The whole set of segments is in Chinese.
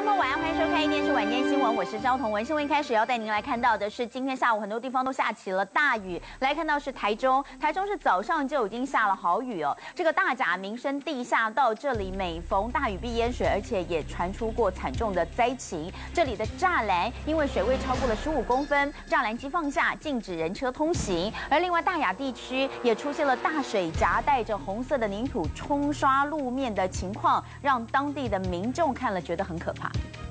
众朋友晚安，欢迎收看《一电视晚间新闻》，我是焦彤文。新闻一开始要带您来看到的是，今天下午很多地方都下起了大雨。来看到是台中是早上就已经下了好雨哦。这个大甲民生地下道这里每逢大雨必淹水，而且也传出过惨重的灾情。这里的栅栏因为水位超过了15公分，栅栏机放下，禁止人车通行。而另外大雅地区也出现了大水夹带着红色的泥土冲刷路面的情况，让当地的民众看了觉得很可怕。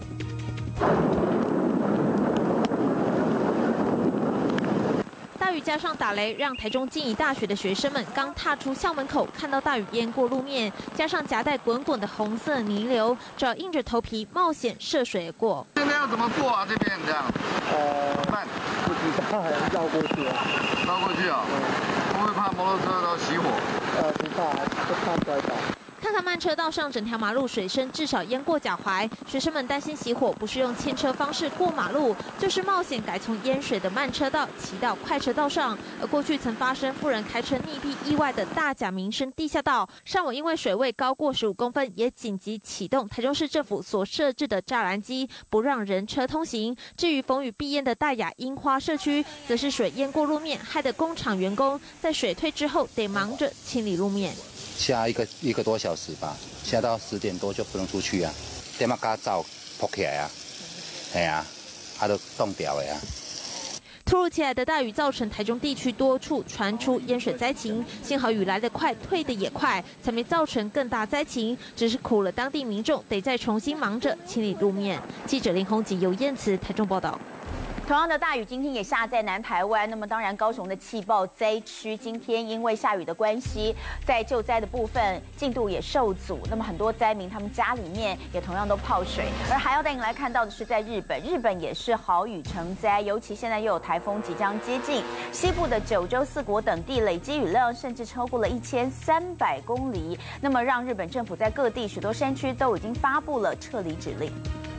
大雨加上打雷，让台中静宜大学的学生们刚踏出校门口，看到大雨淹过路面，加上夹带滚滚的红色泥流，只要硬着头皮冒险涉水而过。 现在要怎么过啊？这边这样？慢， 不知道，绕过去啊。 绕过去啊？会不会怕摩托车都熄火？ 不怕，不怕摔倒。 看看慢车道上整条马路水深至少淹过脚踝，学生们担心熄火，不是用牵车方式过马路，就是冒险改从淹水的慢车道骑到快车道上。而过去曾发生妇人开车溺毙意外的大甲民生地下道，上午因为水位高过15公分，也紧急启动台中市政府所设置的栅栏机，不让人车通行。至于逢雨必淹的大雅樱花社区，则是水淹过路面，害得工厂员工在水退之后得忙着清理路面。 下一个多小时吧，下到10点多就不能出去啊，点嘛甲灶扑起来啊，哎呀，都冻掉了呀。 突如其来的大雨造成台中地区多处传出淹水灾情，幸好雨来得快，退得也快，才没造成更大灾情。只是苦了当地民众，得再重新忙着清理路面。记者林宏吉、尤燕慈台中报道。 同样的大雨今天也下在南台湾，那么当然高雄的气爆灾区今天因为下雨的关系，在救灾的部分进度也受阻，那么很多灾民他们家里面也同样都泡水。而还要带您来看到的是在日本也是豪雨成灾，尤其现在又有台风即将接近，西部的九州、四国等地累积雨量甚至超过了1300公里，那么让日本政府在各地许多山区都已经发布了撤离指令。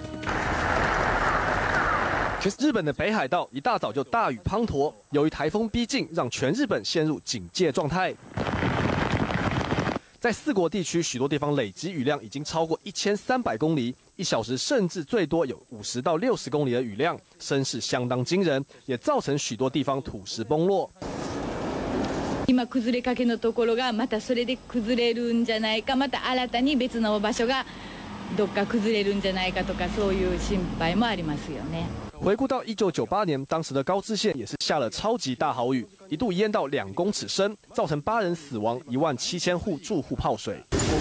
日本的北海道一大早就大雨滂沱，由于台风逼近，让全日本陷入警戒状态。在四国地区，许多地方累积雨量已经超过1300公里，1小时甚至最多有50到60公里的雨量，声势相当惊人，也造成许多地方土石崩落。 今崩れかけのところがまたそれで崩れるんじゃないか、また新たに別の場所がどっか崩れるんじゃないかとかそういう心配もありますよね。 回顾到1998年，当时的高知县也是下了超级大豪雨，一度淹到2公尺深，造成8人死亡，17000户住户泡水。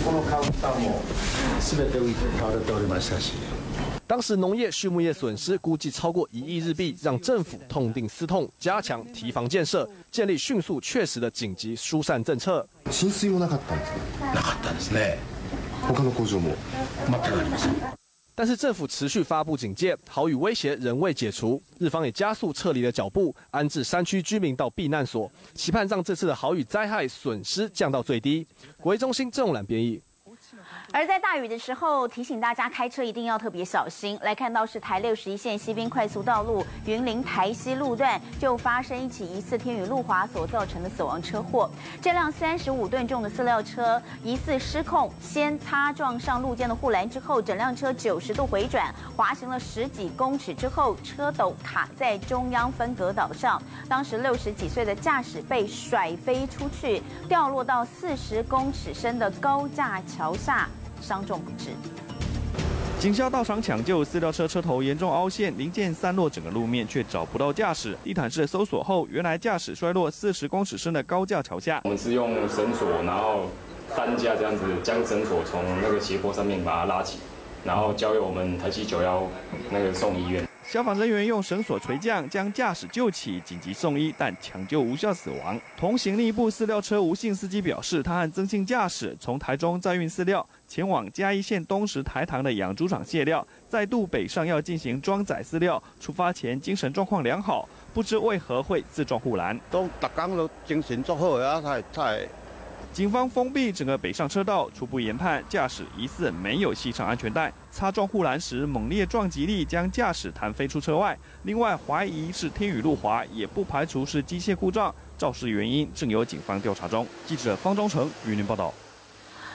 当时农业、畜牧業损失估计超过1亿日币，让政府痛定思痛，加强堤防建设，建立迅速确实的紧急疏散政策。 浸水もなかったんですか？なかったですね。他の工場も全くありません。 但是政府持续发布警戒，豪雨威胁仍未解除，日方也加速撤离的脚步，安置山区居民到避难所，期盼让这次的豪雨灾害损失降到最低。国际中心郑永览编译。 而在大雨的时候，提醒大家开车一定要特别小心。来看到是台61线西滨快速道路云林台西路段，就发生一起疑似天雨路滑所造成的死亡车祸。这辆35吨重的饲料车疑似失控，先擦撞上路肩的护栏之后，整辆车90度回转，滑行了10几公尺之后，车斗卡在中央分隔岛上。当时60几岁的驾驶被甩飞出去，掉落到40公尺深的高架桥下。 伤重不治。 警消到场抢救，饲料车车头严重凹陷，零件散落整个路面，却找不到驾驶。地毯式搜索后，原来驾驶摔落40公尺深的高架桥下。 我们是用绳索，然后担架这样子将绳索从那个斜坡上面把它拉起，然后交由我们台七91那个送医院。 消防人员用绳索垂降，将驾驶救起，紧急送医，但抢救无效死亡。同行另一部饲料车吴姓司机表示，他和曾姓驾驶从台中载运饲料，前往嘉义县东石台糖的养猪场卸料，再度北上要进行装载饲料。出发前精神状况良好，不知为何会自撞护栏。 都大家都精神足好啊，太。 警方封闭整个北上车道，初步研判驾驶疑似没有系上安全带，擦撞护栏时猛烈撞击力将驾驶弹飞出车外。另外怀疑是天雨路滑，也不排除是机械故障，肇事原因正由警方调查中。记者方忠成云林报道。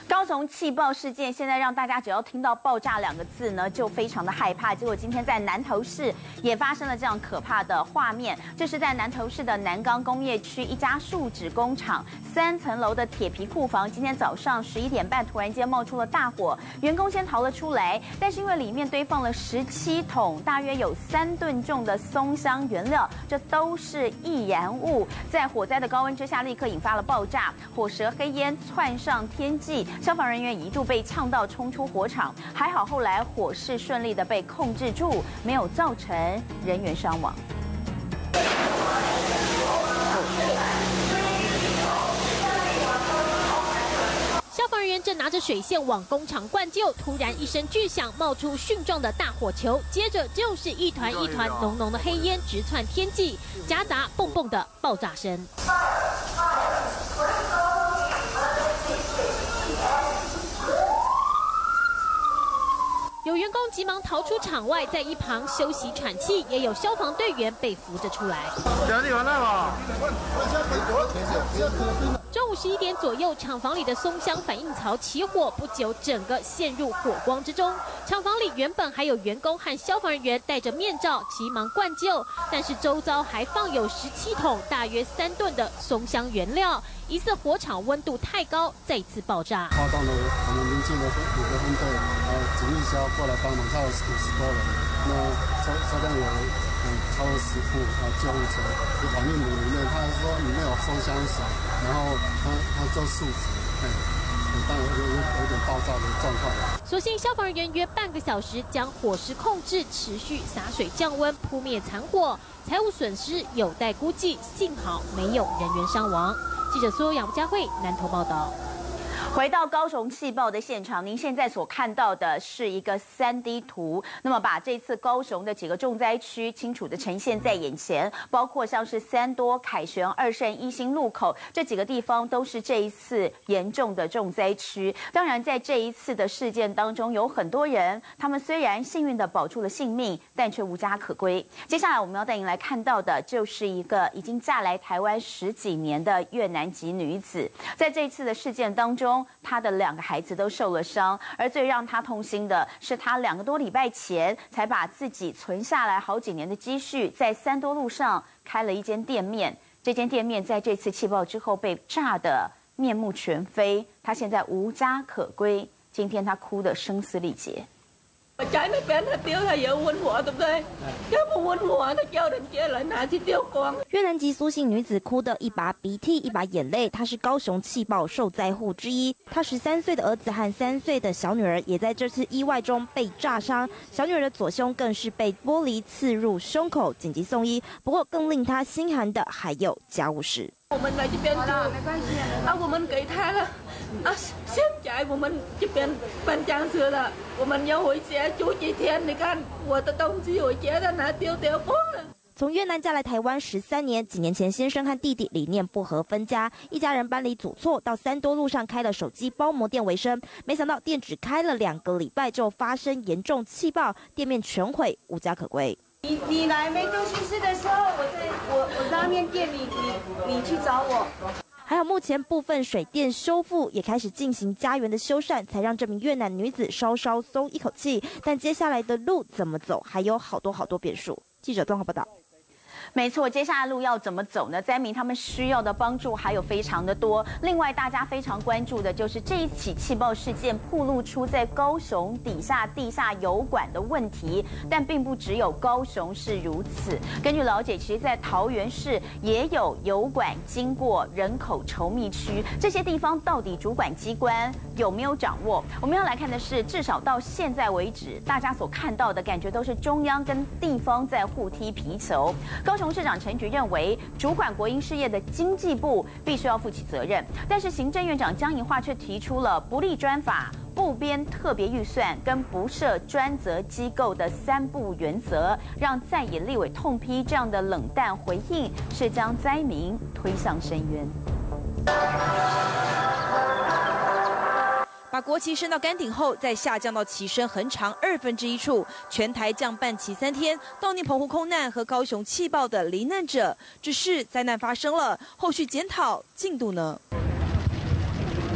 高雄气爆事件，现在让大家只要听到爆炸2个字呢，就非常的害怕。结果今天在南投市也发生了这样可怕的画面，这是在南投市的南港工业区一家树脂工厂3层楼的铁皮库房，今天早上11点半突然间冒出了大火，员工先逃了出来，但是因为里面堆放了17桶，大约有3吨重的松香原料，这都是易燃物，在火灾的高温之下，立刻引发了爆炸，火舌黑烟窜上天际。消防人员一度被呛到冲出火场，还好后来火势顺利的被控制住，没有造成人员伤亡。 消防人员正拿着水线往工厂灌救，突然一声巨响，冒出蕈状的大火球，接着就是一团一团浓浓的黑烟直窜天际，夹杂蹦蹦的爆炸声。有员工急忙逃出场外，在一旁休息喘气，也有消防队员被扶着出来。中午11点左右，厂房里的松香反应槽起火，不久整个陷入火光之中。厂房里原本还有员工和消防人员戴着面罩，急忙灌救，但是周遭还放有17桶大约3吨的松香原料，疑似火场温度太高，再次爆炸。 发动了我们邻近的5个分队，警力消过来帮忙，超过50多人。那车辆有超过10部救护车，有反应炉里面，他说里面有松香水，然后他做树脂，当然有点爆炸的状况。 所幸消防人员约半个小时将火势控制，持续洒水降温，扑灭残火，财务损失有待估计，幸好没有人员伤亡。记者苏杨佳慧南投报道。 回到高雄气爆的现场，您现在所看到的是一个3D 图，那么把这次高雄的几个重灾区清楚的呈现在眼前，包括像是三多、凯旋、2圣、一心路口这几个地方都是这一次严重的重灾区。当然，在这一次的事件当中，有很多人，他们虽然幸运的保住了性命，但却无家可归。接下来我们要带您来看到的，就是一个已经嫁来台湾10几年的越南籍女子，在这一次的事件当中，她的2个孩子都受了伤，而最让她痛心的是，她2个多礼拜前才把自己存下来好几年的积蓄，在3多路上开了一间店面。这间店面在这次气爆之后被炸得面目全非，她现在无家可归。今天她哭得聲嘶力竭。 trái nó bên nó tiêu là giờ quên mùa tụi đây nếu mà quên mùa nó kêu đến kia lại nào thì tiêu con。 越南籍苏姓女子哭得一把鼻涕一把眼泪，她是高雄气爆受灾户之一。她13岁的儿子和3岁的小女儿也在这次意外中被炸伤，小女儿的左胸更是被玻璃刺入胸口，紧急送医。不过更令她心寒的还有家务事。 我们来这边住，我们给他了，现在我们这边搬家去了，我们要回家住几天？你看我的东西我觉得拿丢光了。 从越南嫁来台湾13年，几年前先生和弟弟理念不合分家，一家人搬离祖厝，到3多路上开了手机包膜店为生。没想到店只开了2个礼拜就发生严重气爆，店面全毁，无家可归。 你来没东西吃的时候，我拉面店里，你去找我。 还有目前部分水电修复也开始进行家园的修缮，才让这名越南女子稍稍松一口气。但接下来的路怎么走，还有好多变数。记者综合报道。 没错，接下来路要怎么走呢？灾民他们需要的帮助还有非常的多。另外，大家非常关注的就是这一起气爆事件暴露出在高雄地下油管的问题，但并不只有高雄是如此。根据了解，其实在桃园市也有油管经过人口稠密区，这些地方到底主管机关有没有掌握？我们要来看的是，至少到现在为止，大家所看到的感觉都是中央跟地方在互踢皮球。高雄市长陈菊认为，主管国营事业的经济部必须要负起责任，但是行政院长江宜樺却提出了不立专法、不编特别预算跟不设专责机构的3不原则，让在野立委痛批这样的冷淡回应是将灾民推向深渊。 把国旗升到杆顶后，再下降到旗升横长1/2处，全台降半旗3天，悼念澎湖空难和高雄气爆的罹难者。只是灾难发生了，后续检讨进度呢？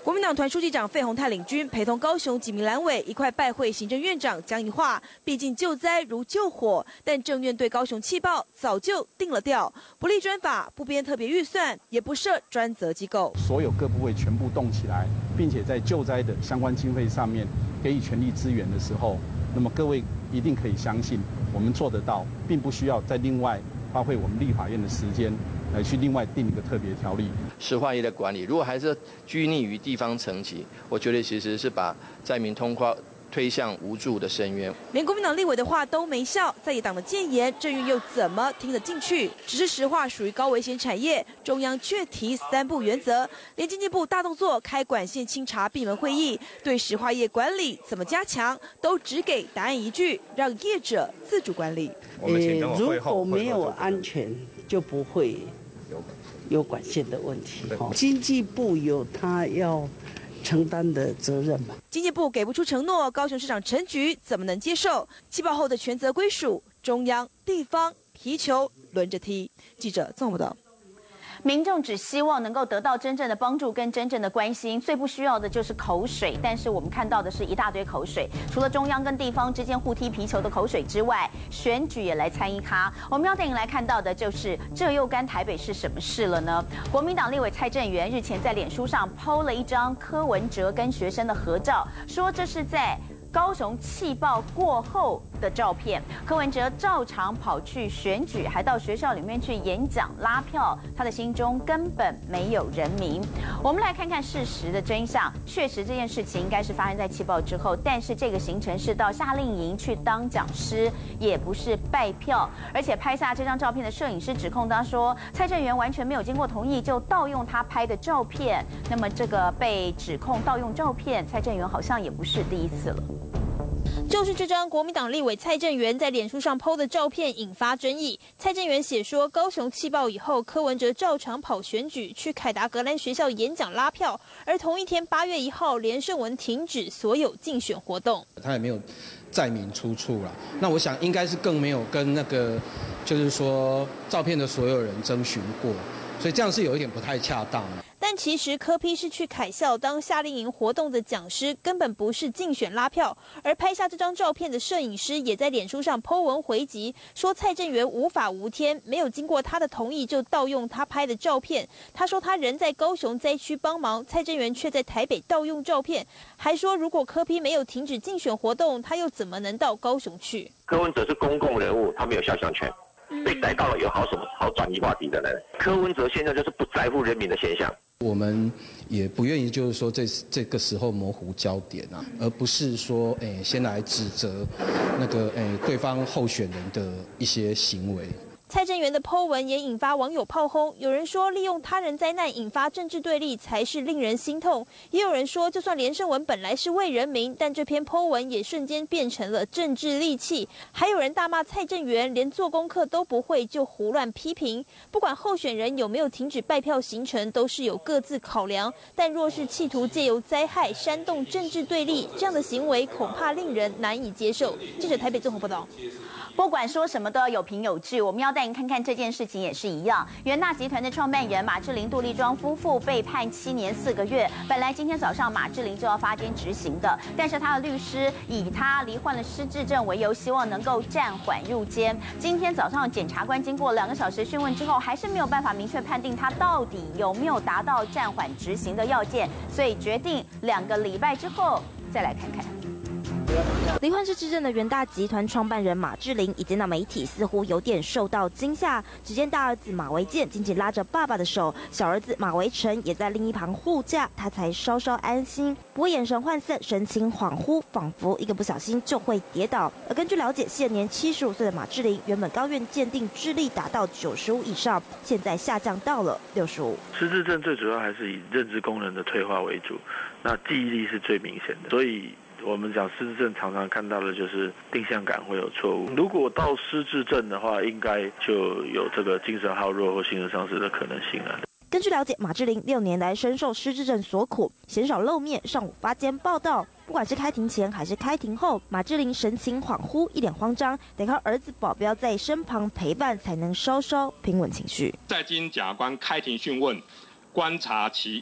国民党团书记长费鸿泰领军，陪同高雄几名蓝委一块拜会行政院长江宜樺。毕竟救灾如救火，但政院对高雄气爆早就定了调，不立专法，不编特别预算，也不设专责机构。 所有各部会全部动起来，并且在救灾的相关经费上面给予全力支援的时候，那么各位一定可以相信，我们做得到，并不需要再另外花费我们立法院的时间。来去另外定一个特别条例。 石化业的管理，如果还是拘泥于地方层级，我觉得其实是把灾民推向无助的深渊。 连国民党立委的话都没效，在野党的谏言，政院又怎么听得进去？只是石化属于高危险产业，中央却提3不原则，连经济部大动作开管线清查闭门会议，对石化业管理怎么加强，都只给答案一句：让业者自主管理。 如果没有安全，就不会有管线的问题。经济部有他要承担的责任吧。 经济部给不出承诺，高雄市长陈菊怎么能接受？气爆后的权责归属中央、地方，皮球轮着踢。记者综合报道。 民众只希望能够得到真正的帮助跟真正的关心，最不需要的就是口水。但是我们看到的是一大堆口水，除了中央跟地方之间互踢皮球的口水之外，选举也来参与它。我们要带您来看到的就是这又干台北市什么事了呢？国民党立委蔡正元日前在脸书上 PO 了一张柯文哲跟学生的合照，说这是在高雄气爆过后的照片。柯文哲照常跑去选举，还到学校里面去演讲拉票，他的心中根本没有人民。我们来看看事实的真相，确实这件事情应该是发生在气爆之后，但是这个行程是到夏令营去当讲师，也不是拜票。而且拍下这张照片的摄影师指控他说，蔡正元完全没有经过同意就盗用他拍的照片。那么这个被指控盗用照片，蔡正元好像也不是第一次了。 就是这张国民党立委蔡正元在脸书上 PO 的照片引发争议。蔡正元写说，高雄气爆以后，柯文哲照常跑选举，去凯达格兰学校演讲拉票，而同一天8月1号，连胜文停止所有竞选活动。 他也没有载明出处啦。那我想应该是更没有跟那个，就是说照片的所有人征询过，所以这样是有一点不太恰当。 但其实柯 P 是去凯校当夏令营活动的讲师，根本不是竞选拉票。而拍下这张照片的摄影师也在脸书上 po 文回击，说蔡正元无法无天，没有经过他的同意就盗用他拍的照片。他说他人在高雄灾区帮忙，蔡正元却在台北盗用照片，还说如果柯 P 没有停止竞选活动，他又怎么能到高雄去？ 柯文哲是公共人物，他没有肖像权。被逮到了有好什么好转移话题的呢？柯文哲现在就是不在乎人民的现象。 我们也不愿意，就是说这个时候模糊焦点啊，而不是说先来指责那个对方候选人的一些行为。 蔡正元的 po 文也引发网友炮轰，有人说利用他人灾难引发政治对立才是令人心痛，也有人说就算连胜文本来是为人民，但这篇 po 文也瞬间变成了政治利器。还有人大骂蔡正元连做功课都不会就胡乱批评。不管候选人有没有停止拜票行程，都是有各自考量，但若是企图借由灾害煽动政治对立，这样的行为恐怕令人难以接受。记者台北综合报道。 不管说什么都要有凭有据，我们要带您看看这件事情也是一样。元大集团的创办人马志霖、杜丽庄夫妇被判7年4个月，本来今天早上马志霖就要发监执行的，但是他的律师以他罹患了失智症为由，希望能够暂缓入监。今天早上检察官经过2个小时讯问之后，还是没有办法明确判定他到底有没有达到暂缓执行的要件，所以决定2个礼拜之后再来看看。 罹患失智症的元大集团创办人马志霖一见到媒体，似乎有点受到惊吓。只见大儿子马维健紧紧拉着爸爸的手，小儿子马维成也在另一旁护驾，他才稍稍安心。不过眼神涣散，神情恍惚，仿佛一个不小心就会跌倒。而根据了解，现年75岁的马志霖，原本高院鉴定智力达到95以上，现在下降到了65。 失智症最主要还是以认知功能的退化为主，那记忆力是最明显的，所以我们讲失智症常常看到的就是定向感会有错误。如果到失智症的话，应该就有这个精神耗弱或精神丧失的可能性了。 根据了解，马志霖6年来深受失智症所苦，鲜少露面，上午发监报道。不管是开庭前还是开庭后，马志霖神情恍惚，一脸慌张，得靠儿子保镖在身旁陪伴，才能稍稍平稳情绪。 在经检察官开庭讯问，观察其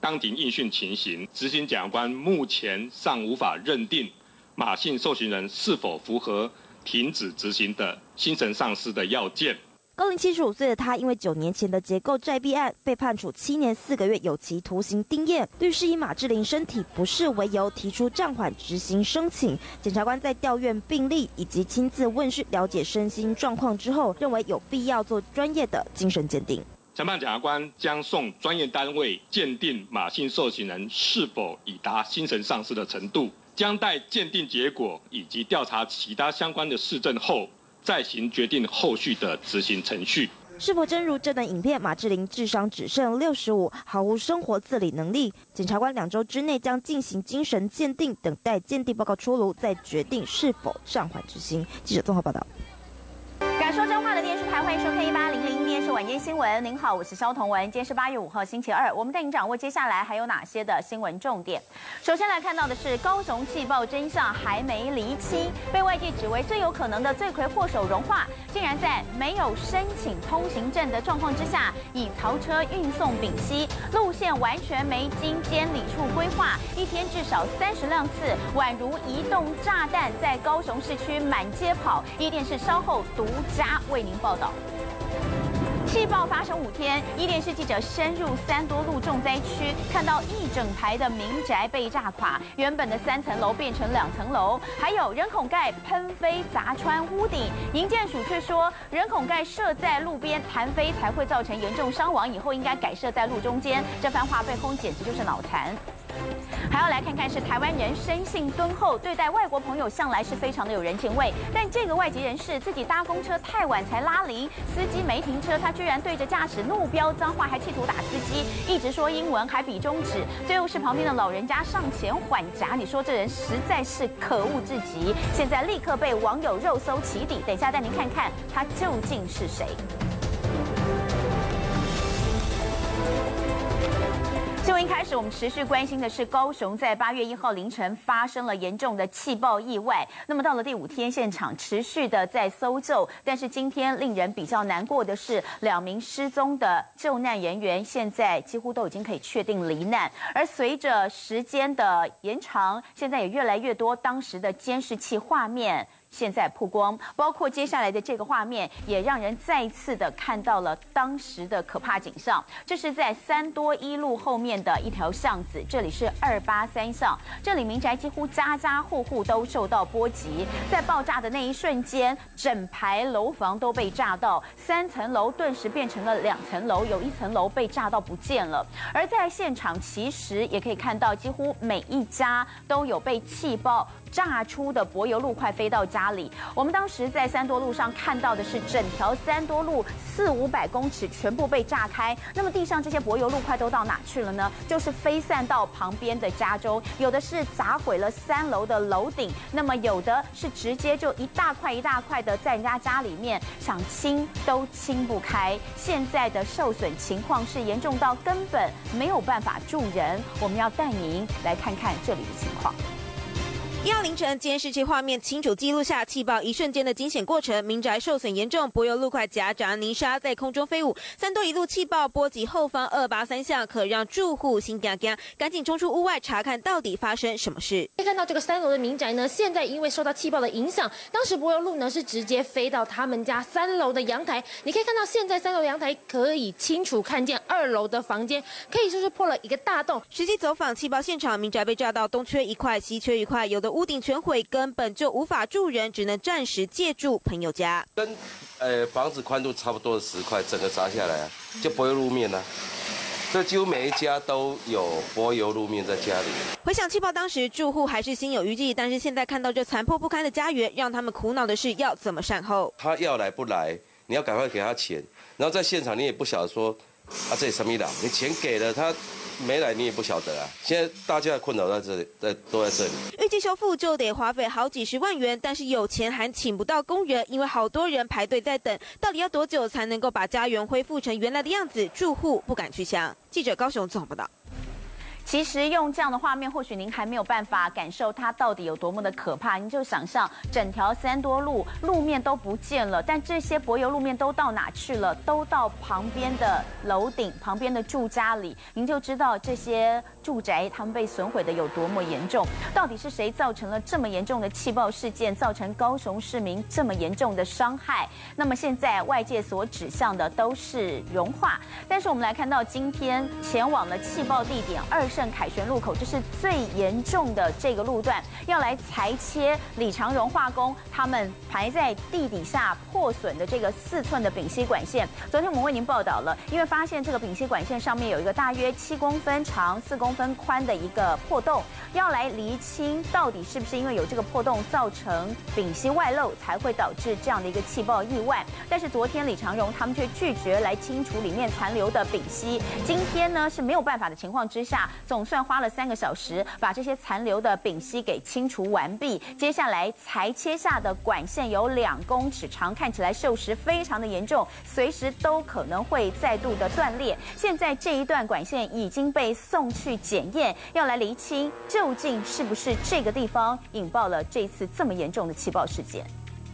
当庭应讯情形，执行检察官目前尚无法认定马姓受刑人是否符合停止执行的精神丧失的要件。 高龄75岁的他，因为9年前的结构债弊案，被判处7年4个月有期徒刑定谳。律师以马志玲身体不适为由，提出暂缓执行申请。检察官在调阅病历以及亲自问讯了解身心状况之后，认为有必要做专业的精神鉴定。 裁判检察官将送专业单位鉴定马姓受刑人是否已达精神丧失的程度，将待鉴定结果以及调查其他相关的事证后，再行决定后续的执行程序。 是否真如这段影片，马志玲智商只剩65，毫无生活自理能力？检察官2周之内将进行精神鉴定，等待鉴定报告出炉，再决定是否暂缓执行。记者综合报道。 感受彰化的电视台，欢迎收看1800电视晚间新闻。您好，我是肖同文。今天是8月5号，星期二，我们带您掌握接下来还有哪些的新闻重点。首先来看到的是高雄气爆真相还没厘清，被外界指为最有可能的罪魁祸首荣化，竟然在没有申请通行证的状况之下，以槽车运送丙烯，路线完全没经监理处规划，一天至少30辆次，宛如移动炸弹在高雄市区满街跑。伊甸市稍后独家为您报道。气爆发生5天，伊甸市记者深入3多路重灾区，看到一整排的民宅被炸垮，原本的3层楼变成2层楼，还有人孔盖喷飞砸穿屋顶。营建署却说，人孔盖设在路边弹飞才会造成严重伤亡，以后应该改设在路中间。这番话被轰简直就是脑残。还要来看看是台湾人生性敦厚，对待外国朋友向来是非常的有人情味。但这个外籍人士自己搭公车太晚才拉铃，司机没停车，他居然对着驾驶怒飙脏话，还企图打司机，一直说英文，还比中指。最后是旁边的老人家上前缓夹，你说这人实在是可恶至极。现在立刻被网友肉搜起底，等一下带您看看他究竟是谁。新闻一开始，我们持续关心的是高雄在8月1号凌晨发生了严重的气爆意外。那么到了第5天，现场持续的在搜救，但是今天令人比较难过的是，2名失踪的救难人员现在几乎都已经可以确定罹难。而随着时间的延长，现在也越来越多当时的监视器画面现在曝光，包括接下来的这个画面，也让人再一次的看到了当时的可怕景象。这是在3多1路后面的一条巷子，这里是283巷，这里民宅几乎家家户户都受到波及。在爆炸的那一瞬间，整排楼房都被炸到，3层楼顿时变成了2层楼，有1层楼被炸到不见了。而在现场其实也可以看到，几乎每一家都有被气爆炸出的柏油路块飞到家里。我们当时在3多路上看到的是整条3多路400-500公尺全部被炸开。那么地上这些柏油路块都到哪去了呢？就是飞散到旁边的家中，有的是砸毁了3楼的楼顶，那么有的是直接就一大块一大块的在人家家里面，想清都清不开。现在的受损情况是严重到根本没有办法住人。我们要带您来看看这里的情况。 1号凌晨，监视器画面清楚记录下气爆一瞬间的惊险过程，民宅受损严重，柏油路块夹杂泥沙在空中飞舞，3多1路气爆波及后方283巷，可让住户心惊惊，赶紧冲出屋外查看到底发生什么事。 可以看到这个3楼的民宅呢，现在因为受到气爆的影响，当时柏油路呢是直接飞到他们家3楼的阳台。你可以看到现在3楼阳台可以清楚看见2楼的房间，可以说是破了一个大洞。 实际走访气爆现场，民宅被炸到东缺一块西缺一块，有的屋顶全毁，根本就无法住人，只能暂时借住朋友家。 跟房子宽度差不多的10块，整个砸下来啊，就柏油路面啊。所以几乎每一家都有柏油路面在家里。 回想气爆当时，住户还是心有余悸，但是现在看到这残破不堪的家园，让他们苦恼的是要怎么善后。 他要来不来，你要赶快给他钱，然后在现场你也不晓得说啊这里什么啦，你钱给了他。没来你也不晓得啊！现在大家的困扰在这里，都在这里。 预计修复就得花费好几10万元，但是有钱还请不到工人，因为好多人排队在等。到底要多久才能够把家园恢复成原来的样子？住户不敢去想。记者高雄综合报道。 其实用这样的画面，或许您还没有办法感受它到底有多么的可怕。您就想象整条三多路路面都不见了，但这些柏油路面都到哪去了？都到旁边的楼顶、旁边的住家里，您就知道这些住宅他们被损毁的有多么严重。到底是谁造成了这么严重的气爆事件，造成高雄市民这么严重的伤害？那么现在外界所指向的都是融化，但是我们来看到今天前往了气爆地点2圣凯旋路口，这是最严重的这个路段，要来裁切李长荣化工他们排在地底下破损的这个4寸的丙烯管线。昨天我们为您报道了，因为发现这个丙烯管线上面有一个大约7公分长、4公分宽的一个破洞，要来厘清到底是不是因为有这个破洞造成丙烯外漏，才会导致这样的一个气爆意外。但是昨天李长荣他们却拒绝来清除里面残留的丙烯，今天呢是没有办法的情况之下，总算花了3个小时把这些残留的丙烯给清除完毕。接下来裁切下的管线有2公尺长，看起来锈蚀非常的严重，随时都可能会再度的断裂。现在这一段管线已经被送去检验，要来厘清究竟是不是这个地方引爆了这次这么严重的气爆事件。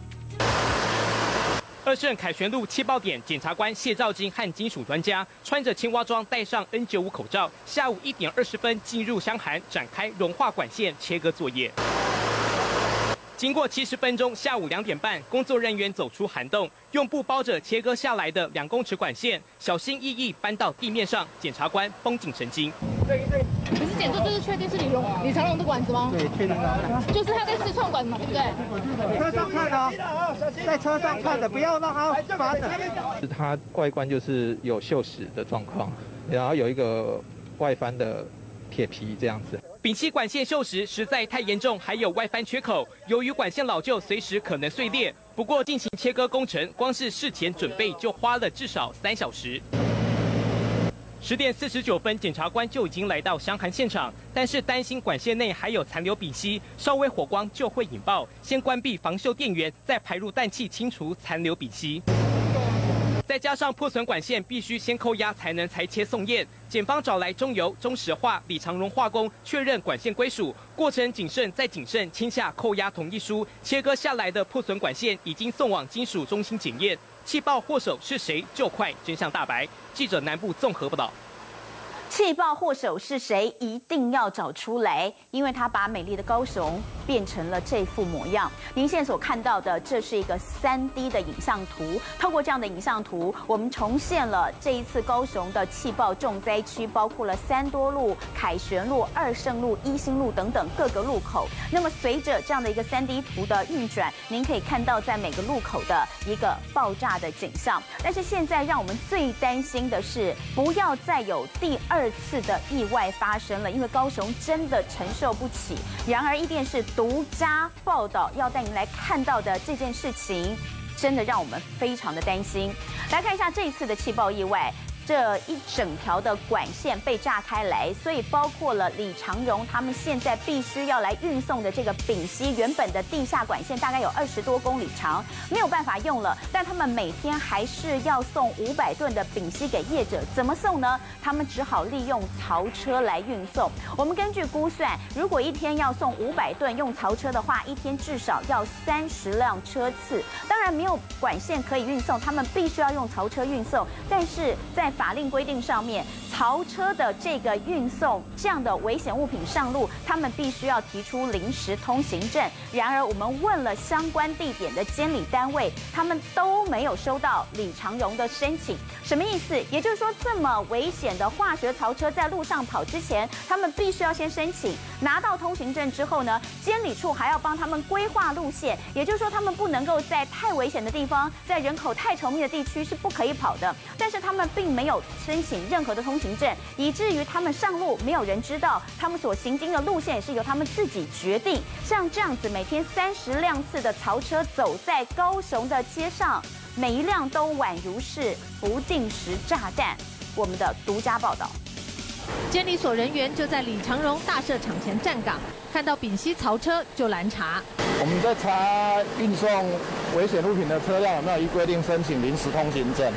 2圣凯旋路气爆点，检察官谢兆金和金属专家穿着青蛙装，戴上 N95 口罩，下午1点20分进入箱涵，展开融化管线切割作业。经过70分钟，下午2点半，工作人员走出涵洞，用布包着切割下来的2公尺管线，小心翼翼搬到地面上。检察官绷紧神经。 可是检测，这是确定是李长荣的管子吗？ 对，确定的。 就是他在4串管嘛，对不对？ 车上看的，在车上看的，不要让它发展。 它外观就是有锈蚀的状况，然后有一个外翻的铁皮这样子。 丙烯管线锈蚀实在太严重，还有外翻缺口，由于管线老旧，随时可能碎裂。不过进行切割工程，光是事前准备就花了至少3小时。10点49分，检察官就已经来到箱涵现场，但是担心管线内还有残留丙烯，稍微火光就会引爆，先关闭防锈电源，再排入氮气清除残留丙烯。再加上破损管线必须先扣押才能裁切送验，检方找来中油、中石化、李长荣化工确认管线归属，过程谨慎再谨慎，签下扣押同意书。切割下来的破损管线已经送往金属中心检验，气爆祸首是谁？就快真相大白。记者南部综合报道。 气爆祸首是谁？一定要找出来，因为他把美丽的高雄变成了这副模样。您现在所看到的，这是一个3D 的影像图。透过这样的影像图，我们重现了这一次高雄的气爆重灾区，包括了3多路、凯旋路、2圣路、一心路等等各个路口。那么随着这样的一个3D 图的运转，您可以看到在每个路口的一个爆炸的景象。但是现在让我们最担心的是，不要再有第2次的意外发生了，因为高雄真的承受不起。然而，电视独家报道要带您来看到的这件事情，真的让我们非常的担心。来看一下这一次的气爆意外。这一整条的管线被炸开来，所以包括了李长荣他们现在必须要来运送的这个丙烯，原本的地下管线大概有20多公里长，没有办法用了，但他们每天还是要送500吨的丙烯给业者，怎么送呢？他们只好利用槽车来运送。我们根据估算，如果一天要送500吨用槽车的话，一天至少要30辆车次。当然没有管线可以运送，他们必须要用槽车运送，但是在法令规定上面，槽车的这个运送这样的危险物品上路，他们必须要提出临时通行证。然而，我们问了相关地点的监理单位，他们都没有收到李长荣的申请。什么意思？也就是说，这么危险的化学槽车在路上跑之前，他们必须要先申请，拿到通行证之后呢，监理处还要帮他们规划路线。也就是说，他们不能够在太危险的地方，在人口太稠密的地区是不可以跑的。但是他们并没有申请任何的通行证，以至于他们上路没有人知道，他们所行经的路线也是由他们自己决定。像这样子，每天30辆次的槽车走在高雄的街上，每一辆都宛如是不定时炸弹。我们的独家报道。 监理所人员就在李长荣大社场前站岗，看到丙烯槽车就拦查。 我们在查运送危险物品的车辆有没有依规定申请临时通行证。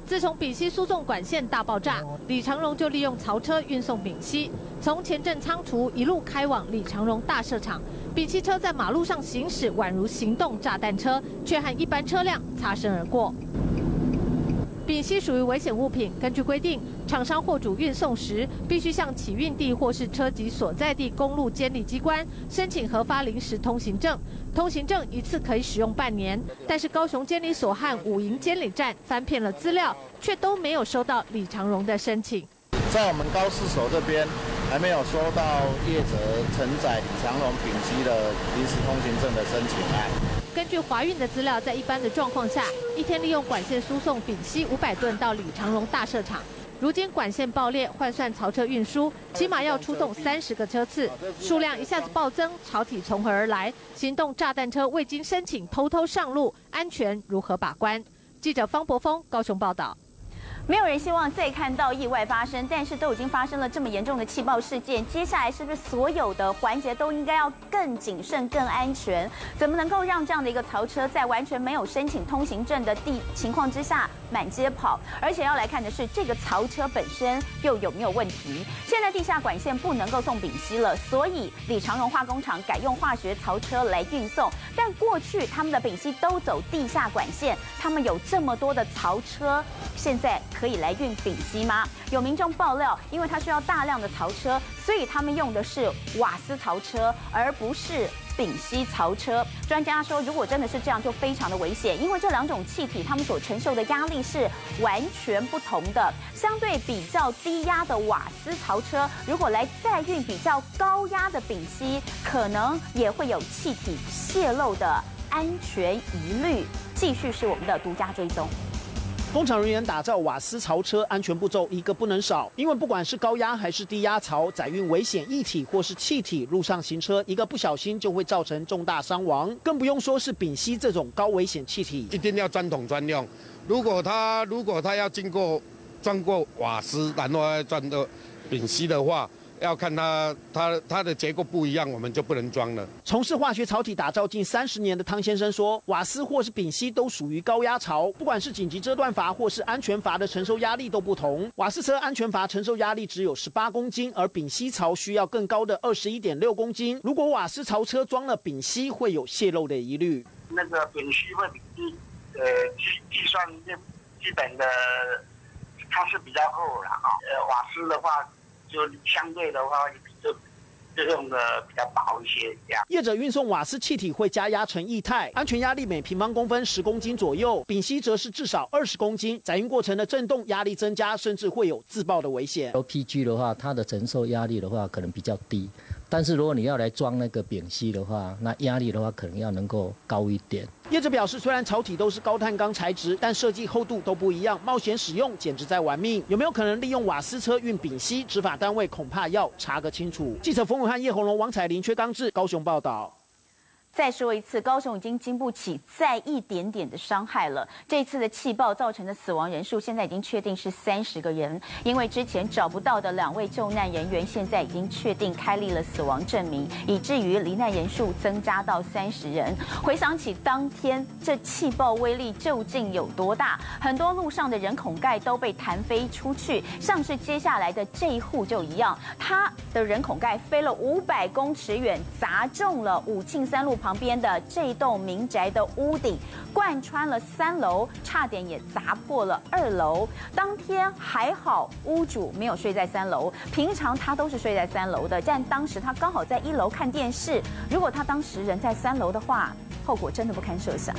自从丙烯输送管线大爆炸，李长荣就利用槽车运送丙烯，从前镇仓储一路开往李长荣大设厂。丙烯车在马路上行驶，宛如行动炸弹车，却和一般车辆擦身而过。丙烯属于危险物品，根据规定，厂商货主运送时，必须向起运地或是车籍所在地公路监理机关申请核发临时通行证。通行证一次可以使用半年，但是高雄监理所和五营监理站翻遍了资料，却都没有收到李长荣的申请。 在我们高士所这边，还没有收到业者承载李长荣丙烯的临时通行证的申请案。 根据华运的资料，在一般的状况下，一天利用管线输送丙烯500吨到李长荣大设厂。如今管线爆裂，换算槽车运输，起码要出动30个车次，数量一下子暴增，潮体从何而来？行动炸弹车未经申请偷偷上路，安全如何把关？记者方博峰高雄报道。 没有人希望再看到意外发生，但是都已经发生了这么严重的气爆事件，接下来是不是所有的环节都应该要更谨慎、更安全？怎么能够让这样的一个槽车在完全没有申请通行证的情况之下满街跑？而且要来看的是这个槽车本身又有没有问题？现在地下管线不能够送丙烯了，所以李长荣化工厂改用化学槽车来运送。但过去他们的丙烯都走地下管线，他们有这么多的槽车，现在可以来运丙烯吗？有民众爆料，因为它需要大量的槽车，所以他们用的是瓦斯槽车，而不是丙烯槽车。专家说，如果真的是这样，就非常的危险，因为这两种气体它们所承受的压力是完全不同的。相对比较低压的瓦斯槽车，如果来载运比较高压的丙烯，可能也会有气体泄漏的安全疑虑。继续是我们的独家追踪。 工厂人员打造瓦斯槽车，安全步骤一个不能少，因为不管是高压还是低压槽，载运危险液体或是气体，路上行车一个不小心就会造成重大伤亡，更不用说是丙烯这种高危险气体， 一定要专桶专用。如果他要装过瓦斯，然后要装的丙烯的话，要看它的结构不一样，我们就不能装了。 从事化学槽体打造近30年的汤先生说，瓦斯或是丙烯都属于高压槽，不管是紧急遮断阀或是安全阀的承受压力都不同。瓦斯车安全阀承受压力只有18公斤，而丙烯槽需要更高的21.6公斤。如果瓦斯槽车装了丙烯，会有泄漏的疑虑。 那个丙烯会比计算基本的它是比较厚了啊，瓦斯的话。就相对的话，就用的比较薄一些这样。 业者运送瓦斯气体会加压成液态，安全压力每平方公分10公斤左右，丙烯则是至少20公斤。载运过程的震动压力增加，甚至会有自爆的危险。 LPG 的话，它的承受压力的话可能比较低，但是如果你要来装那个丙烯的话，那压力的话可能要能够高一点。 业者表示，虽然槽体都是高碳钢材质，但设计厚度都不一样，冒险使用简直在玩命。有没有可能利用瓦斯车运丙烯？执法单位恐怕要查个清楚。记者冯伟汉、叶红龙、王彩玲、薛刚志高雄报道。 再说一次，高雄已经经不起再一点点的伤害了。这次的气爆造成的死亡人数，现在已经确定是30个人。因为之前找不到的2位救难人员，现在已经确定开立了死亡证明，以至于罹难人数增加到30人。回想起当天这气爆威力究竟有多大，很多路上的人孔盖都被弹飞出去，像是接下来的这一户就一样，它的人孔盖飞了500公尺远，砸中了武庆3路旁边的这栋民宅的屋顶，贯穿了3楼，差点也砸破了2楼。当天还好屋主没有睡在3楼，平常他都是睡在3楼的，但当时他刚好在1楼看电视。如果他当时人在3楼的话，后果真的不堪设想。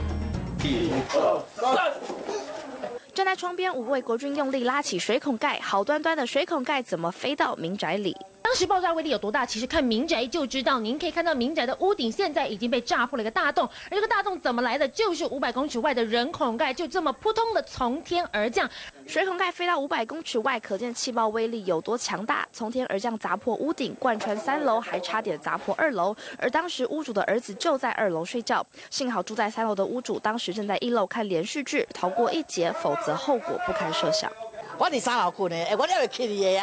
1、2、3。站在窗边，5位国军用力拉起水孔盖，好端端的水孔盖怎么飞到民宅里？ 当时爆炸威力有多大，其实看民宅就知道。您可以看到民宅的屋顶现在已经被炸破了一个大洞，而这个大洞怎么来的？就是500公尺外的人孔盖，就这么扑通的从天而降。 水孔盖飞到500公尺外，可见气爆威力有多强大。从天而降，砸破屋顶，贯穿3楼，还差点砸破2楼。而当时屋主的儿子就在2楼睡觉，幸好住在3楼的屋主当时正在1楼看连续剧，逃过一劫，否则后果不堪设想。 我伫3楼困的，我了会起你的呀。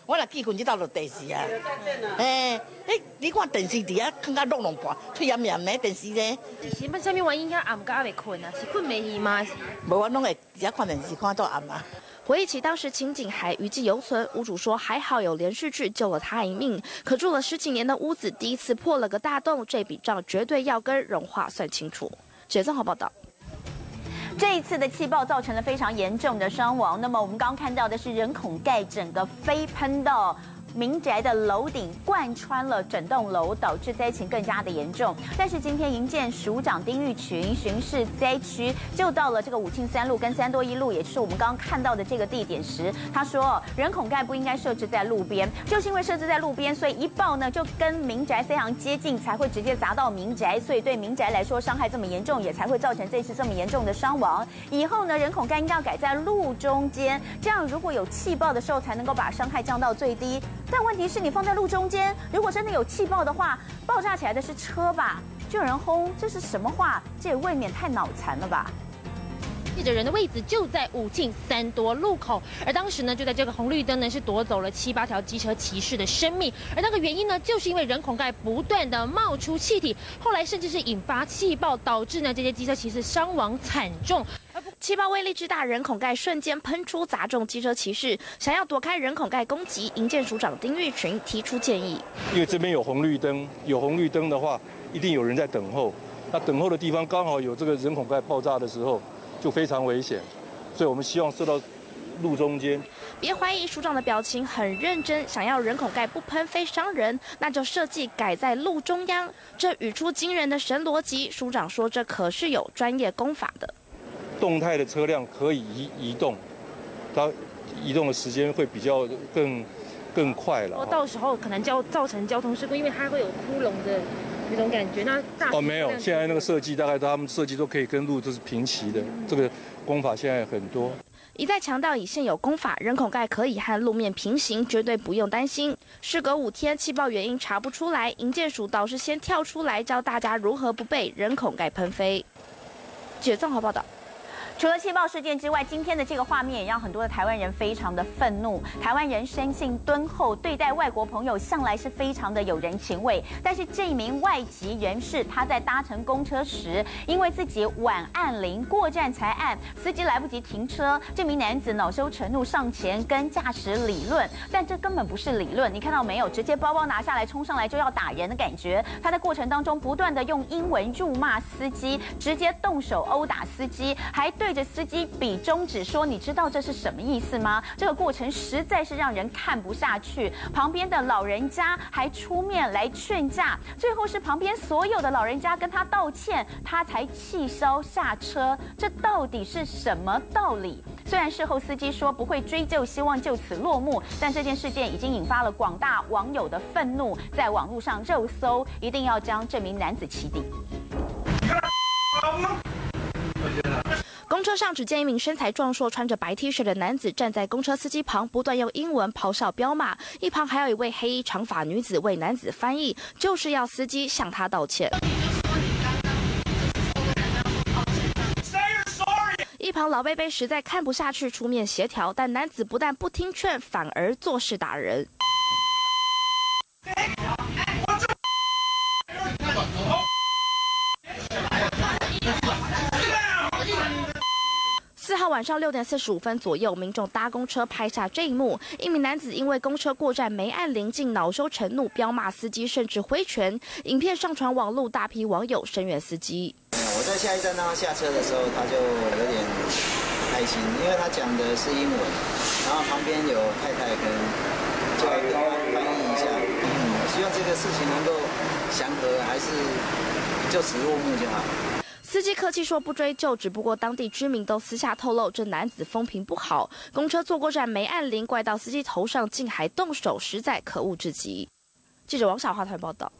我若结婚这道就第四啊。你看电视伫遐看甲弄弄半，嘴炎炎呢电视呢。 是问什么原因遐暗甲未困啊？是困袂去吗？ 无，我拢会伫遐看电视看到暗啊。 回忆起当时情景还余悸犹存，屋主说还好有连续剧救了他一命，可住了10几年的屋子第一次破了个大洞，这笔账绝对要跟荣华算清楚。杰森豪报道。 这一次的气爆造成了非常严重的伤亡。那么我们刚看到的是人孔盖整个飞喷到民宅的楼顶，贯穿了整栋楼，导致灾情更加的严重。但是今天营建署长丁玉群巡视灾区，就到了这个武庆3路跟3多1路，也就是我们刚刚看到的这个地点时，他说人孔盖不应该设置在路边，就是因为设置在路边，所以一爆呢就跟民宅非常接近，才会直接砸到民宅，所以对民宅来说伤害这么严重，也才会造成这次这么严重的伤亡。以后呢，人孔盖应该要改在路中间，这样如果有气爆的时候，才能够把伤害降到最低。但问题是你放在路中间，如果真的有气爆的话，爆炸起来的是车吧？就有人轰，这是什么话？这也未免太脑残了吧！ 记者人的位置就在武庆3多路口，而当时呢，就在这个红绿灯呢，是夺走了7、8条机车骑士的生命，而那个原因呢，就是因为人孔盖不断的冒出气体，后来甚至是引发气爆，导致呢这些机车骑士伤亡惨重。 气爆威力之大，人孔盖瞬间喷出，砸中机车骑士。想要躲开人孔盖攻击，营建署长丁玉群提出建议： 因为这边有红绿灯，有红绿灯的话，一定有人在等候。那等候的地方刚好有这个人孔盖爆炸的时候，就非常危险。所以我们希望设到路中间。 别怀疑署长的表情很认真，想要人孔盖不喷飞伤人，那就设计改在路中央。这语出惊人的神逻辑，署长说这可是有专业功法的。 动态的车辆可以移动，它移动的时间会比较更快了。 到时候可能造成交通事故，因为它会有窟窿的那种感觉。那大没有，现在那个设计大概他们设计都可以跟路都是平齐的，这个工法现在很多。 一再强调，以现有工法，人孔盖可以和路面平行，绝对不用担心。事隔5天，气爆原因查不出来，营建署倒是先跳出来教大家如何不被人孔盖喷飞。记者综合报道。 除了气爆事件之外，今天的这个画面也让很多的台湾人非常的愤怒。台湾人生性敦厚，对待外国朋友向来是非常的有人情味。但是这名外籍人士，他在搭乘公车时，因为自己晚按铃，过站才按，司机来不及停车，这名男子恼羞成怒上前跟驾驶理论，但这根本不是理论，你看到没有？直接包包拿下来冲上来就要打人的感觉。他在过程当中不断的用英文辱骂司机，直接动手殴打司机，还对着司机比中指说：“你知道这是什么意思吗？”这个过程实在是让人看不下去。旁边的老人家还出面来劝架，最后是旁边所有的老人家跟他道歉，他才气消下车。这到底是什么道理？虽然事后司机说不会追究，希望就此落幕，但这件事件已经引发了广大网友的愤怒，在网络上热搜，一定要将这名男子起底。 公车上只见一名身材壮硕、穿着白 T 恤的男子站在公车司机旁，不断用英文咆哮彪骂，一旁还有一位黑衣长发女子为男子翻译，就是要司机向他道歉。一旁老贝贝实在看不下去，出面协调，但男子不但不听劝，反而做事打人。4号晚上6点45分左右，民众搭公车拍下这一幕。一名男子因为公车过站没按铃，竟恼羞成怒，彪骂司机，甚至挥拳。影片上传网路，大批网友声援司机。 我在下一站让他下车的时候，他就有点开心，因为他讲的是英文，然后旁边有太太跟就给他翻译一下。希望这个事情能够祥和，还是就此落幕就好。 司机客气说不追究，只不过当地居民都私下透露，这男子风评不好，公车坐过站没按铃，怪到司机头上，竟还动手，实在可恶至极。记者王小华台报道。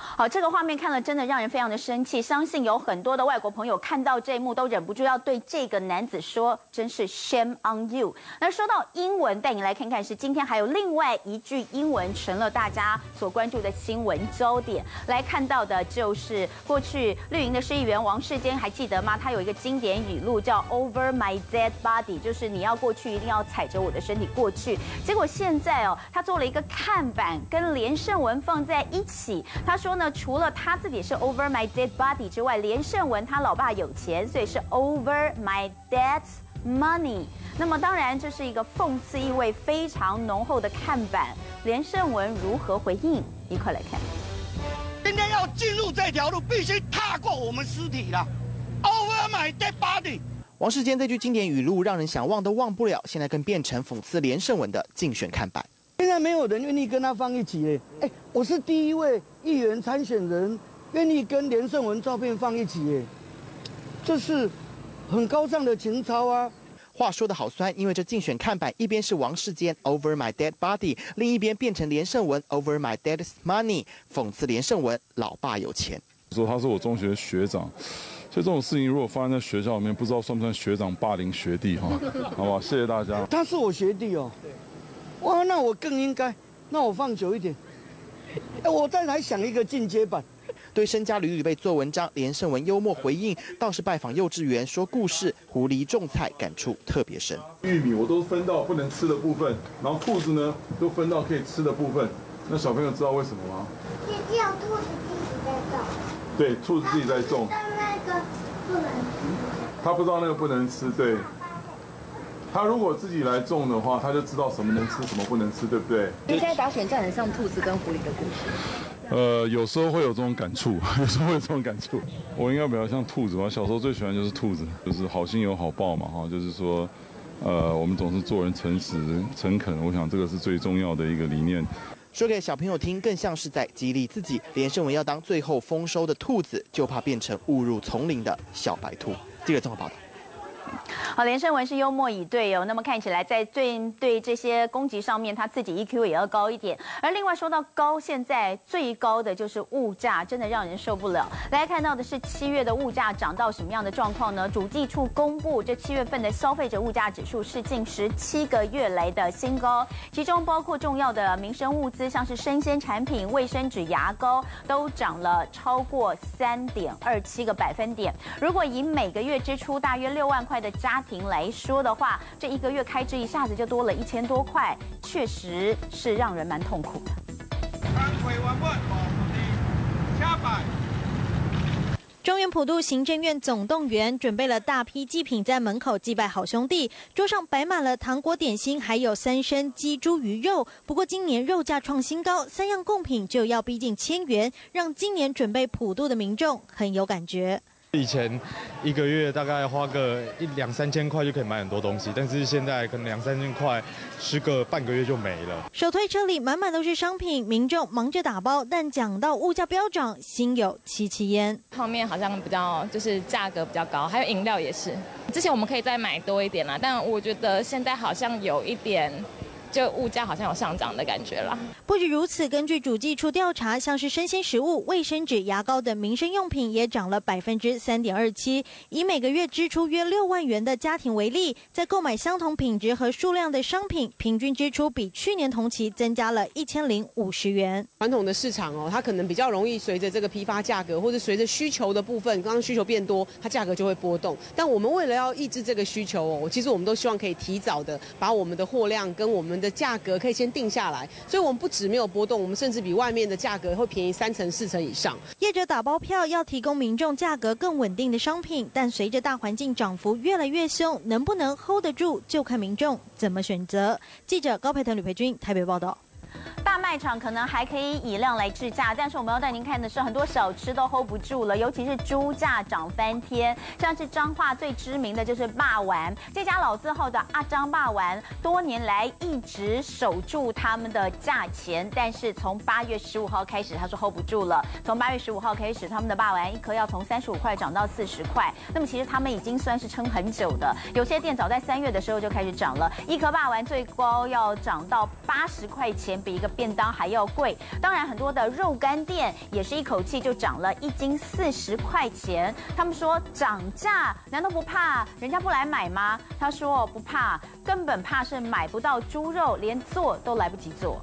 好，这个画面看了真的让人非常的生气，相信有很多的外国朋友看到这一幕都忍不住要对这个男子说，真是 shame on you。那说到英文，带你来看看是今天还有另外一句英文成了大家所关注的新闻焦点。来看到的就是过去绿营的市议员王世坚，还记得吗？他有一个经典语录叫 Over my dead body， 就是你要过去一定要踩着我的身体过去。结果现在他做了一个看板，跟连胜文放在一起。他说呢，除了他自己是 over my dead body 之外，连胜文他老爸有钱，所以是 over my dad's money。那么当然这是一个讽刺意味非常浓厚的看板。连胜文如何回应？一块来看。 今天要进入这条路，必须踏过我们尸体了 ，over my dead body。 王世坚这句经典语录让人想忘都忘不了，现在更变成讽刺连胜文的竞选看板。 现在没有人愿意跟他放一起我是第一位议员参选人，愿意跟连胜文照片放一起这是很高尚的情操啊。 话说得好酸，因为这竞选看板一边是王世坚 over my dead body， 另一边变成连胜文 over my dad's money， 讽刺连胜文老爸有钱。 说他是我中学学长，所以这种事情如果发生在学校里面，不知道算不算学长霸凌学弟哈？好吧，谢谢大家。 他是我学弟哇，那我更应该，那我放久一点。我再来想一个进阶版。 对身家屡屡被做文章，连胜文幽默回应，倒是拜访幼稚园说故事，狐狸种菜，感触特别深。 玉米我都分到不能吃的部分，然后兔子呢都分到可以吃的部分。那小朋友知道为什么吗？ 只有兔子自己在种。 对，兔子自己在种。 但那个不能吃。 他不知道那个不能吃，对。他如果自己来种的话，他就知道什么能吃，什么不能吃，对不对？ 所以现在打选战很像兔子跟狐狸的故事。 有时候会有这种感触，有时候会有这种感触。我应该比较像兔子吧，小时候最喜欢就是兔子，就是好心有好报嘛，哈，就是说，我们总是做人诚实、诚恳，我想这个是最重要的一个理念。 说给小朋友听，更像是在激励自己。连胜文要当最后丰收的兔子，就怕变成误入丛林的小白兔。记者综合报道。 好，连胜文是幽默以对那么看起来在对这些攻击上面，他自己 EQ 也要高一点。而另外说到高，现在最高的就是物价，真的让人受不了。来看到的是7月的物价涨到什么样的状况呢？主计处公布这7月份的消费者物价指数是近17个月来的新高，其中包括重要的民生物资，像是生鲜产品、卫生纸、牙膏都涨了超过3.27个百分点。如果以每个月支出大约6万块的家庭来说的话，这一个月开支一下子就多了1000多块，确实是让人蛮痛苦的。 中原普渡行政院总动员准备了大批祭品在门口祭拜好兄弟，桌上摆满了糖果点心，还有3升鸡猪鱼肉。不过今年肉价创新高，3样贡品就要逼近1000元，让今年准备普渡的民众很有感觉。 以前一个月大概花个2-3千块就可以买很多东西，但是现在可能2-3千块吃个半个月就没了。 手推车里满满都是商品，民众忙着打包，但讲到物价飙涨，心有戚戚焉。 泡面好像比较就是价格比较高，还有饮料也是。之前我们可以再买多一点啦，但我觉得现在好像有一点。就物价好像有上涨的感觉啦。 不止如此，根据主计处调查，像是生鲜食物、卫生纸、牙膏等民生用品也涨了3.27%。以每个月支出约6万元的家庭为例，在购买相同品质和数量的商品，平均支出比去年同期增加了1050元。 传统的市场它可能比较容易随着这个批发价格，或者随着需求的部分，刚刚需求变多，它价格就会波动。但我们为了要抑制这个需求其实我们都希望可以提早的把我们的货量跟我们的价格可以先定下来，所以我们不止没有波动，我们甚至比外面的价格会便宜3成4成以上。 业者打包票要提供民众价格更稳定的商品，但随着大环境涨幅越来越凶，能不能 hold 得住，就看民众怎么选择。记者高培腾、吕培君台北报道。 大卖场可能还可以以量来制价，但是我们要带您看的是很多小吃都 hold 不住了，尤其是猪价涨翻天。像是彰化最知名的就是霸丸，这家老字号的阿彰霸丸，多年来一直守住他们的价钱，但是从8月15号开始，他说 hold 不住了。从8月15号开始，他们的霸丸一颗要从35块涨到40块。那么其实他们已经算是撑很久的，有些店早在3月的时候就开始涨了，一颗霸丸最高要涨到80块钱。 钱比一个便当还要贵。当然，很多的肉干店也是一口气就涨了1斤40块钱。他们说涨价难道不怕人家不来买吗？他说不怕，根本怕是买不到猪肉，连做都来不及做。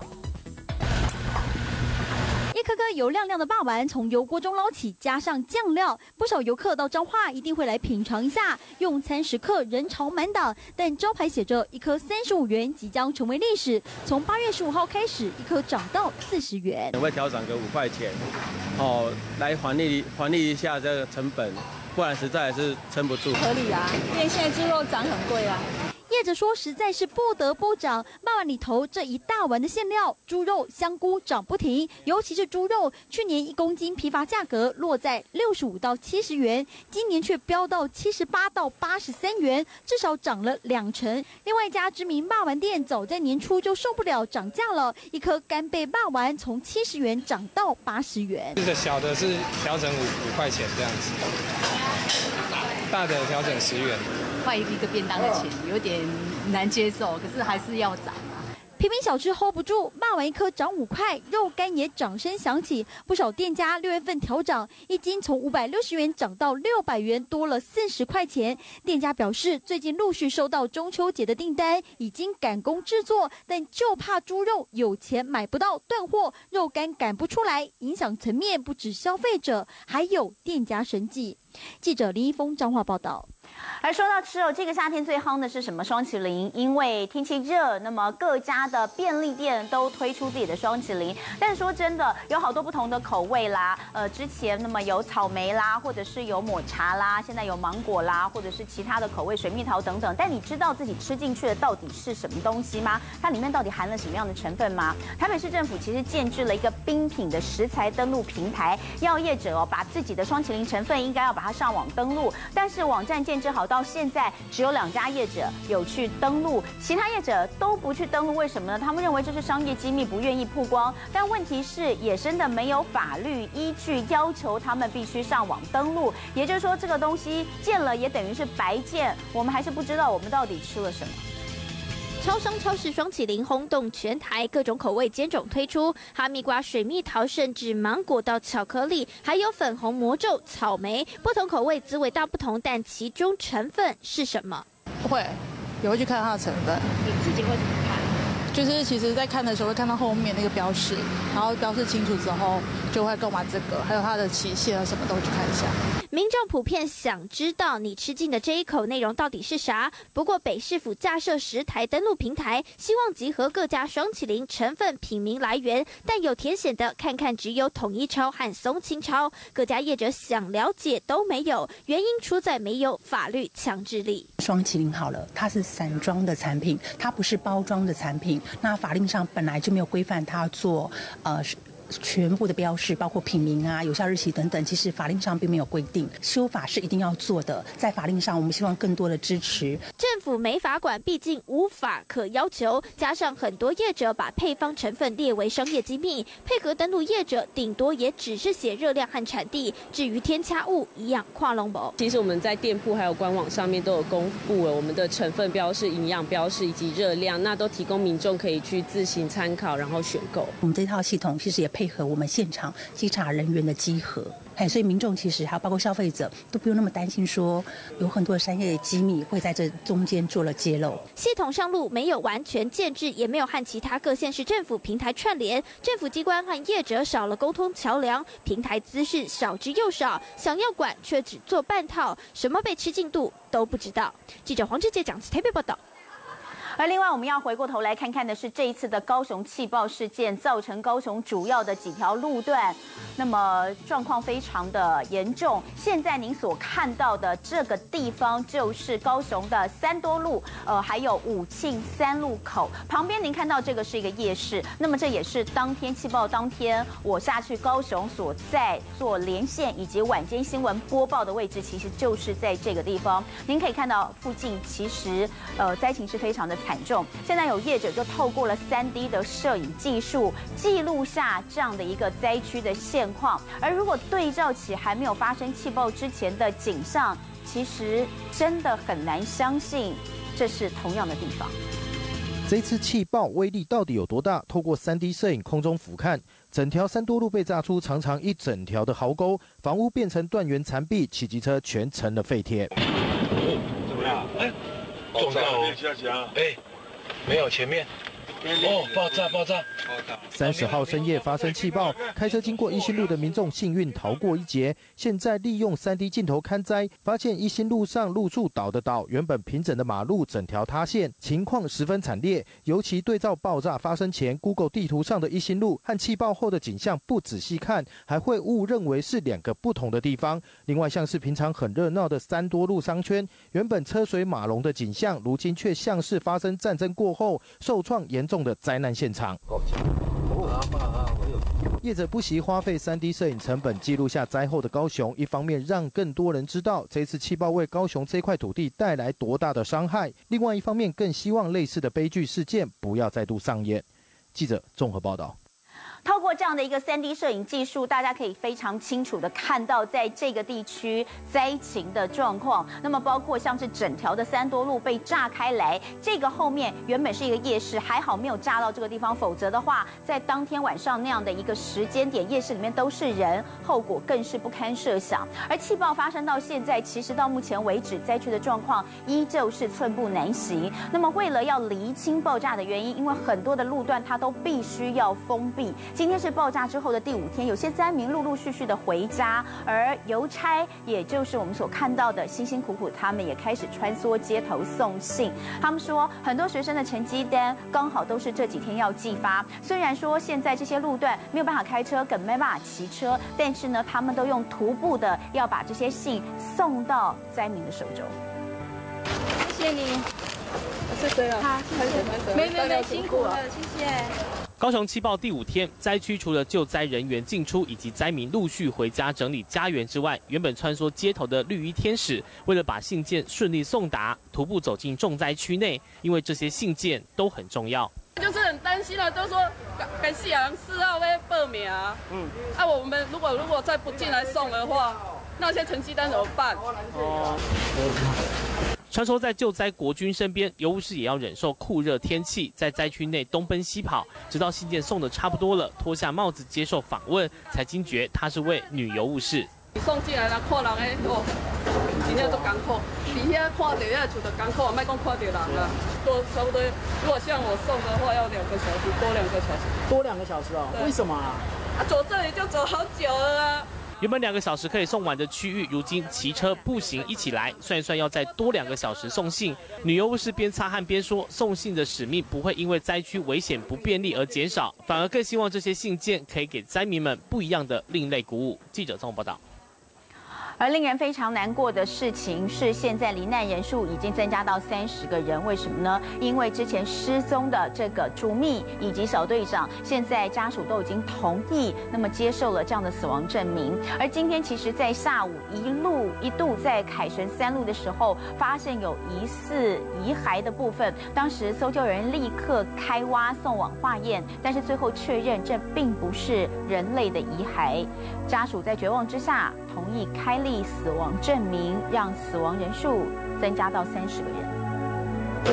一颗颗油亮亮的霸丸从油锅中捞起，加上酱料，不少游客到彰化一定会来品尝一下。用餐时刻人潮满档，但招牌写着一颗35元，即将成为历史。从8月15号开始，一颗涨到40元， 会调涨个5块钱，来还利一下这个成本，不然实在是撑不住。 合理啊，因为现在猪肉涨很贵啊。业者说，实在是不得不涨。霸碗里头这一大碗的馅料，猪肉、香菇涨不停，尤其是猪肉，去年1公斤批发价格落在65到70元，今年却飙到78到83元，至少涨了2成。另外一家知名霸碗店早在年初就受不了涨价了，一颗干贝霸碗从70元涨到80元。 这个小的是调整5块钱这样子，大的调整10元。 快一个便当的钱，有点难接受，可是还是要涨啊。 平民小吃 hold 不住，霸碗一颗涨5块，肉干也掌声响起。不少店家6月份调涨，1斤从560元涨到600元，多了40块钱。店家表示，最近陆续收到中秋节的订单，已经赶工制作，但就怕猪肉有钱买不到，断货，肉干赶不出来，影响层面不止消费者，还有店家生计。记者林一峰彰化报道。 而说到吃哦，这个夏天最夯的是什么？双麒麟。因为天气热，那么各家的便利店都推出自己的双麒麟。但是说真的，有好多不同的口味啦。之前那么有草莓啦，或者是有抹茶啦，现在有芒果啦，或者是其他的口味，水蜜桃等等。但你知道自己吃进去的到底是什么东西吗？它里面到底含了什么样的成分吗？台北市政府其实建制了一个冰品的食材登录平台，要业者把自己的双麒麟成分应该要把它上网登录。但是网站建制好到现在只有2家业者有去登录，其他业者都不去登录，为什么呢？他们认为这是商业机密，不愿意曝光。但问题是，野生的没有法律依据要求他们必须上网登录，也就是说，这个东西建了也等于是白建，我们还是不知道我们到底吃了什么。 超商超市双麒麟轰动全台，各种口味兼种推出，哈密瓜、水蜜桃，甚至芒果到巧克力，还有粉红魔咒、草莓，不同口味滋味大不同，但其中成分是什么？ 不会，也会去看它的成分。 你自己会怎么看？ 就是其实在看的时候会看到后面那个标示，然后标示清楚之后就会购买这个，还有它的期限啊什么都去看一下。 民众普遍想知道你吃进的这一口内容到底是啥。不过北市府架设10台登录平台，希望集合各家双麒麟成分、品名来源，但有填写的看看只有统一超和松青超，各家业者想了解都没有，原因出在没有法律强制力。 双麒麟好了，它是散装的产品，它不是包装的产品，那法令上本来就没有规范它做全部的标示，包括品名啊、有效日期等等，其实法令上并没有规定，修法是一定要做的。在法令上，我们希望更多的支持。 政府没法管，毕竟无法可要求，加上很多业者把配方成分列为商业机密，配合登录业者顶多也只是写热量和产地，至于添加物一样跨龙博。 其实我们在店铺还有官网上面都有公布了我们的成分标示、营养标示以及热量，那都提供民众可以去自行参考，然后选购。 我们这套系统其实也配合我们现场稽查人员的稽核，所以民众其实还有包括消费者都不用那么担心说有很多的商业机密会在这中间做了揭露。 系统上路没有完全建制，也没有和其他各县市政府平台串联，政府机关和业者少了沟通桥梁，平台资讯少之又少，想要管却只做半套，什么被吃进度都不知道。记者黄志杰讲台北报道。 而另外，我们要回过头来看看的是这一次的高雄气爆事件，造成高雄主要的几条路段，那么状况非常的严重。现在您所看到的这个地方就是高雄的三多路，还有武庆3路口旁边，您看到这个是一个夜市，那么这也是当天气爆当天我下去高雄所在做连线以及晚间新闻播报的位置，其实就是在这个地方。您可以看到附近其实灾情是非常的惨重，现在有业者就透过了3D 的摄影技术记录下这样的一个灾区的现况，而如果对照起还没有发生气爆之前的景象，其实真的很难相信这是同样的地方。 这次气爆威力到底有多大？透过3D 摄影空中俯瞰，整条三多路被炸出长长一整条的壕沟，房屋变成断垣残壁，汽机车全成了废铁。 怎么样？哎，爆炸哦！哎，没有前面。 哦，爆炸 ！30号深夜发生气爆，开车经过一心路的民众幸运逃过一劫。现在利用3D 镜头勘灾，发现一心路上路树倒的倒，原本平整的马路整条塌陷，情况十分惨烈。尤其对照爆炸发生前 Google 地图上的一心路和气爆后的景象，不仔细看还会误认为是2个不同的地方。另外，像是平常很热闹的3多路商圈，原本车水马龙的景象，如今却像是发生战争过后受创严重的灾难现场。业者不惜花费3D 摄影成本记录下灾后的高雄，一方面让更多人知道这次气爆为高雄这块土地带来多大的伤害，另外一方面更希望类似的悲剧事件不要再度上演。记者综合报道。 透过这样的一个3D 摄影技术，大家可以非常清楚的看到在这个地区灾情的状况。那么包括像是整条的3多路被炸开来，这个后面原本是一个夜市，还好没有炸到这个地方，否则的话，在当天晚上那样的一个时间点，夜市里面都是人，后果更是不堪设想。而气爆发生到现在，其实到目前为止，灾区的状况依旧是寸步难行。那么为了要厘清爆炸的原因，因为很多的路段它都必须要封闭。 今天是爆炸之后的第5天，有些灾民陆陆续续的回家，而邮差，也就是我们所看到的辛辛苦苦，他们也开始穿梭街头送信。他们说，很多学生的成绩单刚好都是这几天要寄发。虽然说现在这些路段没有办法开车，更没办法骑车，但是呢，他们都用徒步的要把这些信送到灾民的手中。 谢谢你，谢谢了，好，谢谢，没辛苦了，谢谢。 高雄气爆第5天，灾区除了救灾人员进出以及灾民陆续回家整理家园之外，原本穿梭街头的绿衣天使，为了把信件顺利送达，徒步走进重灾区内，因为这些信件都很重要。 就是很担心了，都说跟夕阳4号会报名啊，我们如果再不进来送的话，那些成绩单怎么办？ 穿梭在救灾国军身边，邮务士也要忍受酷热天气，在灾区内东奔西跑，直到信件送的差不多了，脱下帽子接受访问，才惊觉她是位女邮务士。 你送进来了，看人诶，哦，真正都艰苦。伫遐看到遐厝就艰苦，莫讲看到人啦。都差不多，如果像我送的话，要2个小时，多2个小时。 多2个小时哦？为什么啊？ 走这里就走好久了啊。 原本2个小时可以送完的区域，如今骑车、步行一起来，算一算要再多2个小时送信。女邮务士边擦汗边说，送信的使命不会因为灾区危险不便利而减少，反而更希望这些信件可以给灾民们不一样的另类鼓舞。记者综合报道。 而令人非常难过的事情是，现在罹难人数已经增加到30个人。为什么呢？因为之前失踪的这个主秘以及小队长，现在家属都已经同意，那么接受了这样的死亡证明。而今天其实，在下午一度在凯旋3路的时候，发现有疑似遗骸的部分，当时搜救人立刻开挖送往化验，但是最后确认这并不是人类的遗骸。家属在绝望之下，同意开立死亡证明，让死亡人数增加到30个人。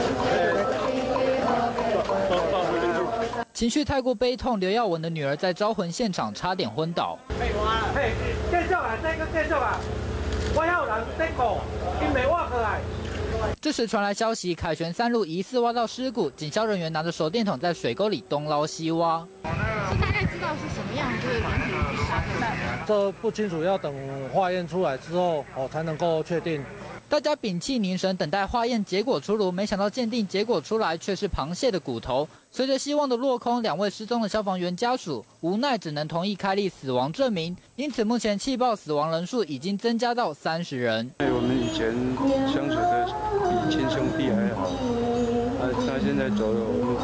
情绪太过悲痛，刘耀文的女儿在招魂现场差点昏倒。 继续啊，这个继续啊，我还有人在顾，因未挖过来。 这时传来消息，凯旋3路疑似挖到尸骨，警消人员拿着手电筒在水沟里东捞西挖。 是大概知道是什么样子的人体去杀的？ 这不清楚，要等化验出来之后才能够确定。 大家屏气凝神，等待化验结果出炉。没想到鉴定结果出来，却是螃蟹的骨头。随着希望的落空，2位失踪的消防员家属无奈只能同意开立死亡证明。因此，目前气爆死亡人数已经增加到30人。 我们以前相处的比亲兄弟还好，他现在走了，我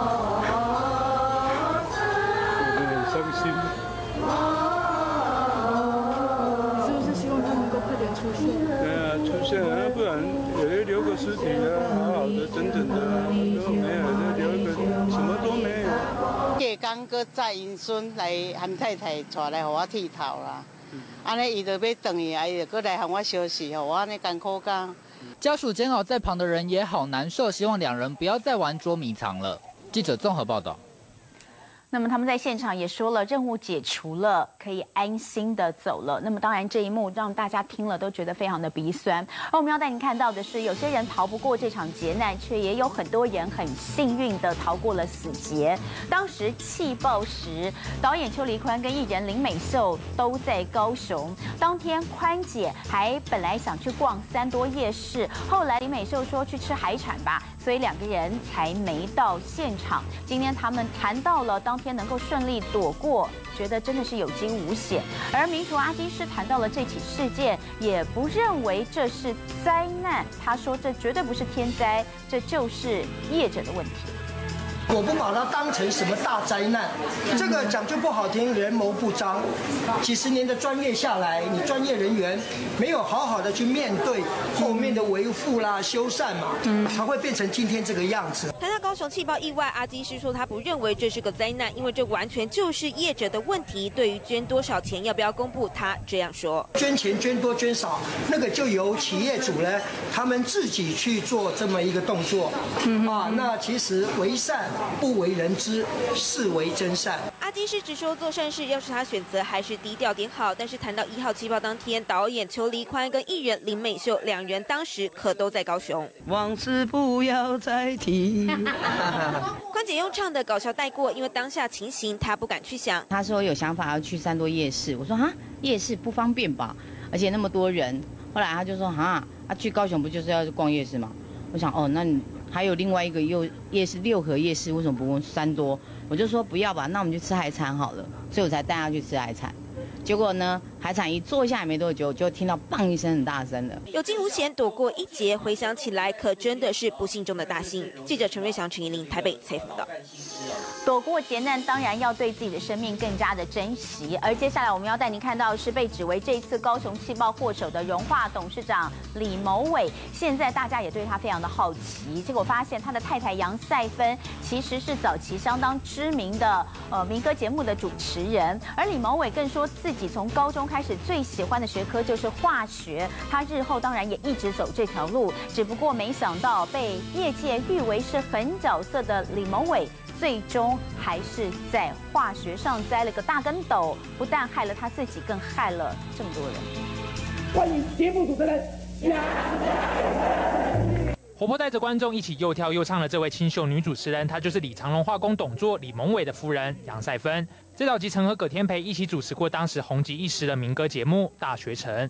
们很伤心。 是不是希望他能够快点出现？ 对啊，出现啊，不然也留个尸体啊，好好的、整整的啊，都没有，就留一个什么都没有。 隔天搁载因孙来含太太带来，互我剃头啦。安尼伊就要转去，伊就搁来喊我休息，互我安尼艰苦工。 家属煎熬在旁的人也好难受，希望两人不要再玩捉迷藏了。记者综合报道。 那么他们在现场也说了，任务解除了，可以安心的走了。那么当然这一幕让大家听了都觉得非常的鼻酸。而我们要带您看到的是，有些人逃不过这场劫难，却也有很多人很幸运的逃过了死劫。当时气爆时，导演邱黎宽跟艺人林美秀都在高雄。当天宽姐还本来想去逛三多夜市，后来林美秀说去吃海产吧，所以两个人才没到现场。今天他们谈到了当天能够顺利躲过，觉得真的是有惊无险。而民厨阿基师谈到了这起事件，也不认为这是灾难。他说这绝对不是天灾，这就是业者的问题。 我不把它当成什么大灾难，这个讲句不好听，人谋不臧。几十年的专业下来，你专业人员没有好好的去面对后面的维护啦、修缮嘛，才会变成今天这个样子。 谈到高雄气爆意外，阿基师说他不认为这是个灾难，因为这完全就是业者的问题。对于捐多少钱要不要公布，他这样说： 捐钱捐多捐少，那个就由企业主呢他们自己去做这么一个动作。那其实为善不为人知，是为真善。 阿基师只说做善事，要是他选择还是低调点好。但是谈到1号气爆当天，导演邱黎宽跟艺人林美秀两人当时可都在高雄。 往事不要再提。 宽姐用唱的搞笑带过，因为当下情形她不敢去想。 他说有想法要去三多夜市，我说哈夜市不方便吧，而且那么多人。后来他就说哈，去高雄不就是要逛夜市吗？我想哦，那你。还有另外一个夜市六合夜市，为什么不问三多？我就说不要吧，那我们就吃海产好了，所以我才带他去吃海产。结果呢，海产一坐下来没多久，就听到砰一声很大声的。 有惊无险躲过一劫，回想起来可真的是不幸中的大幸。记者陈瑞祥、陈怡玲台北采访到。 躲过劫难，当然要对自己的生命更加的珍惜。而接下来我们要带您看到的是被指为这一次高雄气爆祸首的荣化董事长李谋伟。现在大家也对他非常的好奇，结果发现他的太太杨赛芬其实是早期相当知名的民歌节目的主持人。而李谋伟更说自己从高中开始最喜欢的学科就是化学，他日后当然也一直走这条路，只不过没想到被业界誉为是狠角色的李谋伟，最终还是在化学上栽了个大跟斗，不但害了他自己，更害了这么多人。 欢迎节目主持人。 活泼带着观众一起又跳又唱的这位清秀女主持人，她就是李长荣化工董座李谋伟的夫人杨赛芬。最早期曾和葛天培一起主持过当时红极一时的民歌节目《大学城》。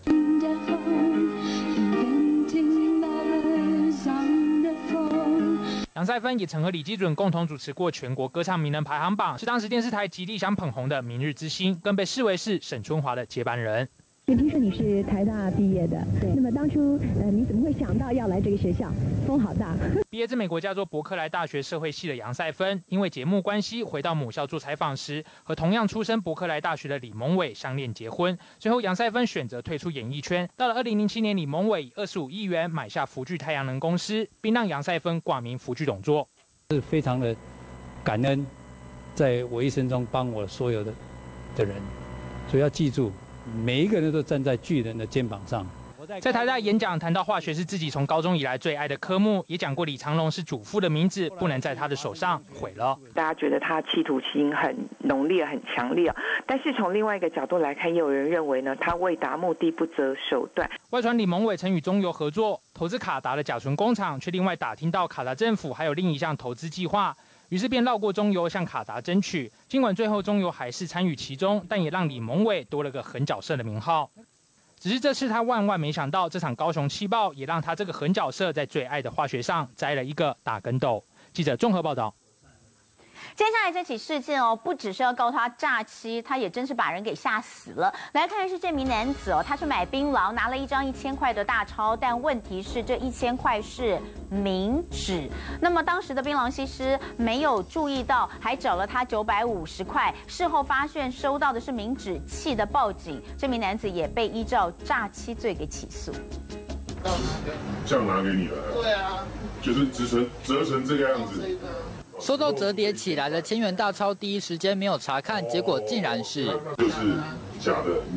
杨赛芬也曾和李基准共同主持过全国歌唱名人排行榜，是当时电视台极力想捧红的明日之星，更被视为是沈春华的接班人。 也听说你是台大毕业的，对。那么当初你怎么会想到要来这个学校？风好大。 毕业自美国加州伯克莱大学社会系的杨赛芬，因为节目关系回到母校做采访时，和同样出身伯克莱大学的李谋伟相恋结婚。最后杨赛芬选择退出演艺圈。到了2007年，李谋伟以25亿元买下福聚太阳能公司，并让杨赛芬挂名福聚董座。 是非常的感恩，在我一生中帮我所有的人，所以要记住。每一个人都站在巨人的肩膀上。 在台大演讲谈到化学是自己从高中以来最爱的科目，也讲过李长荣是主妇的名字不能在他的手上毁了。 大家觉得他企图心很浓烈、很强烈，但是从另外一个角度来看，也有人认为呢，他为达目的不择手段。 外传李谋伟曾与中油合作投资卡达的甲醇工厂，却另外打听到卡达政府还有另一项投资计划。于是便绕过中油向卡达争取，尽管最后中油还是参与其中，但也让李谋伟多了个狠角色的名号。只是这次他万万没想到，这场高雄气爆也让他这个狠角色在最爱的化学上栽了一个大跟斗。记者综合报道。 接下来这起事件不只是要告他诈欺，他也真是把人给吓死了。来看的是这名男子他去买槟榔，拿了一张1000块的大钞，但问题是这1000块是冥纸。那么当时的槟榔西施没有注意到，还找了他950块。事后发现收到的是冥纸，气得报警。这名男子也被依照诈欺罪给起诉。 这样拿给你了？对啊，就是折成这个样子。 收到折叠起来的1000元大钞，第一时间没有查看，结果竟然是就是假的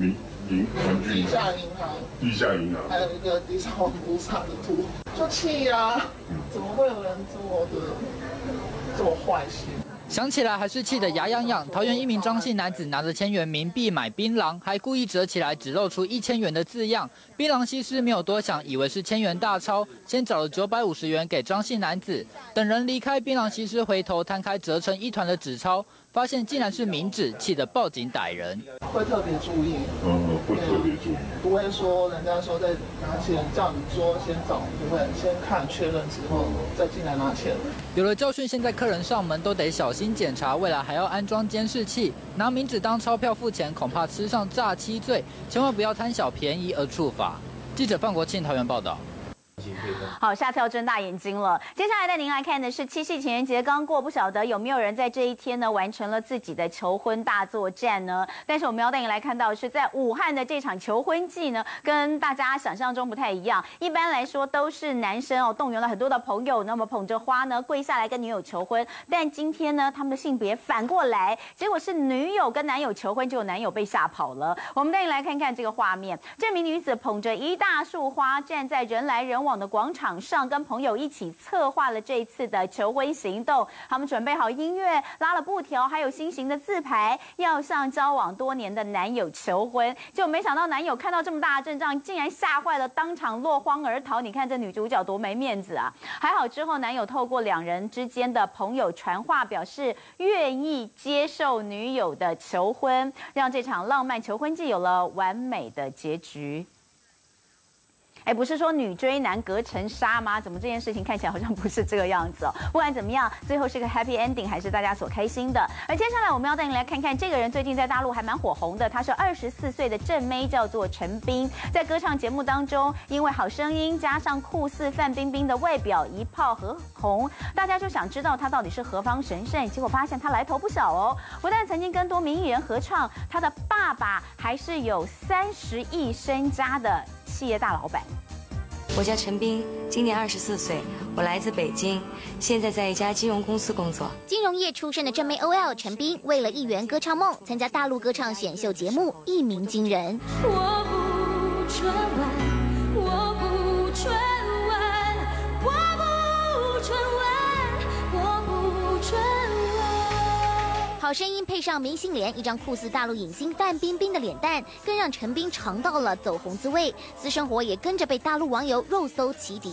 地下银行， 还有一个地上王菩萨的图，就气呀！怎么会有人这么坏心？ 想起来还是气得牙痒痒。桃园一名张姓男子拿着1000元冥币买槟榔，还故意折起来，只露出1000元的字样。槟榔西施没有多想，以为是1000元大钞，先找了950元给张姓男子。等人离开，槟榔西施回头摊开折成一团的纸钞，发现竟然是冥纸，气得报警逮人。 会特别注意， 会特别注意， 不会说人家说在拿钱叫你说先找，不会先看确认之后再进来拿钱。 有了教训，现在客人上门都得小心检查，未来还要安装监视器。拿冥纸当钞票付钱，恐怕吃上诈欺罪，千万不要贪小便宜而触法。记者范国庆桃园报道。 好，下次要睁大眼睛了。接下来带您来看的是七夕情人节刚过，不晓得有没有人在这一天呢完成了自己的求婚大作战呢？但是我们要带您来看到的是在武汉的这场求婚季呢，跟大家想象中不太一样。一般来说都是男生动员了很多的朋友，那么捧着花呢跪下来跟女友求婚。但今天呢，他们的性别反过来，结果是女友跟男友求婚，结果男友被吓跑了。我们带您来看看这个画面，这名女子捧着一大束花，站在人来人往的广场上，跟朋友一起策划了这一次的求婚行动。他们准备好音乐，拉了布条，还有心形的字牌，要向交往多年的男友求婚。结果没想到男友看到这么大的阵仗，竟然吓坏了，当场落荒而逃。你看这女主角多没面子啊！还好之后男友透过两人之间的朋友传话，表示愿意接受女友的求婚，让这场浪漫求婚季有了完美的结局。不是说女追男隔层纱吗？怎么这件事情看起来好像不是这个样子哦？不管怎么样，最后是个 happy ending， 还是大家所开心的。而接下来我们要带您来看看这个人最近在大陆还蛮火红的，她是24岁的正妹，叫做陈冰。在歌唱节目当中，因为好声音加上酷似范冰冰的外表一炮而红，大家就想知道她到底是何方神圣。结果发现她来头不小哦，不但曾经跟多名艺人合唱，她的爸爸还是有30亿身家的企业大老板。 我叫陈冰，今年24岁，我来自北京，现在在一家金融公司工作。 金融业出身的正妹 OL 陈冰，为了一圆歌唱梦，参加大陆歌唱选秀节目，一鸣惊人。 我不转弯，我不转弯，我不转弯，我不转弯。 好声音配上明星脸，一张酷似大陆影星范冰冰的脸蛋，更让陈冰尝到了走红滋味。私生活也跟着被大陆网友肉搜起底。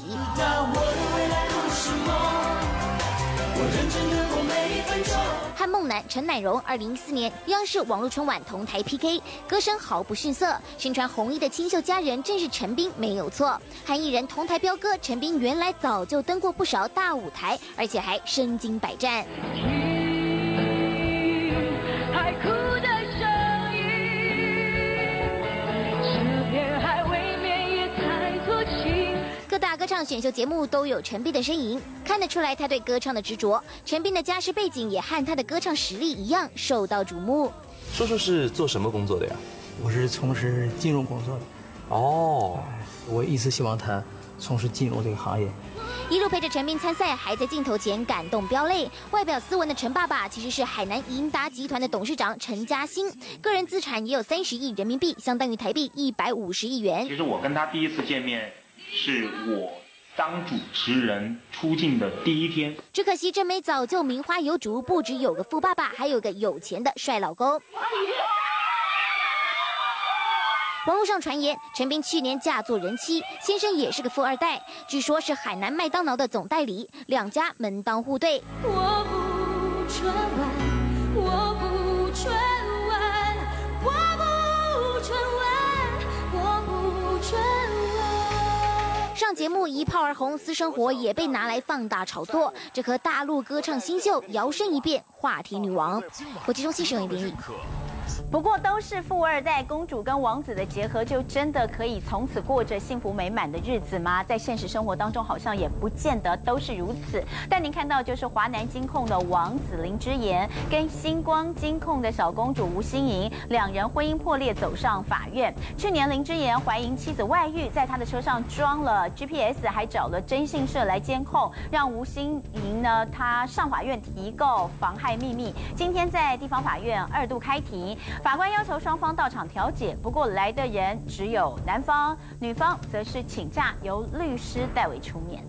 和梦男陈乃荣2014年央视网络春晚同台 PK， 歌声毫不逊色，身穿红衣的清秀佳人正是陈冰没有错。和艺人同台飙歌，陈冰原来早就登过不少大舞台，而且还身经百战。 海哭的声音，这片海未免也太多情。 各大歌唱选秀节目都有陈冰的身影，看得出来他对歌唱的执着。陈冰的家世背景也和他的歌唱实力一样受到瞩目。 说说是做什么工作的呀？ 我是从事金融工作的。 哦， 我一直希望他从事金融这个行业。 一路陪着陈冰参赛，还在镜头前感动飙泪。外表斯文的陈爸爸其实是海南盈达集团的董事长陈嘉欣，个人资产也有30亿人民币，相当于台币150亿元。 其实我跟他第一次见面，是我当主持人出镜的第一天。 只可惜正妹早就名花有主，不只有个富爸爸，还有个有钱的帅老公。网络上传言，陈冰去年嫁作人妻，先生也是个富二代，据说是海南麦当劳的总代理，两家门当户对。 我不转弯，我不转弯，我不转弯，我不转弯。 上节目一炮而红，私生活也被拿来放大炒作，这颗大陆歌唱新秀摇身一变话题女王。国际中心沈伟林。 不过都是富二代，公主跟王子的结合，就真的可以从此过着幸福美满的日子吗？在现实生活当中，好像也不见得都是如此。但您看到就是华南金控的王子林之言，跟星光金控的小公主吴欣盈，两人婚姻破裂，走上法院。去年林之言怀疑妻子外遇，在他的车上装了 GPS， 还找了征信社来监控，让吴欣盈呢，他上法院提告妨害秘密。今天在地方法院2度开庭。 明。法官要求双方到场调解，不过来的人只有男方，女方则是请假由律师代为出面。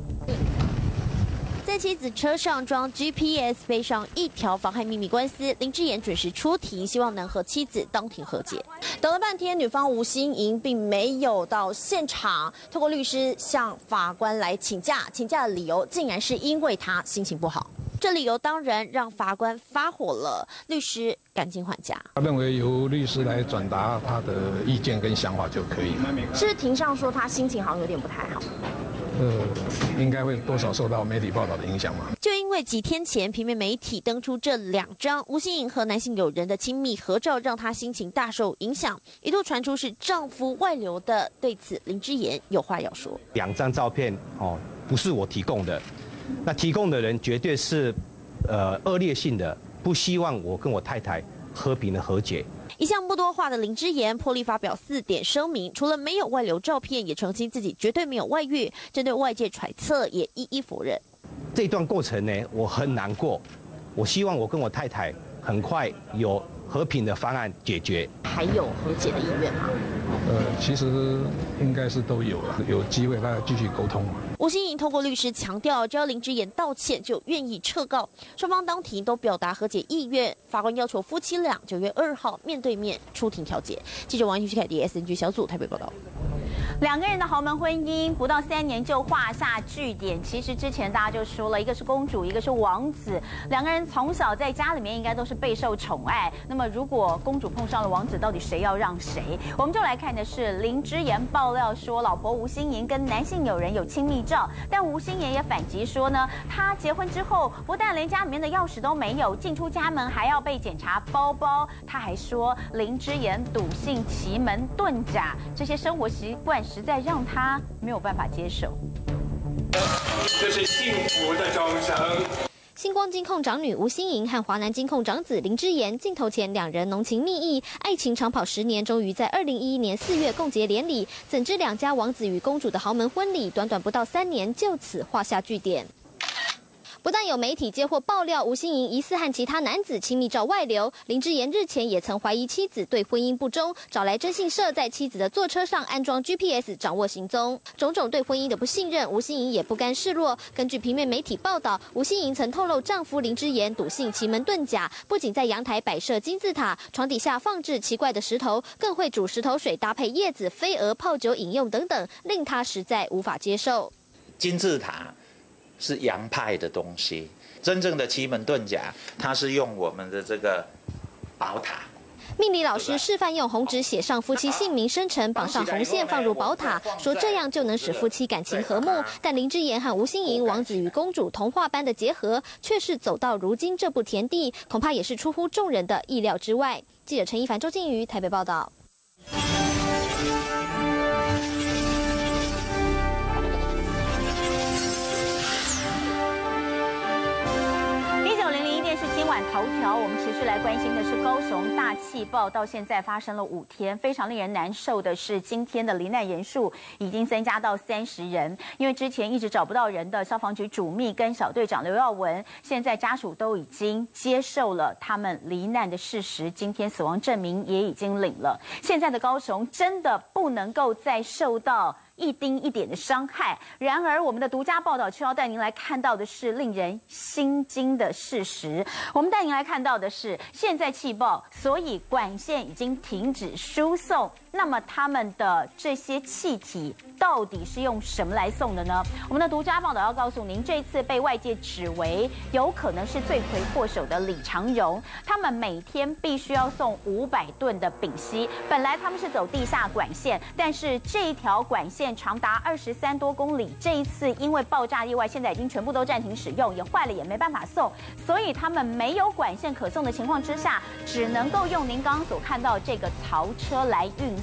在妻子车上装 GPS 背上一条妨害秘密官司，林智妍准时出庭，希望能和妻子当庭和解。等了半天，女方吴欣莹并没有到现场，透过律师向法官来请假，请假的理由竟然是因为她心情不好。这理由当然让法官发火了，律师赶紧缓假。 他认为由律师来转达他的意见跟想法就可以了。 是庭上说他心情好像有点不太好。 应该会多少受到媒体报道的影响嘛？ 就因为几天前平面媒体登出这2张吴欣莹和男性友人的亲密合照，让她心情大受影响，一度传出是丈夫外流的。对此，林智妍有话要说 ：2张照片不是我提供的，那提供的人绝对是恶劣性的，不希望我跟我太太和平的和解。 一向不多话的林智妍破例发表4点声明，除了没有外流照片，也澄清自己绝对没有外遇，针对外界揣测也一一否认。 这段过程呢，我很难过，我希望我跟我太太很快有和平的方案解决。 还有和解的意愿吗？ 其实应该是都有了，有机会大家继续沟通嘛。 吴欣莹透过律师强调，只要林智妍道歉，就愿意撤告。双方当庭都表达和解意愿，法官要求夫妻俩9月2号面对面出庭调解。记者王玉凯迪 SNG 小组台北报道。 2个人的豪门婚姻不到3年就画下句点。其实之前大家就说了，一个是公主，一个是王子，2个人从小在家里面应该都是备受宠爱。那么如果公主碰上了王子，到底谁要让谁？我们就来看的是林智妍爆料说，老婆吴欣莹跟男性友人有亲密照，但吴欣妍也反击说呢，她结婚之后不但连家里面的钥匙都没有，进出家门还要被检查包包。她还说林智妍笃信奇门遁甲，这些生活习惯实在让她没有办法接受。 这是幸福的钟声。 星光金控长女吴欣莹和华南金控长子林智妍镜头前2人浓情蜜意，爱情长跑10年，终于在2011年4月共结连理。怎知2家王子与公主的豪门婚礼，短短不到3年就此画下句点。不但有媒体接获爆料，吴欣莹疑似和其他男子亲密照外流，林智妍日前也曾怀疑妻子对婚姻不忠，找来征信社在妻子的坐车上安装 GPS 掌握行踪。种种对婚姻的不信任，吴欣莹也不甘示弱。根据平面媒体报道，吴欣莹曾透露丈夫林智妍笃信奇门遁甲，不仅在阳台摆设金字塔，床底下放置奇怪的石头，更会煮石头水搭配叶子、飞蛾泡酒饮用等等，令她实在无法接受。 金字塔是洋派的东西，真正的奇门遁甲，它是用我们的这个宝塔。 命理老师示范用红纸写上夫妻姓名生辰，绑上红线放入宝塔，说这样就能使夫妻感情和睦。但林智妍和吴欣莹王子与公主童话般的结合，却是走到如今这步田地，恐怕也是出乎众人的意料之外。记者陈一凡、周静瑜台北报道。 头条，我们持续来关心的是高雄大气爆，到现在发生了5天，非常令人难受的是，今天的罹难人数已经增加到30人。因为之前一直找不到人的消防局主秘跟小队长刘耀文，现在家属都已经接受了他们罹难的事实，今天死亡证明也已经领了。现在的高雄真的不能够再受到一丁一点的伤害。然而，我们的独家报道却要带您来看到的是令人心惊的事实。我们带您来看到的是，现在气爆，所以管线已经停止输送。那么，他们的这些气体到底是用什么来送的呢？我们的独家报道要告诉您，这次被外界指为有可能是罪魁祸首的李长荣，他们每天必须要送500吨的丙烯。本来他们是走地下管线，但是这一条管线长达23多公里，这一次因为爆炸意外，现在已经全部都暂停使用，也坏了，也没办法送，所以他们没有管线可送的情况之下，只能够用您刚刚所看到这个槽车来运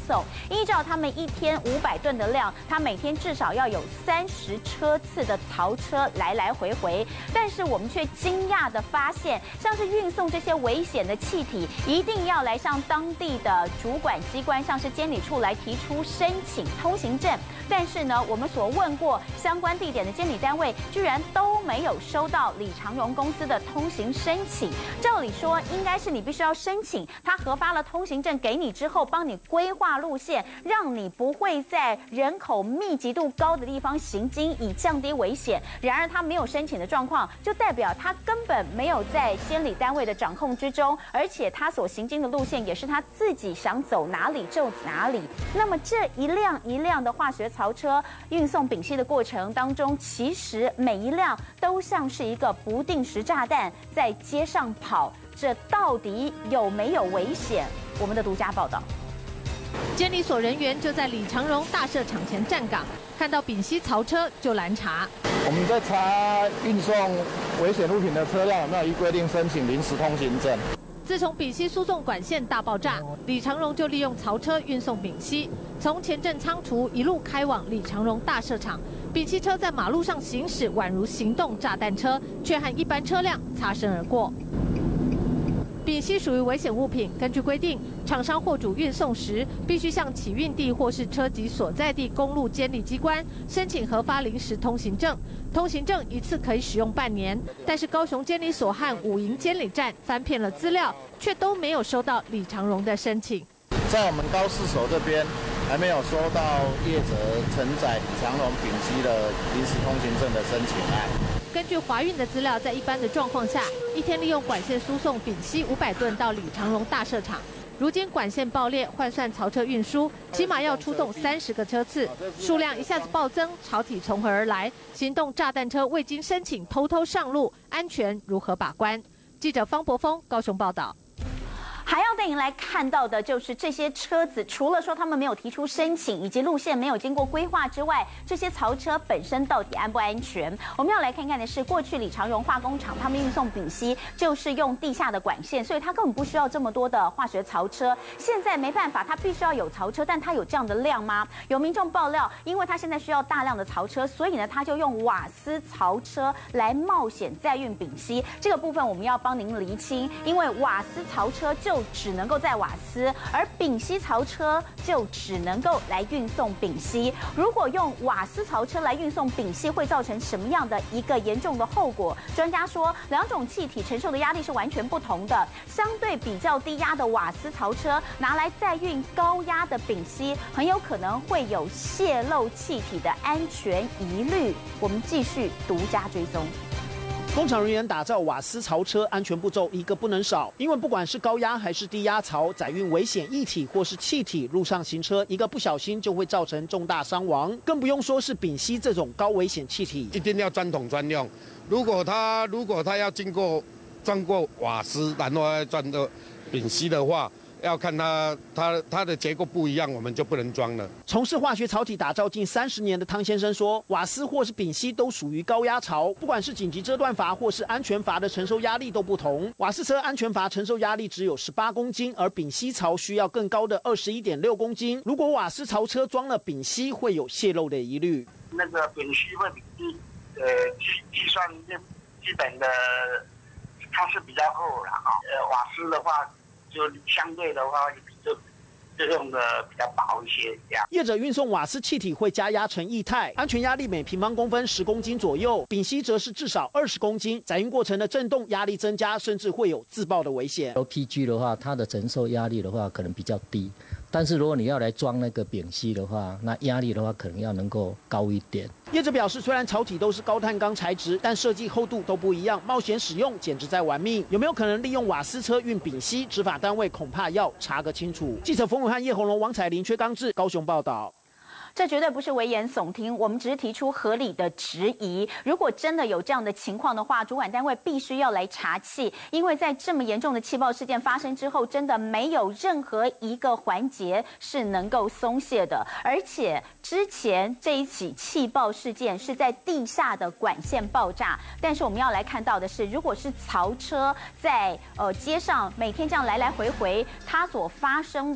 送。依照他们一天500吨的量，他每天至少要有30车次的槽车来来回回。但是我们却惊讶地发现，像是运送这些危险的气体，一定要来向当地的主管机关，像是监理处来提出申请通行证。但是呢，我们所问过相关地点的监理单位，居然都没有收到李长荣公司的通行申请。照理说，应该是你必须要申请，他核发了通行证给你之后，帮你规划路线，让你不会在人口密集度高的地方行经，以降低危险。然而他没有申请的状况，就代表他根本没有在监理单位的掌控之中，而且他所行经的路线也是他自己想走哪里就哪里。那么这一辆一辆的化学槽车运送丙烯的过程当中，其实每一辆都像是一个不定时炸弹在街上跑，这到底有没有危险？我们的独家报道。 监理所人员就在李长荣大社场前站岗，看到丙烯槽车就拦查。 我们在查运送危险物品的车辆有没有依规定申请临时通行证。 自从丙烯输送管线大爆炸，李长荣就利用槽车运送丙烯，从前镇仓储一路开往李长荣大社场。丙烯车在马路上行驶，宛如行动炸弹车，却和一般车辆擦身而过。丙烯属于危险物品，根据规定，厂商货主运送时必须向起运地或是车籍所在地公路监理机关申请核发临时通行证。通行证一次可以使用半年，但是高雄监理所和武营监理站翻遍了资料，却都没有收到李长荣的申请。 在我们高士所这边还没有收到业者承载李长荣丙烯的临时通行证的申请案。 根据华运的资料，在一般的状况下，一天利用管线输送丙烯500吨到李长荣大社场。如今管线爆裂，换算槽车运输，起码要出动30个车次，数量一下子暴增，潮体从何而来？行动炸弹车未经申请偷偷上路，安全如何把关？记者方博峰高雄报道。 还要带您来看到的就是这些车子，除了说他们没有提出申请，以及路线没有经过规划之外，这些槽车本身到底安不安全？我们要来看看的是，过去李长荣化工厂他们运送丙烯就是用地下的管线，所以它根本不需要这么多的化学槽车。现在没办法，它必须要有槽车，但它有这样的量吗？有民众爆料，因为它现在需要大量的槽车，所以呢，它就用瓦斯槽车来冒险载运丙烯。这个部分我们要帮您厘清，因为瓦斯槽车就只能够载瓦斯，而丙烯槽车就只能够来运送丙烯。如果用瓦斯槽车来运送丙烯，会造成什么样的一个严重的后果？专家说，两种气体承受的压力是完全不同的。相对比较低压的瓦斯槽车拿来载运高压的丙烯，很有可能会有泄漏气体的安全疑虑。我们继续独家追踪。 工厂人员打造瓦斯槽车，安全步骤一个不能少，因为不管是高压还是低压槽，载运危险液体或是气体，路上行车一个不小心就会造成重大伤亡，更不用说是丙烯这种高危险气体， 一定要专桶专用。如果他要经过装过瓦斯，然后要装的丙烯的话，要看它的结构不一样，我们就不能装了。 从事化学槽体打造近30年的汤先生说，瓦斯或是丙烯都属于高压槽，不管是紧急遮断阀或是安全阀的承受压力都不同。瓦斯车安全阀承受压力只有18公斤，而丙烯槽需要更高的21.6公斤。如果瓦斯槽车装了丙烯，会有泄漏的疑虑。 那个丙烯会比计算基本的它是比较厚了啊，瓦斯的话。就相对的话，就用的比较薄一些，这样。 业者运送瓦斯气体会加压成液态，安全压力每平方公分10公斤左右，丙烯则是至少20公斤，载运过程的震动压力增加，甚至会有自爆的危险。 LPG 的话，它的承受压力的话可能比较低，但是如果你要来装那个丙烯的话，那压力的话可能要能够高一点。 业者表示，虽然槽体都是高碳钢材质，但设计厚度都不一样，冒险使用简直在玩命。有没有可能利用瓦斯车运丙烯？执法单位恐怕要查个清楚。记者冯伟汉、叶红龙、王彩玲、薛刚志高雄报道。 这绝对不是危言耸听，我们只是提出合理的质疑。如果真的有这样的情况的话，主管单位必须要来查气，因为在这么严重的气爆事件发生之后，真的没有任何一个环节是能够松懈的。而且之前这一起气爆事件是在地下的管线爆炸，但是我们要来看到的是，如果是槽车在街上每天这样来来回回，它所发生的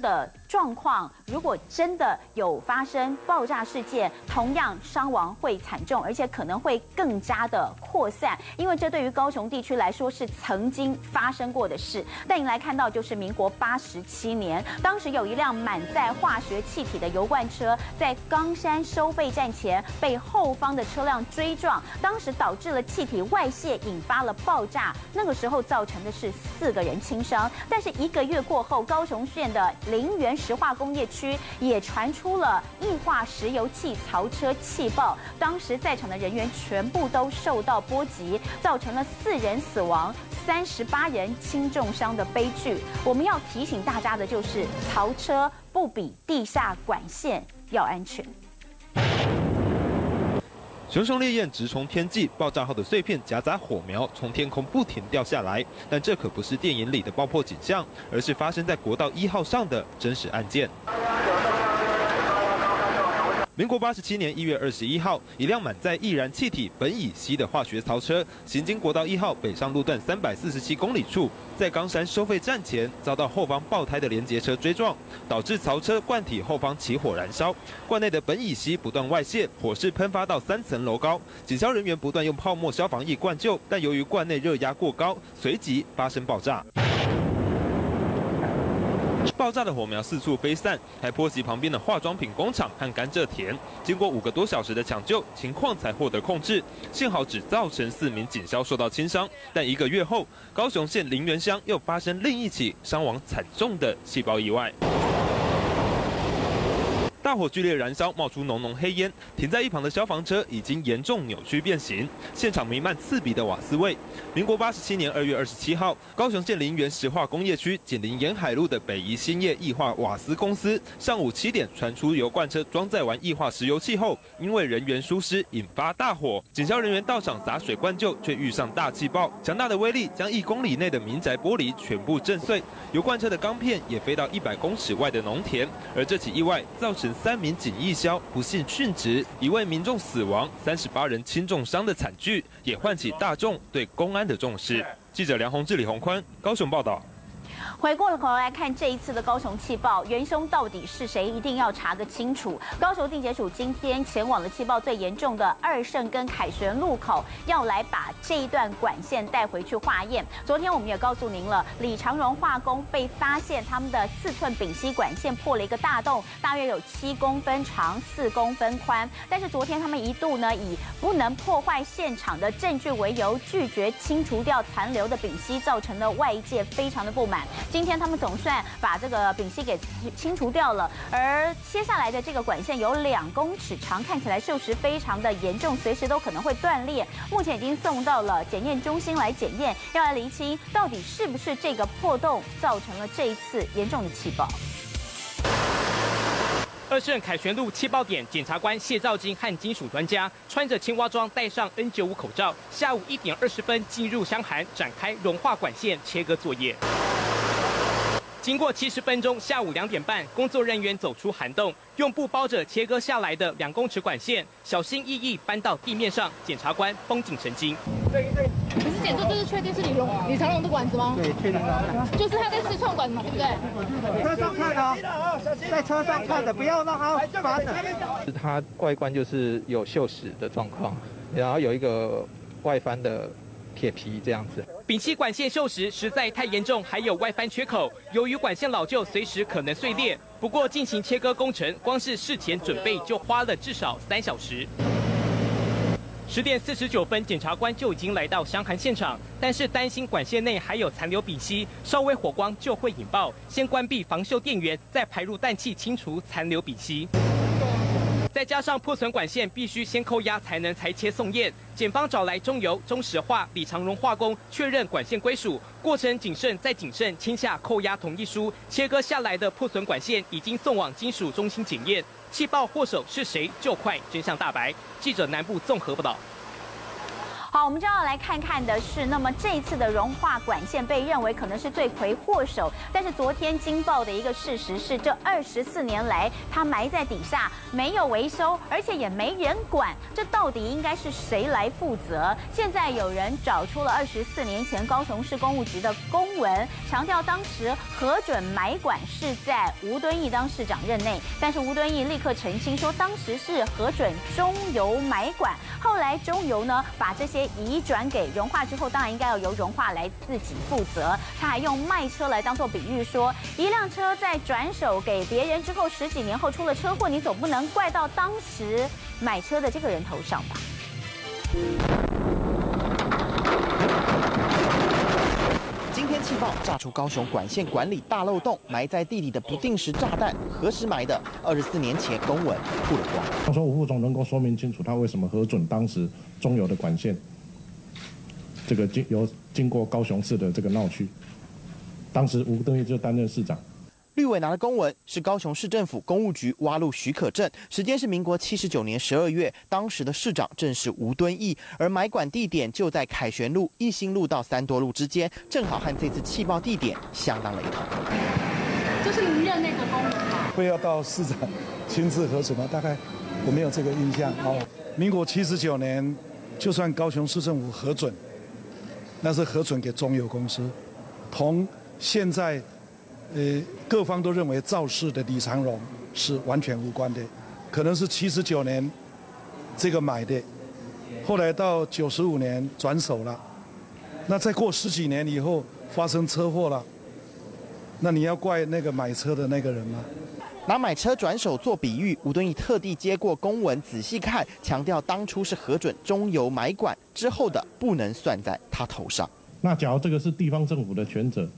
状况如果真的有发生爆炸事件，同样伤亡会惨重，而且可能会更加的扩散，因为这对于高雄地区来说是曾经发生过的事。带您来看到就是民国87年，当时有一辆满载化学气体的油罐车在冈山收费站前被后方的车辆追撞，当时导致了气体外泄，引发了爆炸。那个时候造成的是4个人轻伤。但是1个月过后，高雄县的林园石化工业区也传出了液化石油气槽车气爆，当时在场的人员全部都受到波及，造成了4人死亡、38人轻重伤的悲剧。我们要提醒大家的就是，槽车不比地下管线要安全。 熊熊烈焰直冲天际，爆炸后的碎片夹杂火苗从天空不停掉下来。但这可不是电影里的爆破景象，而是发生在国道1号上的真实案件。民国87年1月21号，一辆满载易燃气体苯乙烯的化学槽车，行经国道1号北上路段347公里处，在冈山收费站前遭到后方爆胎的连结车追撞，导致槽车罐体后方起火燃烧，罐内的苯乙烯不断外泄，火势喷发到3层楼高，警消人员不断用泡沫消防液灌救，但由于罐内热压过高，随即发生爆炸。爆炸的火苗四处飞散，还波及旁边的化妆品工厂和甘蔗田。经过5个多小时的抢救，情况才获得控制。幸好只造成4名警消受到轻伤，但1个月后，高雄县林园乡又发生另一起伤亡惨重的气爆意外。大火剧烈燃烧，冒出浓浓黑烟，停在一旁的消防车已经严重扭曲变形，现场弥漫刺鼻的瓦斯味。民国87年2月27号，高雄县林园石化工业区紧邻沿海路的北宜兴业液化瓦斯公司，上午7点传出油罐车装载完液化石油气后，因为人员疏失引发大火，警消人员到场洒水灌救，却遇上大气爆，强大的威力将1公里内的民宅玻璃全部震碎，油罐车的钢片也飞到100公尺外的农田。而这起意外造成3名警义消不幸殉职，1位民众死亡，38人轻重伤的惨剧，也唤起大众对公安的重视。记者梁宏志、李宏宽，高雄报道。 回过头来看这一次的高雄气爆，元凶到底是谁？一定要查个清楚。高雄地检署今天前往了气爆最严重的2圣跟凯旋路口，要来把这一段管线带回去化验。昨天我们也告诉您了，李长荣化工被发现他们的4寸丙烯管线破了一个大洞，大约有7公分长、4公分宽。但是昨天他们一度呢以不能破坏现场的证据为由，拒绝清除掉残留的丙烯，造成了外界非常的不满。今天他们总算把这个丙烯给清除掉了，而接下来的这个管线有2公尺长，看起来锈蚀非常的严重，随时都可能会断裂。目前已经送到了检验中心来检验，要来厘清到底是不是这个破洞造成了这一次严重的气爆。 2圣凯旋路气爆点，检察官谢兆金和金属专家穿着青蛙装，戴上 N95 口罩，下午1点20分进入箱涵，展开融化管线切割作业。经过70分钟，下午2点半，工作人员走出涵洞，用布包着切割下来的2公尺管线，小心翼翼搬到地面上。检察官绷紧神经。 可是检测这是确定是李长荣的管子吗？对，确定的。就是他在4寸管嘛，对不对？ 车上看的，在车上看的，不要让它翻了。 它外观就是有锈蚀的状况，然后有一个外翻的铁皮这样子。 丙烯管线锈蚀实在太严重，还有外翻缺口，由于管线老旧，随时可能碎裂。不过进行切割工程，光是事前准备就花了至少3小时。10点49分，检察官就已经来到箱涵现场，但是担心管线内还有残留丙烯，稍微火光就会引爆，先关闭防锈电源，再排入氮气清除残留丙烯。再加上破损管线必须先扣压才能裁切送验，检方找来中油、中石化、李长荣化工确认管线归属，过程谨慎再谨慎，签下扣押同意书。切割下来的破损管线已经送往金属中心检验，气爆祸首是谁？就快真相大白。记者南部综合报道。 好，我们就要来看看的是，那么这一次的融化管线被认为可能是罪魁祸首，但是昨天惊爆的一个事实是，这24年来它埋在底下，没有维修，而且也没人管，这到底应该是谁来负责？现在有人找出了24年前高雄市公务局的公文，强调当时核准埋管是在吴敦义当市长任内，但是吴敦义立刻澄清说，当时是核准中油埋管，后来中油呢把这些移转给融化之后，当然应该要由融化来自己负责。他还用卖车来当做比喻说，一辆车在转手给别人之后，10几年后出了车祸，你总不能怪到当时买车的这个人头上吧？ 今天气爆炸出高雄管线管理大漏洞，埋在地里的不定时炸弹，何时埋的？24年前公文曝了光。 他说吴副总能够说明清楚，他为什么核准当时中油的管线，这个经过高雄市的这个闹区，当时吴敦义就担任市长。 绿委拿的公文是高雄市政府公务局挖路许可证，时间是民国79年12月，当时的市长正是吴敦义，而埋管地点就在凯旋路、义兴路到三多路之间，正好和这次气爆地点相当雷同。 这是您任内的公文吗？ 会要到市长亲自核准吗？大概我没有这个印象。哦，民国79年，就算高雄市政府核准，那是核准给中油公司，同现在。各方都认为肇事的李长荣是完全无关的，可能是79年这个买的，后来到95年转手了，那再过10几年以后发生车祸了，那你要怪那个买车的那个人吗？ 拿买车转手做比喻，吴敦义特地接过公文仔细看，强调当初是核准中油买管，之后的不能算在他头上。 那假如这个是地方政府的权责，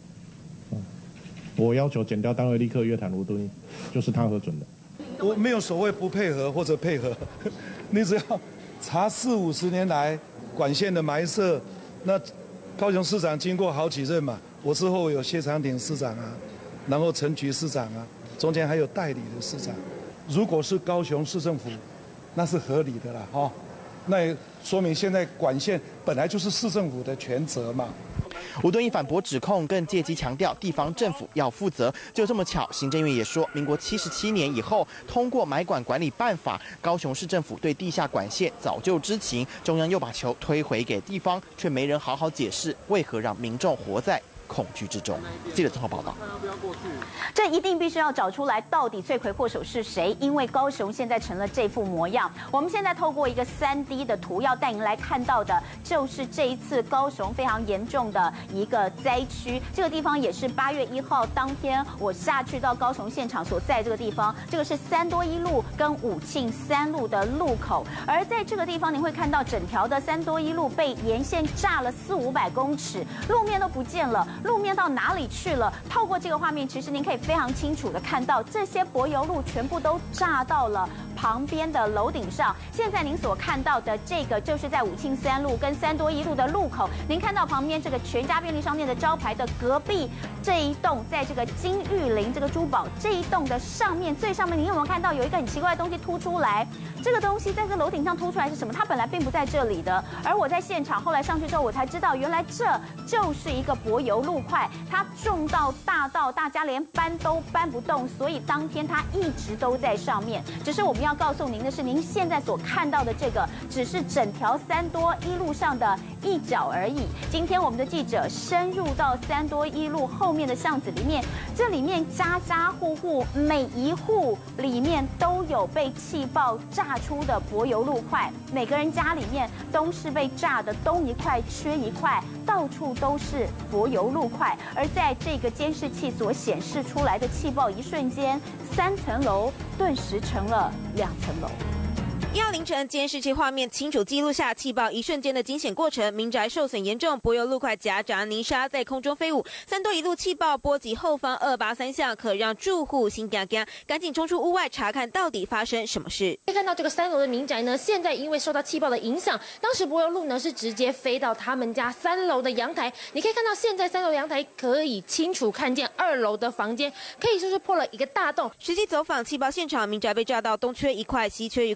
我要求检调单位立刻约谈吴敦义，就是他核准的。 我没有所谓不配合或者配合，你只要查40、50年来管线的埋设，那高雄市长经过好几任嘛，我之后有谢长廷市长啊，然后陈菊市长啊，中间还有代理的市长。如果是高雄市政府，那是合理的啦，哈，那也说明现在管线本来就是市政府的权责嘛。 吴敦义反驳指控，更借机强调地方政府要负责。就这么巧，行政院也说，民国77年以后通过埋管管理办法，高雄市政府对地下管线早就知情，中央又把球推回给地方，却没人好好解释为何让民众活在恐惧之中。记者综合报道。 这一定必须要找出来，到底罪魁祸首是谁？因为高雄现在成了这副模样。我们现在透过一个3D 的图，要带您来看到的，就是这一次高雄非常严重的一个灾区。这个地方也是8月1号当天我下去到高雄现场所在这个地方，这个是三多一路跟武庆3路的路口。而在这个地方，您会看到整条的三多一路被沿线炸了400-500公尺，路面都不见了。路面到哪里去了？透过这个画面，其实您可以非常清楚的看到，这些柏油路全部都炸到了旁边的楼顶上。现在您所看到的这个，就是在武庆3路跟三多一路的路口。您看到旁边这个全家便利商店的招牌的隔壁这一栋，在这个金玉林这个珠宝这一栋的上面，最上面，您有没有看到有一个很奇怪的东西凸出来？这个东西在这个楼顶上凸出来是什么？它本来并不在这里的。而我在现场后来上去之后，我才知道，原来这就是一个柏油路块，它重到大到大家连搬都搬不动，所以当天它一直都在上面。只是我们要告诉您的是，您现在所看到的这个只是整条三多一路上的一角而已。今天我们的记者深入到三多一路后面的巷子里面，这里面家家户户每一户里面都有被气爆炸出的柏油路块，每个人家里面都是被炸的东一块缺一块，到处都是柏油路块。而在这个监视器所显示出来的气爆一瞬间，3层楼顿时成了2层楼。 1号凌晨，监视器画面清楚记录下气爆一瞬间的惊险过程，民宅受损严重，柏油路块夹杂泥沙在空中飞舞，三多一路气爆波及后方283巷，可让住户心惊惊，赶紧冲出屋外查看到底发生什么事。 可以看到这个3楼的民宅呢，现在因为受到气爆的影响，当时柏油路呢是直接飞到他们家3楼的阳台。你可以看到现在3楼阳台可以清楚看见2楼的房间，可以说是破了一个大洞。 实际走访气爆现场，民宅被炸到东缺一块西缺一块，有的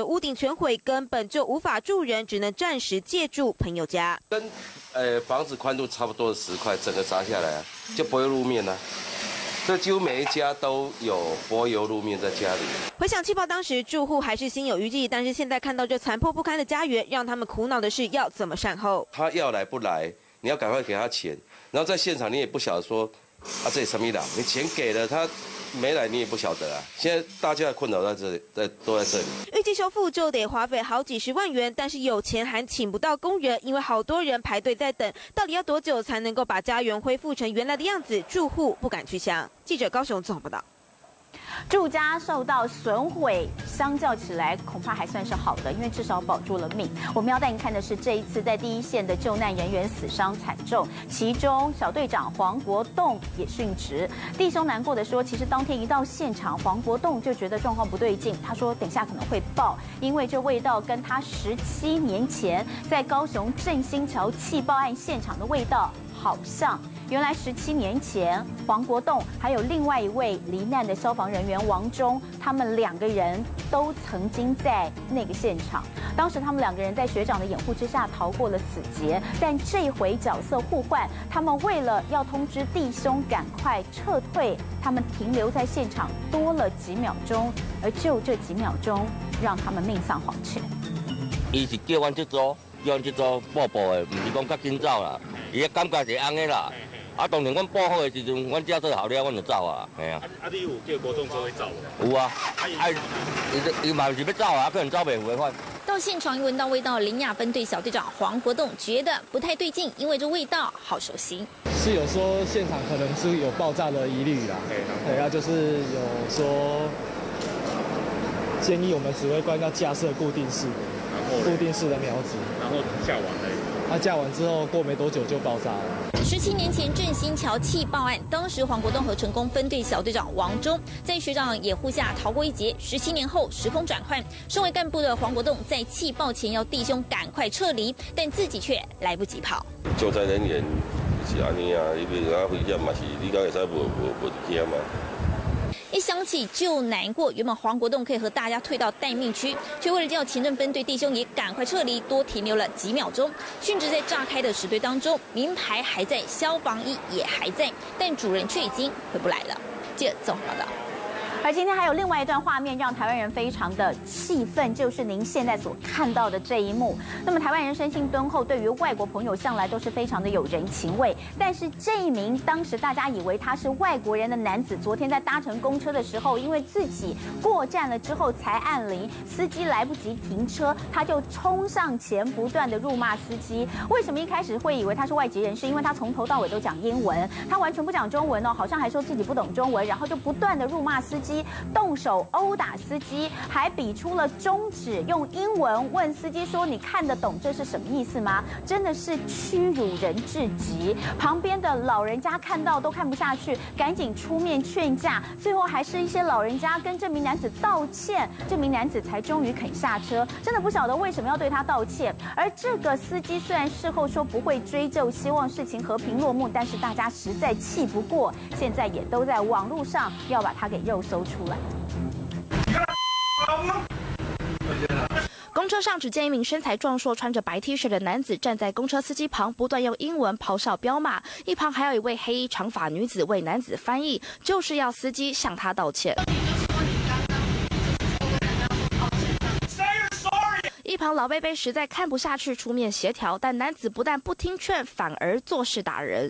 屋顶全毁，根本就无法住人，只能暂时借住朋友家。 跟房子宽度差不多的10块，整个砸下来啊，就柏油路面啊。 这几乎每一家都有柏油路面在家里。 回想气爆当时，住户还是心有余悸，但是现在看到这残破不堪的家园，让他们苦恼的是要怎么善后。 他要来不来，你要赶快给他钱，然后在现场你也不晓得说，这里什么啦？你钱给了他。 没来你也不晓得啊！现在大家的困扰在这里，都在这里。 预计修复就得花费好几10万元，但是有钱还请不到工人，因为好多人排队在等。到底要多久才能够把家园恢复成原来的样子？住户不敢去想。记者高雄综合报道。 住家受到损毁，相较起来恐怕还算是好的，因为至少保住了命。我们要带您看的是这一次在第一线的救难人员死伤惨重，其中小队长黄国栋也殉职。弟兄难过的说，其实当天一到现场，黄国栋就觉得状况不对劲，他说等下可能会爆，因为这味道跟他17年前在高雄振兴桥气爆案现场的味道好像。 原来17年前，黄国栋还有另外一位罹难的消防人员王忠，他们2个人都曾经在那个现场。当时他们2个人在学长的掩护之下逃过了死劫，但这回角色互换，他们为了要通知弟兄赶快撤退，他们停留在现场多了几秒钟，而就这几秒钟，让他们命丧黄泉。 伊是叫阮这组报步的，唔是讲较紧走啦，伊个感觉是安尼啦。 啊，当然，阮报好的时阵，阮驾照好了，阮就走啊，系啊。你有叫国栋做去走无？有啊，伊嘛是要走啊，可能走袂回返。 到现场一闻到味道，林雅分队小队长黄国栋觉得不太对劲，因为这味道好熟悉。 是有说现场可能是有爆炸的疑虑啦，对，啊，就是有说建议我们指挥官要架设固定式的苗子，然后架完了。 他架完之后，过没多久就爆炸了。 17年前振兴桥气爆案，当时黄国栋和成功分队小队长王忠在学长掩护下逃过一劫。17年后时空转换，身为干部的黄国栋在气爆前要弟兄赶快撤离，但自己却来不及跑。 救灾人员是安尼啊，因为危险嘛是，你敢会使无惊嘛？ 一想起就难过，原本黄国栋可以和大家退到待命区，却为了叫前阵分队弟兄也赶快撤离，多停留了几秒钟。殉职在炸开的10队当中，名牌还在，消防衣也还在，但主人却已经回不来了。记者综合报道。 而今天还有另外一段画面让台湾人非常的气愤，就是您现在所看到的这一幕。那么台湾人生性敦厚，对于外国朋友向来都是非常的有人情味。但是这一名当时大家以为他是外国人的男子，昨天在搭乘公车的时候，因为自己过站了之后才按铃，司机来不及停车，他就冲上前不断的辱骂司机。为什么一开始会以为他是外籍人士？因为他从头到尾都讲英文，他完全不讲中文哦，好像还说自己不懂中文，然后就不断的辱骂司机。 动手殴打司机，还比出了中指，用英文问司机说：“你看得懂这是什么意思吗？”真的是屈辱人至极。旁边的老人家看到都看不下去，赶紧出面劝架。最后还是一些老人家跟这名男子道歉，这名男子才终于肯下车。真的不晓得为什么要对他道歉。而这个司机虽然事后说不会追究，希望事情和平落幕，但是大家实在气不过，现在也都在网络上要把他给肉搜出来。 公车上只见一名身材壮硕、穿着白 T 恤的男子站在公车司机旁，不断用英文咆哮彪骂。一旁还有一位黑衣长发女子为男子翻译，就是要司机向他道歉。一旁老贝贝实在看不下去，出面协调，但男子不但不听劝，反而作势打人。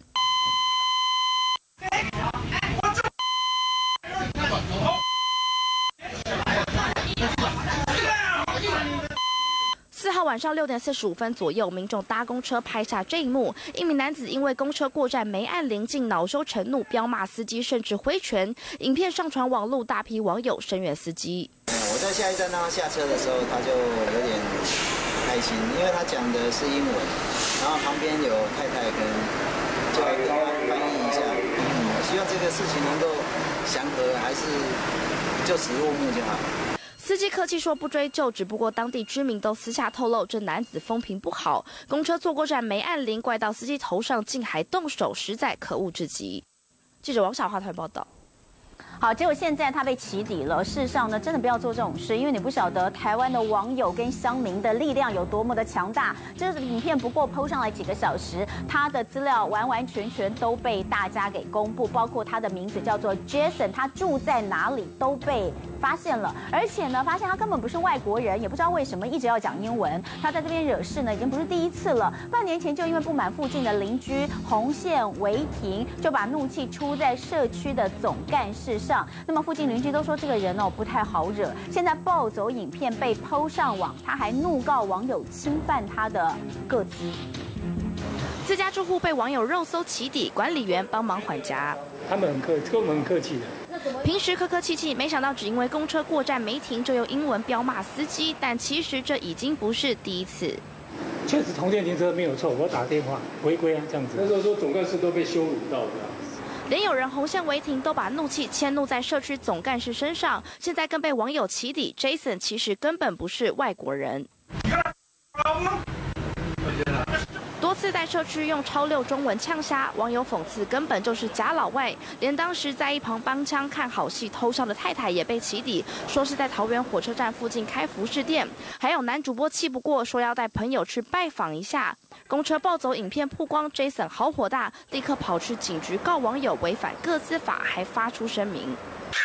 4号晚上6点45分左右，民众搭公车拍下这一幕。一名男子因为公车过站没按铃，竟恼羞成怒，彪骂司机，甚至挥拳。影片上传网络，大批网友声援司机。 我在下一站让他下车的时候，他就有点开心，因为他讲的是英文，然后旁边有太太跟就跟他翻译一下。希望这个事情能够祥和，还是就此落幕就好。 司机客气说不追究，只不过当地居民都私下透露，这男子风评不好，公车坐过站没按铃，怪到司机头上，竟还动手，实在可恶至极。记者王小华团报道。 好，结果现在他被起底了。事实上呢，真的不要做这种事，因为你不晓得台湾的网友跟乡民的力量有多么的强大。这个影片不过 PO 上来几个小时，他的资料完完全全都被大家给公布，包括他的名字叫做 Jason， 他住在哪里都被发现了。而且呢，发现他根本不是外国人，也不知道为什么一直要讲英文。他在这边惹事呢，已经不是第一次了。半年前就因为不满附近的邻居红线违停，就把怒气出在社区的总干事上。那么附近邻居都说这个人不太好惹。现在暴走影片被 PO 上网，他还怒告网友侵犯他的个资。 自家住户被网友肉搜起底，管理员帮忙缓颊。 他们跟我们很客气的。 平时客客气气，没想到只因为公车过站没停，就用英文彪骂司机。但其实这已经不是第一次。 确实同电停车没有错，我打电话违规这样子。那时候说总干事都被羞辱到的。 连有人红线违停都把怒气迁怒在社区总干事身上，现在更被网友起底 ，Jason 其实根本不是外国人。多次在社区用超溜中文呛瞎，网友讽刺根本就是假老外，连当时在一旁帮腔看好戏偷笑的太太也被起底，说是在桃园火车站附近开服饰店。还有男主播气不过，说要带朋友去拜访一下。公车暴走影片曝光 ，Jason 好火大，立刻跑去警局告网友违反个资法，还发出声明。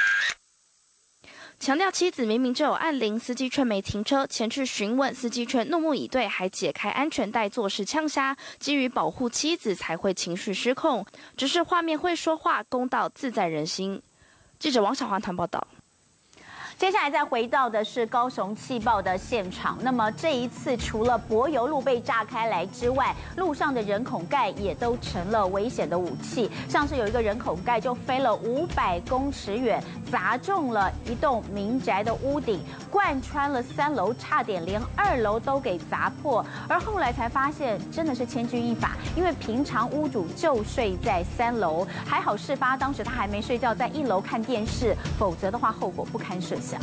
强调妻子明明就有按铃，司机却没停车，前去询问，司机却怒目以对，还解开安全带做事呛瞎。基于保护妻子才会情绪失控，只是画面会说话，公道自在人心。记者王小环团报道。 接下来再回到的是高雄气爆的现场。那么这一次，除了柏油路被炸开来之外，路上的人孔盖也都成了危险的武器。像是有一个人孔盖就飞了500公尺远，砸中了一栋民宅的屋顶，贯穿了3楼，差点连2楼都给砸破。而后来才发现，真的是千钧一发，因为平常屋主就睡在3楼，还好事发当时他还没睡觉，在1楼看电视，否则的话后果不堪设想。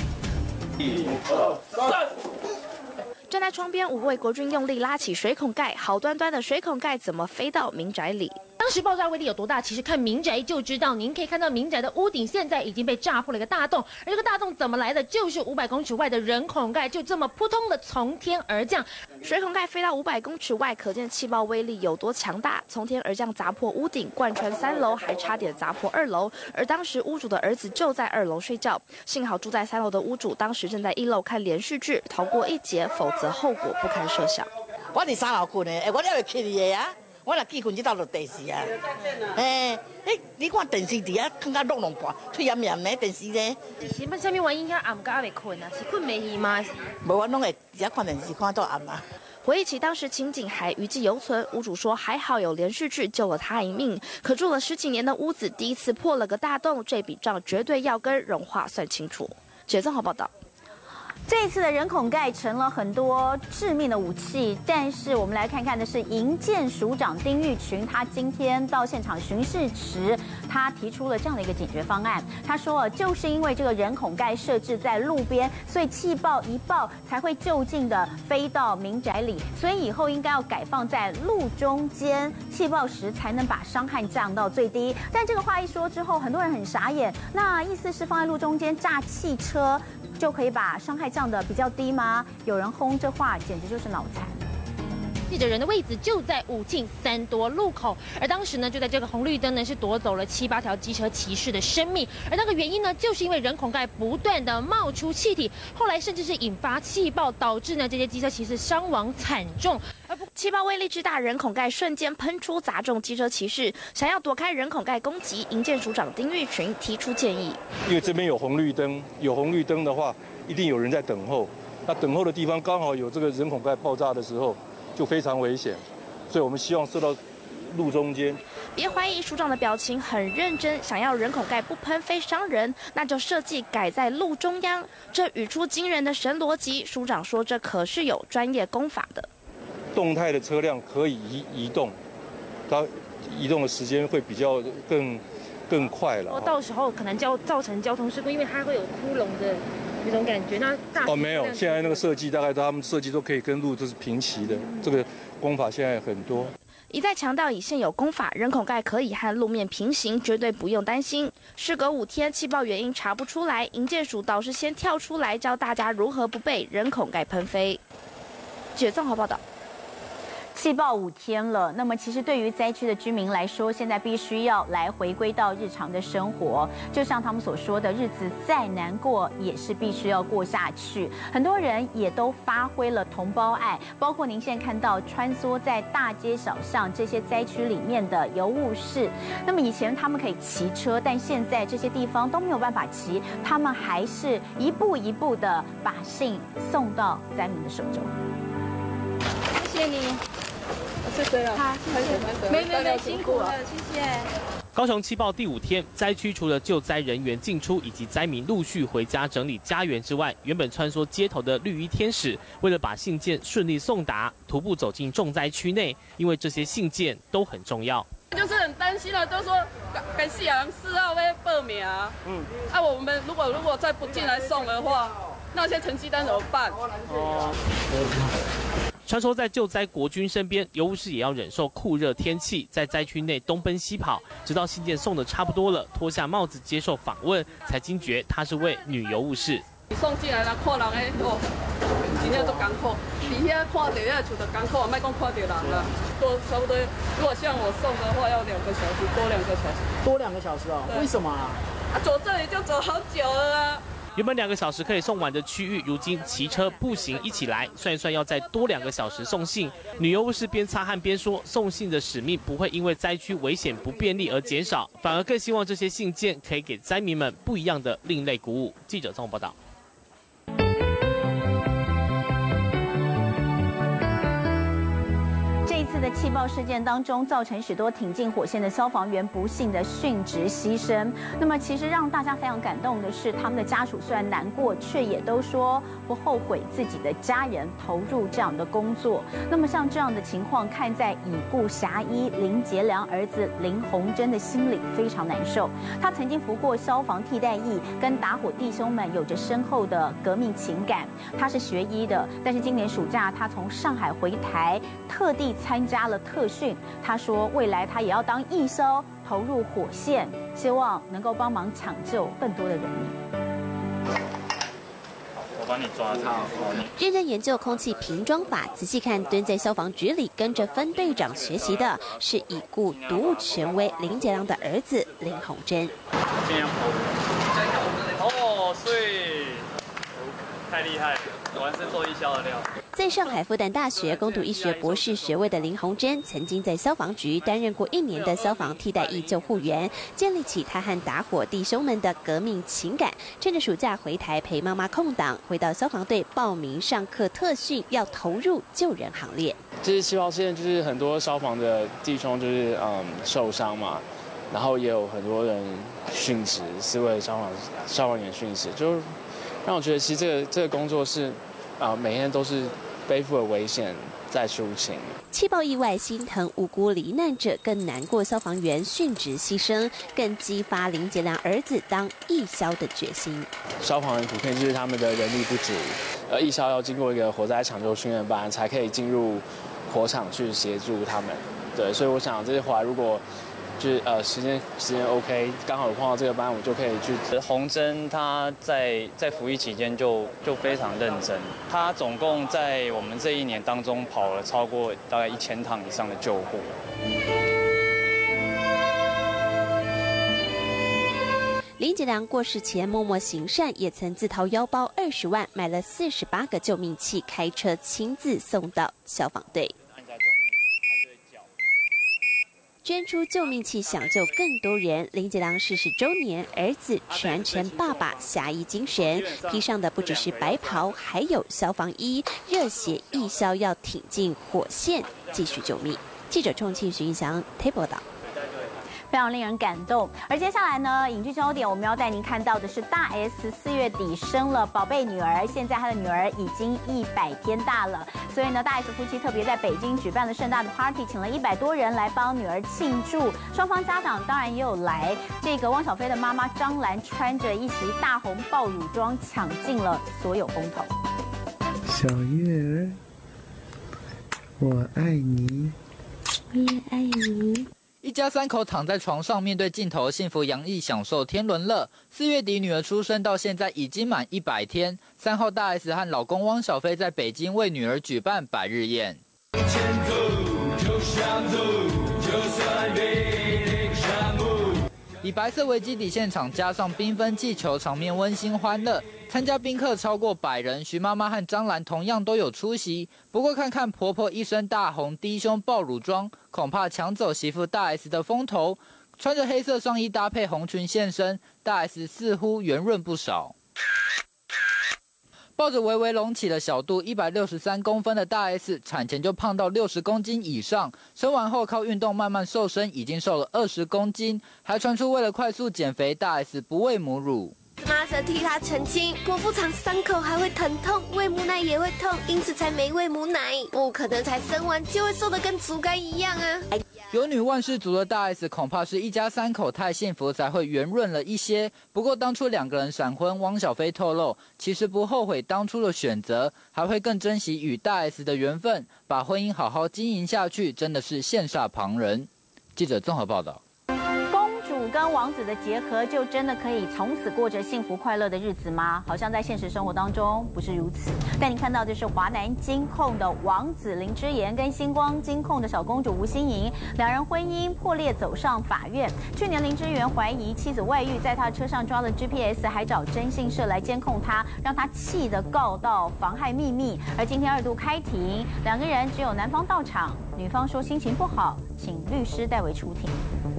站在窗边，5位国军用力拉起水孔盖，好端端的水孔盖怎么飞到民宅里？ 当时爆炸威力有多大？其实看民宅就知道。您可以看到民宅的屋顶现在已经被炸破了一个大洞，而这个大洞怎么来的？就是500公尺外的人孔盖，就这么扑通的从天而降。 水孔盖飞到500公尺外，可见气爆威力有多强大。从天而降，砸破屋顶，贯穿3楼，还差点砸破2楼。而当时屋主的儿子就在2楼睡觉，幸好住在3楼的屋主当时正在1楼看连续剧，逃过一劫，否则后果不堪设想。 我伫3楼困的，我了会起你的呀。我若记困这道落电视啊，你看电视伫遐看到弄半，脆炎炎的电视呢。 是什么原因？暗家未困啊？是困袂去吗？ 无，我拢会伫遐看电视看到暗啊。 回忆起当时情景还余悸犹存，屋主说还好有连续剧救了他一命，可住了10几年的屋子第一次破了个大洞，这笔账绝对要跟荣华算清楚。记者曾豪报道。 这一次的人孔盖成了很多致命的武器，但是我们来看看的是营建署长丁玉群，他今天到现场巡视时，他提出了这样的一个解决方案。他说，就是因为这个人孔盖设置在路边，所以气爆一爆才会就近的飞到民宅里，所以以后应该要改放在路中间，气爆时才能把伤害降到最低。但这个话一说之后，很多人很傻眼，那意思是放在路中间炸汽车就可以把伤害降得比较低吗？有人轰这话简直就是脑残。 记者人的位置就在武庆3多路口，而当时呢，就在这个红绿灯呢，是夺走了7、8条机车骑士的生命，而那个原因呢，就是因为人孔盖不断的冒出气体，后来甚至是引发气爆，导致呢这些机车骑士伤亡惨重。 气爆威力之大，人孔盖瞬间喷出，砸中机车骑士。想要躲开人孔盖攻击，营建署长丁玉群提出建议： 因为这边有红绿灯，有红绿灯的话，一定有人在等候。那等候的地方刚好有这个人孔盖爆炸的时候，就非常危险。所以我们希望设到路中间。 别怀疑署长的表情很认真，想要人孔盖不喷飞伤人，那就设计改在路中央。这语出惊人的神逻辑，署长说这可是有专业功法的。 动态的车辆可以移动，它移动的时间会比较更快了。 到时候可能造成交通事故，因为它会有窟窿的那种感觉。那大没有，现在那个设计大概他们设计都可以跟路都是平齐的，这个工法现在很多。 一再强调，以现有工法，人孔盖可以和路面平行，绝对不用担心。事隔5天，气爆原因查不出来，营建署倒是先跳出来教大家如何不被人孔盖喷飞。记者综合报道。 气爆5天了，那么其实对于灾区的居民来说，现在必须要来回归到日常的生活。就像他们所说的，日子再难过，也是必须要过下去。很多人也都发挥了同胞爱，包括您现在看到穿梭在大街小巷这些灾区里面的邮务士。那么以前他们可以骑车，但现在这些地方都没有办法骑，他们还是一步一步的把信送到灾民的手中。 谢谢你。谢谢了，好，没辛苦了，谢谢。 高雄气爆第5天，灾区除了救灾人员进出以及灾民陆续回家整理家园之外，原本穿梭街头的绿衣天使，为了把信件顺利送达，徒步走进重灾区内，因为这些信件都很重要。 就是很担心了，就说跟4号要报名啊，我们如果再不进来送的话，那些成绩单怎么办？ 穿梭在救灾国军身边，邮务士也要忍受酷热天气，在灾区内东奔西跑，直到信件送的差不多了，脱下帽子接受访问，才惊觉她是位女邮务士。 你送进来了，看人的哦，真正都艰苦。伫遐看到遐厝就艰苦，莫讲看到人了。都差不多，如果像我送的话，要2个小时，多2个小时。 多2个小时哦？为什么啊？ 走这里就走好久了啊。 原本2个小时可以送完的区域，如今骑车、步行一起来，算一算要再多2个小时送信。女邮务士边擦汗边说，送信的使命不会因为灾区危险不便利而减少，反而更希望这些信件可以给灾民们不一样的另类鼓舞。记者综合报道。 的气爆事件当中，造成许多挺进火线的消防员不幸的殉职牺牲。那么，其实让大家非常感动的是，他们的家属虽然难过，却也都说不后悔自己的家人投入这样的工作。那么，像这样的情况，看在已故侠医林杰良儿子林鸿珍的心里非常难受。他曾经服过消防替代役，跟打火弟兄们有着深厚的革命情感。他是学医的，但是今年暑假他从上海回台，特地参加了特训。他说，未来他也要当义消，投入火线，希望能够帮忙抢救更多的人命。 我帮你抓它。 认真研究空气瓶装法，仔细看，蹲在消防局里跟着分队长学习的是已故毒物权威林杰良的儿子林鸿珍。 哦，所以太厉害了，果然是做义消的料。 在上海复旦大学攻读医学博士学位的林鸿珍，曾经在消防局担任过1年的消防替代役救护员，建立起他和打火弟兄们的革命情感。趁着暑假回台陪妈妈空档，回到消防队报名上课特训，要投入救人行列。 这气爆事件就是很多消防的弟兄就是受伤嘛，然后也有很多人殉职，4位消防员殉职，就让我觉得其实这个工作是每天都是背负了危险在抒情。 气爆意外心疼无辜罹难者，更难过消防员殉职牺牲，更激发林杰良儿子当义消的决心。 消防员普遍就是他们的人力不足，义消要经过一个火灾抢救训练班，才可以进入火场去协助他们。对，所以我想这些话如果就是时间 OK， 刚好有碰到这个班，我就可以去。 鸿珍他在服役期间就非常认真，他总共在我们这1年当中跑了超过大概1000趟以上的救护。 林杰良过世前默默行善，也曾自掏腰包20万买了48个救命器，开车亲自送到消防队。捐出救命器，想救更多人。林杰良逝世周年，儿子传承爸爸侠义精神，披上的不只是白袍，还有消防衣，热血义消要挺进火线，继续救命。记者重庆徐一翔推报道。 非常令人感动。而接下来呢，影剧焦点我们要带您看到的是大 S 4月底生了宝贝女儿，现在她的女儿已经100天大了。 所以呢，大 S 夫妻特别在北京举办了盛大的 party， 请了100多人来帮女儿庆祝。双方家长当然也有来。这个汪小菲的妈妈张兰穿着一袭大红爆乳装，抢尽了所有风头。 小月儿，我爱你， 我也爱你。 一家3口躺在床上，面对镜头，幸福洋溢，享受天伦乐。4月底女儿出生到现在已经满100天。3号大 S 和老公汪小菲在北京为女儿举办百日宴。以白色为基底，现场加上缤纷气球，场面温馨欢乐。参加宾客超过100人，徐妈妈和张兰同样都有出席。不过看看婆婆一身大红低胸爆乳装，恐怕抢走媳妇大 S 的风头。穿着黑色上衣搭配红裙现身，大 S 似乎圆润不少。抱着微微隆起的小肚，163公分的大 S 产前就胖到60公斤以上，生完后靠运动慢慢瘦身，已经瘦了20公斤。还传出为了快速减肥，大 S 不喂母乳。 妈则替她澄清，剖腹产伤口还会疼痛，喂母奶也会痛，因此才没喂母奶。不可能才生完就会瘦得跟竹竿一样啊！ 有女万事足的大 S， 恐怕是一家3口太幸福才会圆润了一些。不过当初2个人闪婚，汪小菲透露，其实不后悔当初的选择，还会更珍惜与大 S 的缘分，把婚姻好好经营下去，真的是羡煞旁人。记者综合报道。 跟王子的结合，就真的可以从此过着幸福快乐的日子吗？好像在现实生活当中不是如此。带您看到的是华南金控的王子林之妍跟星光金控的小公主吴欣盈，两人婚姻破裂走上法院。去年林之妍怀疑妻子外遇，在他车上抓了 GPS， 还找征信社来监控他，让他气得告到妨害秘密。而今天2度开庭，两个人只有男方到场，女方说心情不好，请律师代为出庭。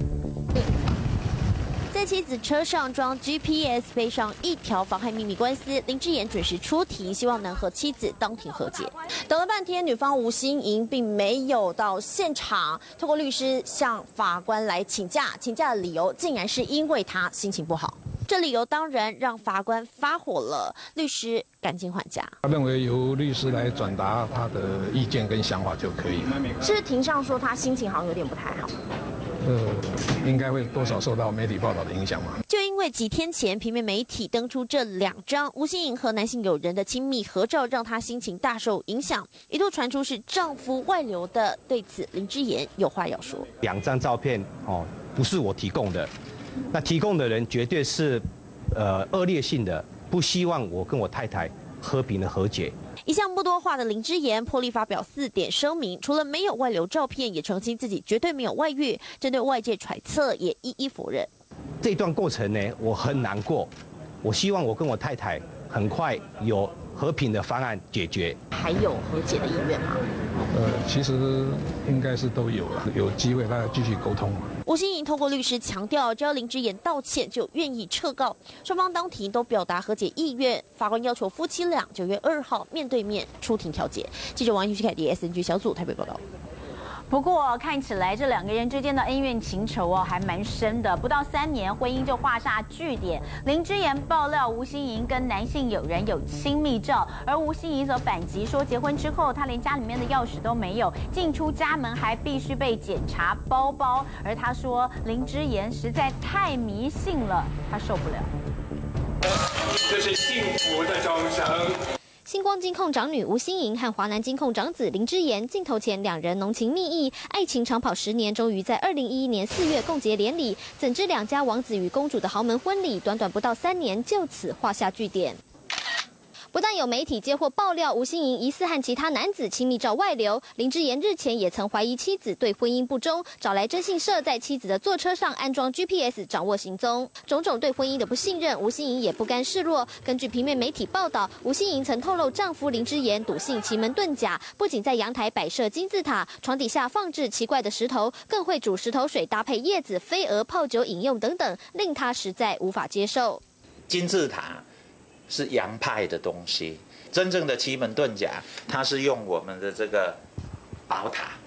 在妻子车上装 GPS， 背上一条妨害秘密官司，林之妍准时出庭，希望能和妻子当庭和解。等了半天，女方吴欣盈并没有到现场，透过律师向法官来请假，请假的理由竟然是因为他心情不好。这理由当然让法官发火了，律师赶紧缓假。 他认为由律师来转达他的意见跟想法就可以。 是庭上说他心情好像有点不太好。 应该会多少受到媒体报道的影响嘛？ 就因为几天前平面媒体登出这2张吴欣盈和男性友人的亲密合照，让她心情大受影响，一度传出是丈夫外流的。对此，林之妍有话要说 ：2张照片不是我提供的，那提供的人绝对是恶劣性的，不希望我跟我太太和平的和解。 一向不多话的林之妍破例发表4点声明，除了没有外流照片，也澄清自己绝对没有外遇，针对外界揣测也一一否认。 这段过程呢，我很难过，我希望我跟我太太很快有和平的方案解决。 还有和解的意愿吗？ 其实应该是都有了，有机会大家继续沟通嘛。 吴欣盈透过律师强调，只要林之妍道歉，就愿意撤告。双方当庭都表达和解意愿，法官要求夫妻俩9月2号面对面出庭调解。记者王一旭凯迪 SNG 小组台北报道。 不过看起来这2个人之间的恩怨情仇还蛮深的，不到3年婚姻就画下句点。林之妍爆料吴欣盈跟男性友人有亲密照，而吴欣盈则反击说，结婚之后她连家里面的钥匙都没有，进出家门还必须被检查包包。而她说林之妍实在太迷信了，她受不了。 这是幸福的钟声。 星光金控长女吴欣盈和华南金控长子林之妍镜头前2人浓情蜜意，爱情长跑10年，终于在2011年4月共结连理。怎知2家王子与公主的豪门婚礼，短短不到3年就此画下句点。不但有媒体接获爆料，吴欣盈疑似和其他男子亲密照外流，林之妍日前也曾怀疑妻子对婚姻不忠，找来征信社在妻子的座车上安装 GPS 掌握行踪。种种对婚姻的不信任，吴欣盈也不甘示弱。根据平面媒体报道，吴欣盈曾透露，丈夫林之妍笃信奇门遁甲，不仅在阳台摆设金字塔，床底下放置奇怪的石头，更会煮石头水搭配叶子、飞蛾泡酒饮用等等，令他实在无法接受。 金字塔是洋派的东西，真正的奇门遁甲，它是用我们的这个宝塔。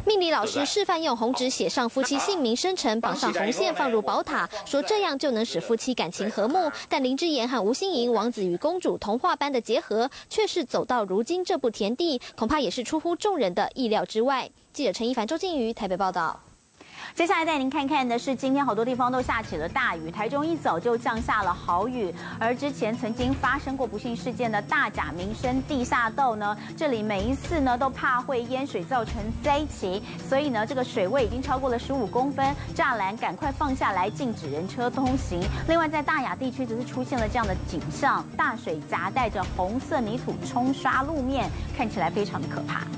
命理老师示范用红纸写上夫妻姓名生辰，绑上红线放入宝塔，说这样就能使夫妻感情和睦。但林之妍和吴欣盈王子与公主童话般的结合，却是走到如今这步田地，恐怕也是出乎众人的意料之外。记者陈一凡、周静瑜台北报道。 接下来带您看看的是，今天好多地方都下起了大雨，台中一早就降下了豪雨。而之前曾经发生过不幸事件的大甲民生地下道呢，这里每一次呢都怕会淹水造成灾情，所以呢这个水位已经超过了15公分，栅栏赶快放下来，禁止人车通行。另外在大雅地区则是出现了这样的景象，大水夹带着红色泥土冲刷路面，看起来非常的可怕。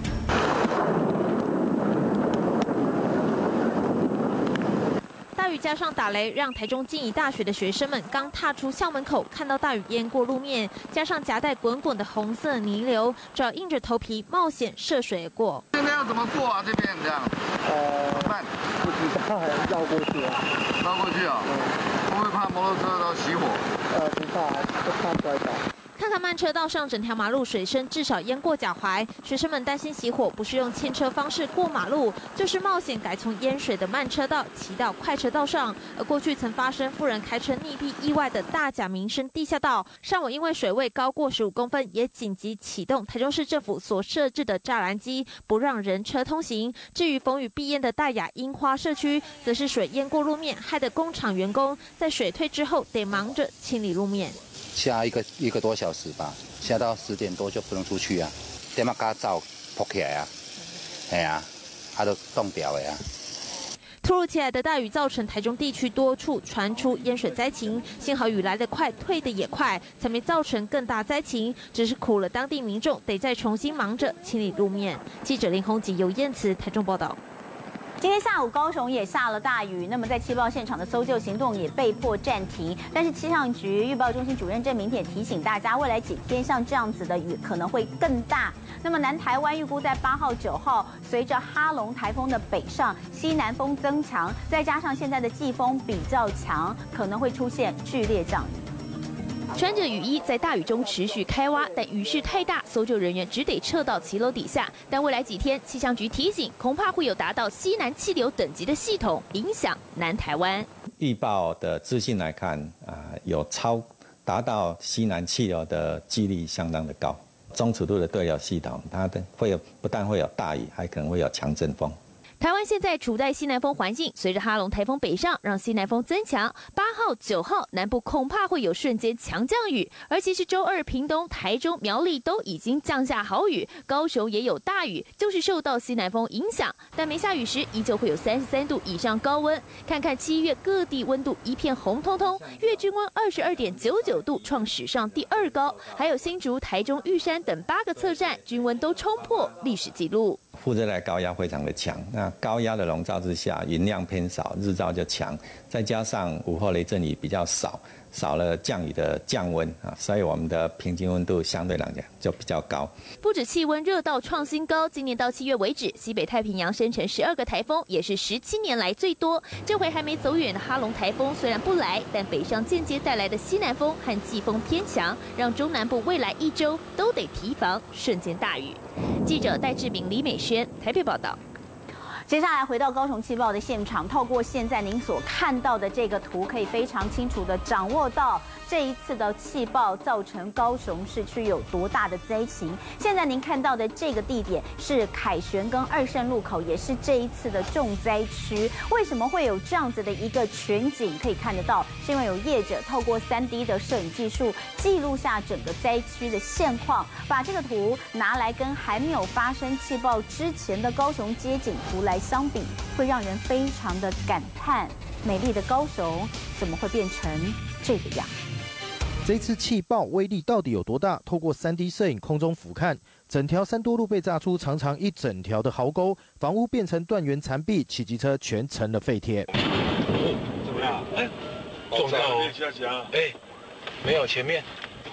大雨加上打雷，让台中静宜大学的学生们刚踏出校门口，看到大雨淹过路面，加上夹带滚滚的红色泥流，只好硬着头皮冒险涉水而过。 这边要怎么过啊？这边这样？慢，不知道，还要绕过去啊？绕过去啊？会不会怕摩托车都熄火？不怕，就怕摔倒。 看看慢车道上整条马路水深至少淹过脚踝，学生们担心熄火不是用牵车方式过马路，就是冒险改从淹水的慢车道骑到快车道上。而过去曾发生妇人开车溺毙意外的大甲民生地下道，上午因为水位高过15公分，也紧急启动台中市政府所设置的栅栏机，不让人车通行。至于逢雨必淹的大雅樱花社区，则是水淹过路面，害得工厂员工在水退之后得忙着清理路面。 下一个多小时吧，下到10点多就不能出去啊，点嘛甲灶扑起来啊，哎呀，都冻掉了呀。 突如其来的大雨造成台中地区多处传出淹水灾情，幸好雨来得快，退得也快，才没造成更大灾情。只是苦了当地民众，得再重新忙着清理路面。记者林宏吉、尤燕慈台中报道。 今天下午，高雄也下了大雨，那么在气爆现场的搜救行动也被迫暂停。但是气象局预报中心主任郑明典提醒大家，未来几天像这样子的雨可能会更大。那么南台湾预估在8号、9号，随着哈龙台风的北上，西南风增强，再加上现在的季风比较强，可能会出现剧烈降雨。 穿着雨衣在大雨中持续开挖，但雨势太大，搜救人员只得撤到骑楼底下。但未来几天，气象局提醒，恐怕会有达到西南气流等级的系统影响南台湾。 预报的资讯来看，有达到西南气流的几率相当的高。中尺度的对流系统，它不但会有大雨，还可能会有强阵风。 台湾现在处在西南风环境，随着哈龙台风北上，让西南风增强。8号、9号南部恐怕会有瞬间强降雨，而其实周二屏东、台中、苗栗都已经降下豪雨，高雄也有大雨，就是受到西南风影响。但没下雨时，依旧会有33度以上高温。看看7月各地温度一片红彤彤，月均温22.99度，创史上第2高。还有新竹、台中、玉山等8个测站均温都冲破历史纪录。 副热带高压非常的强，那高压的笼罩之下，云量偏少，日照就强，再加上午后雷阵雨比较少了降雨的降温啊，所以我们的平均温度相对来讲就比较高。 不止气温热到创新高，今年到7月为止，西北太平洋生成12个台风，也是17年来最多。这回还没走远的哈龙台风虽然不来，但北上间接带来的西南风和季风偏强，让中南部未来1周都得提防瞬间大雨。记者戴志明、李美轩台北报道。 接下来回到高雄气爆的现场，透过现在您所看到的这个图，可以非常清楚地掌握到这一次的气爆造成高雄市区有多大的灾情。现在您看到的这个地点是凯旋跟2圣路口，也是这一次的重灾区。为什么会有这样子的一个全景可以看得到？是因为有业者透过3D 的摄影技术记录下整个灾区的现况，把这个图拿来跟还没有发生气爆之前的高雄街景图来相比，会让人非常的感叹，美丽的高雄怎么会变成这个样？ 这次气爆威力到底有多大？透过3D 摄影空中俯瞰，整条3多路被炸出长长一整条的壕沟，房屋变成断垣残壁，骑机车全成了废铁。 怎么样？哎，中到哦！哎，没有前面。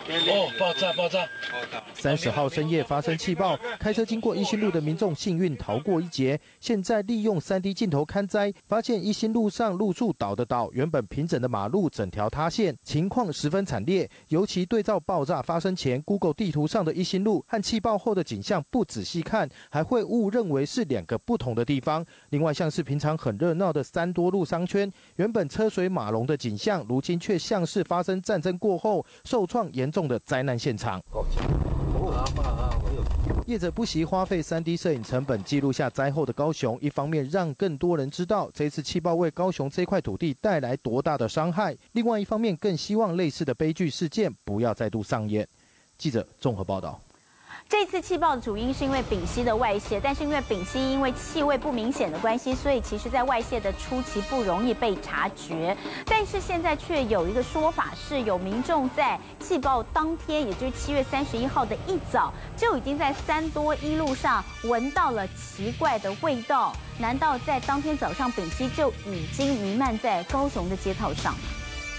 哦，爆炸 ！30号深夜发生气爆，开车经过一心路的民众幸运逃过一劫。现在利用3D 镜头勘灾，发现一心路上路树倒的倒，原本平整的马路整条塌陷，情况十分惨烈。尤其对照爆炸发生前 Google 地图上的一心路和气爆后的景象，不仔细看还会误认为是2个不同的地方。另外，像是平常很热闹的3多路商圈，原本车水马龙的景象，如今却像是发生战争过后受创严重的灾难现场。业者不惜花费3D 摄影成本记录下灾后的高雄，一方面让更多人知道这次气爆为高雄这块土地带来多大的伤害，另外一方面更希望类似的悲剧事件不要再度上演。记者综合报道。 这次气爆的主因是因为丙烯的外泄，但是因为丙烯因为气味不明显的关系，所以其实在外泄的初期不容易被察觉。但是现在却有一个说法是，有民众在气爆当天，也就是7月31号的一早，就已经在3多1路上闻到了奇怪的味道。难道在当天早上丙烯就已经弥漫在高雄的街道上吗？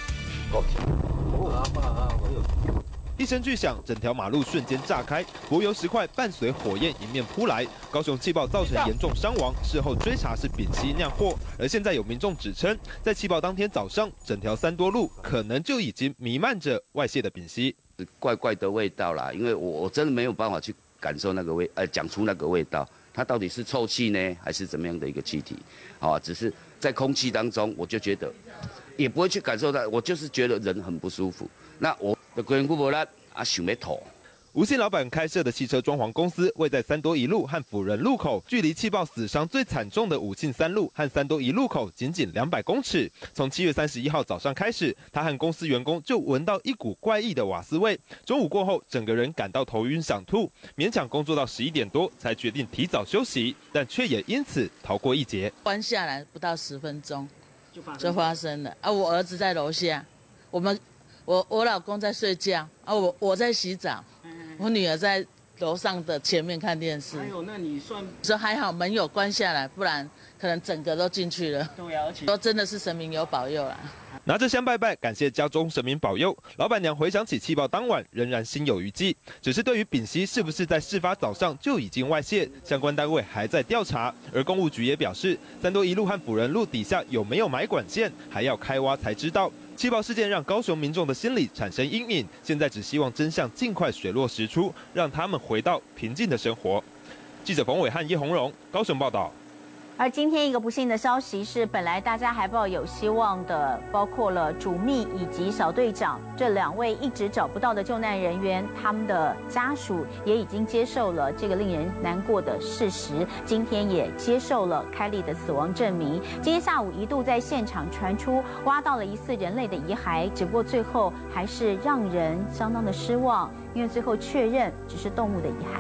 一声巨响，整条马路瞬间炸开，柏油石块伴随火焰迎面扑来。高雄气爆造成严重伤亡，事后追查是丙烯酿祸。而现在有民众指称，在气爆当天早上，整条3多路可能就已经弥漫着外泄的丙烯， 怪怪的味道啦。因为我真的没有办法去感受那个讲出那个味道，它到底是臭气呢，还是怎么样的一个气体？只是在空气当中，我就觉得也不会去感受到，我就是觉得人很不舒服。那我。想要吐。 吴姓老板开设的汽车装潢公司，位在3多1路和辅仁路口，距离气爆死伤最惨重的武庆3路和3多1路口仅200公尺。从7月31号早上开始，他和公司员工就闻到一股怪异的瓦斯味。中午过后，整个人感到头晕想吐，勉强工作到11点多，才决定提早休息，但却也因此逃过一劫。 关下来不到10分钟就发生了我儿子在楼下，我老公在睡觉我在洗澡，我女儿在楼上的前面看电视。 哎呦，那你说还好门有关下来，不然可能整个都进去了。 对啊，而且说真的是神明有保佑啦。 拿着香拜拜，感谢家中神明保佑。老板娘回想起气爆当晚，仍然心有余悸。只是对于丙烯是不是在事发早上就已经外泄，相关单位还在调查。而公务局也表示，3多1路和辅仁路底下有没有埋管线，还要开挖才知道。气爆事件让高雄民众的心里产生阴影，现在只希望真相尽快水落石出，让他们回到平静的生活。记者冯伟汉、叶宏荣，高雄报道。 而今天一个不幸的消息是，本来大家还抱有希望的，包括了主秘以及小队长这2位一直找不到的救难人员，他们的家属也已经接受了这个令人难过的事实，今天也接受了开立的死亡证明。今天下午一度在现场传出挖到了疑似人类的遗骸，只不过最后还是让人相当的失望，因为最后确认只是动物的遗骸。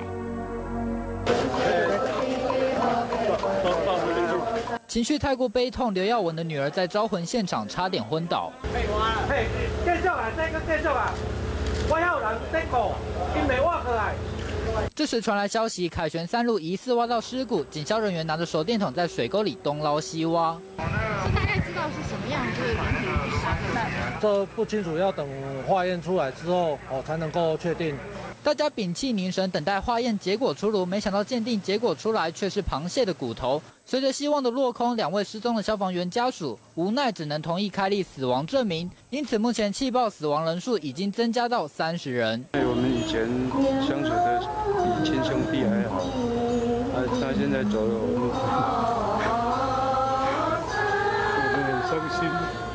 情绪太过悲痛，刘耀文的女儿在招魂现场差点昏倒。 继续啊，这个继续啊，我有人在顾，因为挖过来。 这时传来消息，凯旋3路疑似挖到尸骨，警消人员拿着手电筒在水沟里东捞西挖。 是大概知道是什么样子的人体去杀的？ 这不清楚，要等化验出来之后才能够确定。 大家屏气凝神，等待化验结果出炉。没想到鉴定结果出来，却是螃蟹的骨头。随着希望的落空，2位失踪的消防员家属无奈只能同意开立死亡证明。因此，目前气爆死亡人数已经增加到30人。 我们以前相处的比亲兄弟还好，他现在走了我路，我们很伤心。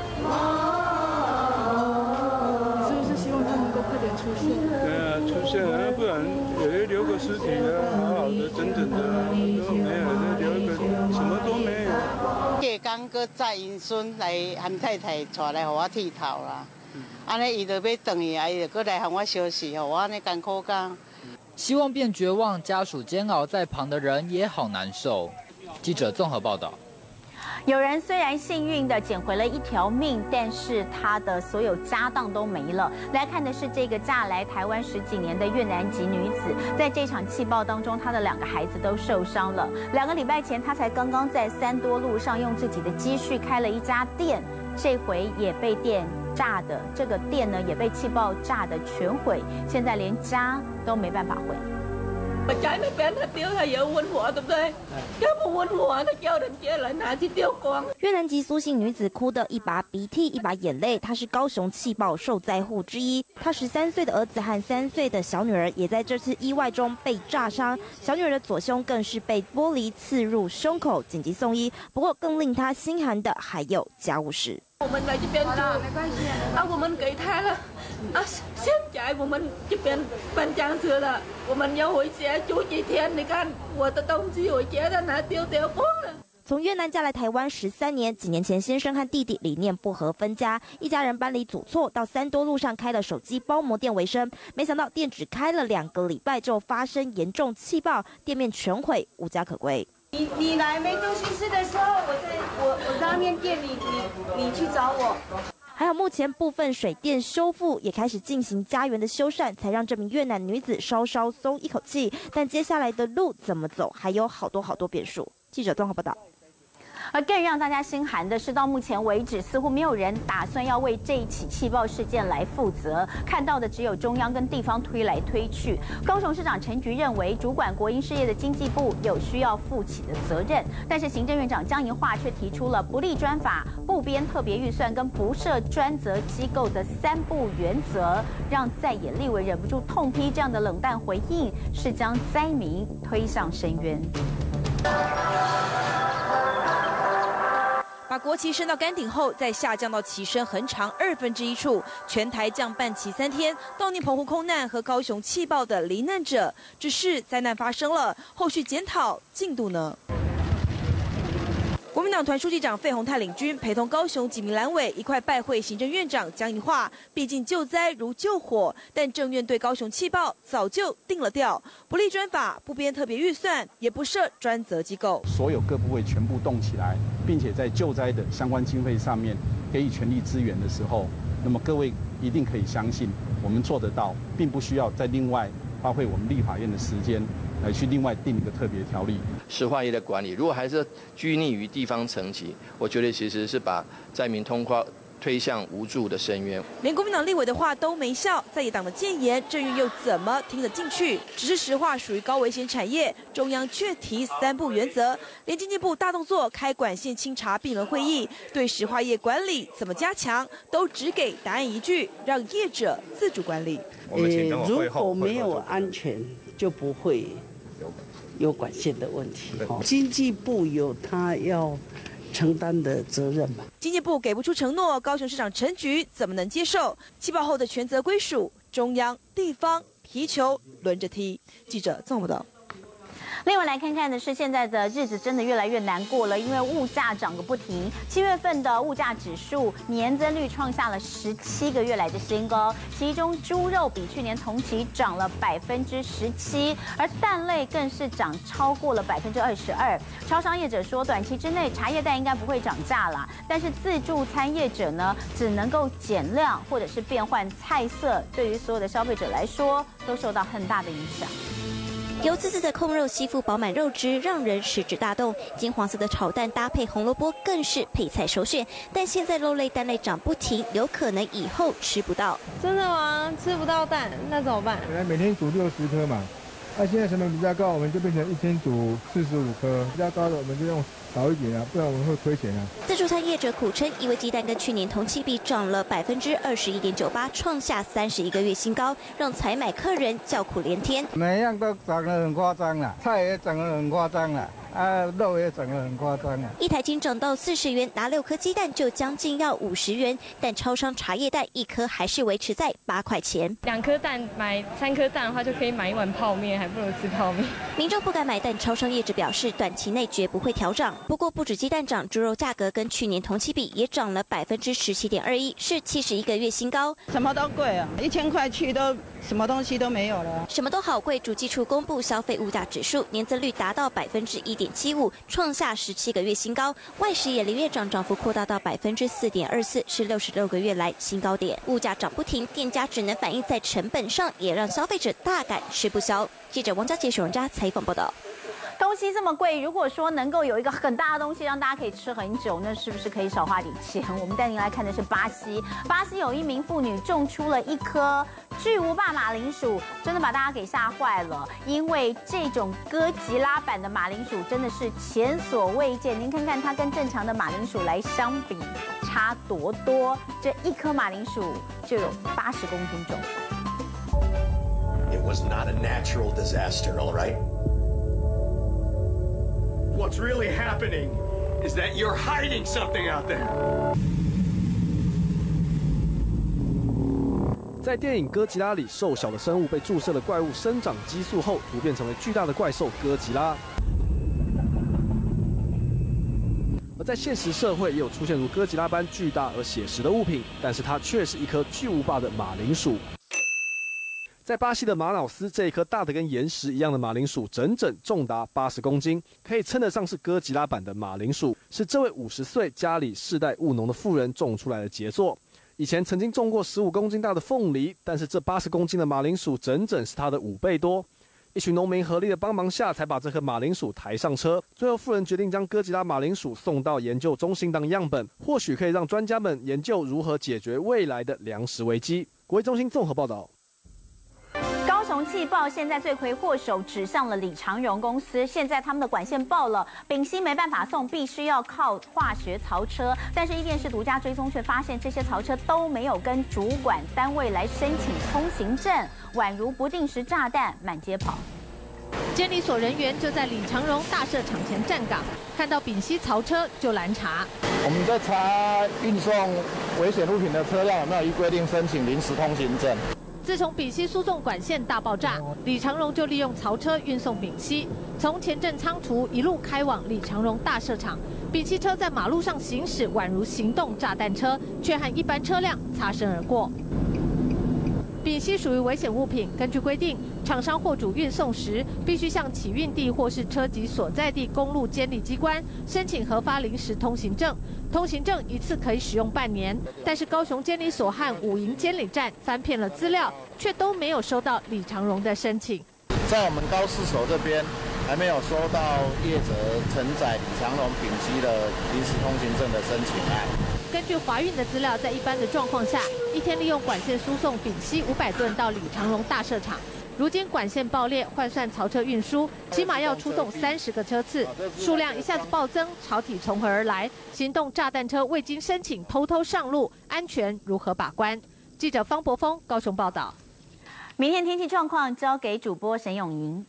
是不是希望他能够快点出现？ 对啊，出现啊，不然也留个尸体啊，好好的、整整的，都没有，再留一个什么都没有。 隔天搁载因孙来含太太带来，互我剃头啦。安尼伊就要回去啊，伊就搁来喊我休息，互我安尼艰苦干。 希望变绝望，家属煎熬，在旁的人也好难受。记者综合报道。 有人虽然幸运的捡回了1条命，但是他的所有家当都没了。来看的是这个嫁来台湾10几年的越南籍女子，在这场气爆当中，她的2个孩子都受伤了。2个礼拜前，她才刚刚在3多路上用自己的积蓄开了一家店， 这回也被电炸的，这个店呢也被气爆炸的全毁，现在连家都没辦法回。 Mà trái nó bé nó tiêu hay giờ quên火对不对？要不温火，他叫人家来拿去丢光。 越南籍苏姓女子哭得一把鼻涕一把眼泪，她是高雄气爆受灾户之一。她13岁的儿子和3岁的小女儿也在这次意外中被炸伤，小女儿的左胸更是被玻璃刺入胸口，紧急送医。不过更令她心寒的还有家务事。 我们来这边住，没关系啊，我们给他了，啊，现在我们这边搬家去了，我们要回家住几天。你看我的东西回家都拿丢光了。 从越南嫁来台湾13年，几年前先生和弟弟理念不合分家，一家人搬离祖厝，到3多路上开了手机包膜店为生。没想到店只开了2个礼拜就发生严重气爆，店面全毁，无家可归。 你来没东西吃的时候，我拉面店你去找我。 还好目前部分水电修复也开始进行家园的修缮，才让这名越南女子稍稍松一口气。但接下来的路怎么走，还有好多变数。记者综合报道。 而更让大家心寒的是，到目前为止，似乎没有人打算要为这一起气爆事件来负责。看到的只有中央跟地方推来推去。高雄市长陈菊认为，主管国营事业的经济部有需要负起的责任，但是行政院长江宜樺却提出了不立专法、不编特别预算跟不设专责机构的3不原则，让在野立委忍不住痛批这样的冷淡回应是将灾民推向深渊。 把国旗升到杆顶后，再下降到旗身横长1/2处，全台降半旗3天，悼念澎湖空难和高雄气爆的罹难者。只是灾难发生了，后续检讨进度呢？ 国民党团书记长费鸿泰领军，陪同高雄几名蓝委一块拜会行政院长江宜樺。毕竟救灾如救火，但政院对高雄气爆早就定了调，不立专法，不编特别预算，也不设专责机构。 所有各部会全部动起来，并且在救灾的相关经费上面给予全力支援的时候，那么各位一定可以相信，我们做得到，并不需要再另外花费我们立法院的时间。 来去另外定一个特别条例。 石化业的管理，如果还是拘泥于地方层级，我觉得其实是把灾民推向无助的深渊。 连国民党立委的话都没效，在野党的谏言，政院又怎么听得进去？只是石化属于高危险产业，中央却提3不原则，连经济部大动作开管线清查闭门会议，对石化业管理怎么加强，都只给答案一句：让业者自主管理。 如果没有安全，就不会 有管线的问题，经济部有他要承担的责任吧。 经济部给不出承诺，高雄市长陈菊怎么能接受？气爆后的权责归属中央、地方，皮球轮着踢。记者综合报道。 另外来看看的是，现在的日子真的越来越难过了，因为物价涨个不停。7月份的物价指数年增率创下了17个月来的新高，其中猪肉比去年同期涨了17%，而蛋类更是涨超过了22%。超商业者说，短期之内茶叶蛋应该不会涨价啦，但是自助餐业者呢，只能够减量或者是变换菜色，对于所有的消费者来说，都受到很大的影响。 油滋滋的控肉吸附饱满肉汁，让人食指大动。金黄色的炒蛋搭配红萝卜更是配菜首选。但现在肉类、蛋类涨不停，有可能以后吃不到。 真的吗？吃不到蛋，那怎么办？ 本来每天煮60颗嘛，现在成本比较高，我们就变成1天煮45颗，比较高的我们就用少一点啊，不然我们会亏钱啊。 自助餐业者苦称，因为鸡蛋跟去年同期比涨了21.98%，创下31个月新高，让采买客人叫苦连天。 每样都涨得很夸张了，菜也涨得很夸张了。 肉也涨得很夸张啊！ 一台斤涨到40元，拿6颗鸡蛋就将近要50元，但超商茶叶蛋1颗还是维持在8块钱。 2颗蛋买3颗蛋的话，就可以买1碗泡面，还不如吃泡面。 民众不敢买，但超商业者表示，短期内绝不会调涨。不过，不止鸡蛋涨，猪肉价格跟去年同期比也涨了17.21%，是71个月新高。 什么都贵啊，1000块去都什么东西都没有了。 什么都好贵，主计处公布消费物价指数年增率达到1.75%，创下17个月新高。外食也连月涨，涨幅扩大到4.24%，是66个月来新高点。物价涨不停，店家只能反映在成本上，也让消费者大感吃不消。记者王家杰、许荣佳采访报道。 东西这么贵，如果说能够有一个很大的东西让大家可以吃很久，那是不是可以少花点钱？我们带您来看的是巴西，巴西有一名妇女种出了一颗巨无霸马铃薯，真的把大家给吓坏了，因为这种哥吉拉版的马铃薯真的是前所未见。您看看它跟正常的马铃薯来相比，差多多？这一颗马铃薯就有80公斤重。 It was not a natural disaster, all right? What's really happening is that you're hiding something out there. 在电影《哥吉拉》里，瘦小的生物被注射了怪物生长激素后，突变成为巨大的怪兽哥吉拉。而在现实社会，也有出现如哥吉拉般巨大而写实的物品，但是它却是一颗巨无霸的马铃薯。在巴西的马瑙斯，这一颗大的跟岩石一样的马铃薯，整整重达80公斤，可以称得上是哥吉拉版的马铃薯，是这位50岁家里世代务农的妇人种出来的杰作。以前曾经种过15公斤大的凤梨，但是这80公斤的马铃薯整整是它的5倍多。一群农民合力的帮忙下，才把这颗马铃薯抬上车。最后，妇人决定将哥吉拉马铃薯送到研究中心当样本，或许可以让专家们研究如何解决未来的粮食危机。国际中心综合报道。 高雄气爆，现在罪魁祸首指向了李长荣公司。现在他们的管线爆了，丙烯没办法送，必须要靠化学槽车。但是电视独家追踪，却发现这些槽车都没有跟主管单位来申请通行证，宛如不定时炸弹满街跑。 监理所人员就在李长荣大社厂前站岗，看到丙烯槽车就拦查。 我们在查运送危险物品的车辆有没有依规定申请临时通行证。 自从丙烯输送管线大爆炸，李长荣就利用槽车运送丙烯，从前镇仓储一路开往李长荣大社厂。丙烯车在马路上行驶，宛如行动炸弹车，却和一般车辆擦身而过。丙烯属于危险物品，根据规定，厂商货主运送时，必须向起运地或是车籍所在地公路监理机关申请核发临时通行证。通行证一次可以使用半年，但是高雄监理所和武营监理站翻遍了资料，却都没有收到李长荣的申请。 在我们高士所这边，还没有收到业者承载李长荣丙烯的临时通行证的申请案。 根据华运的资料，在一般的状况下，一天利用管线输送丙烯500吨到李长荣大社厂。如今管线爆裂，换算槽车运输，起码要出动30个车次，数量一下子暴增，潮体从何而来？行动炸弹车未经申请偷偷上路，安全如何把关？记者方博峰高雄报道。 明天天气状况交给主播沈永莹。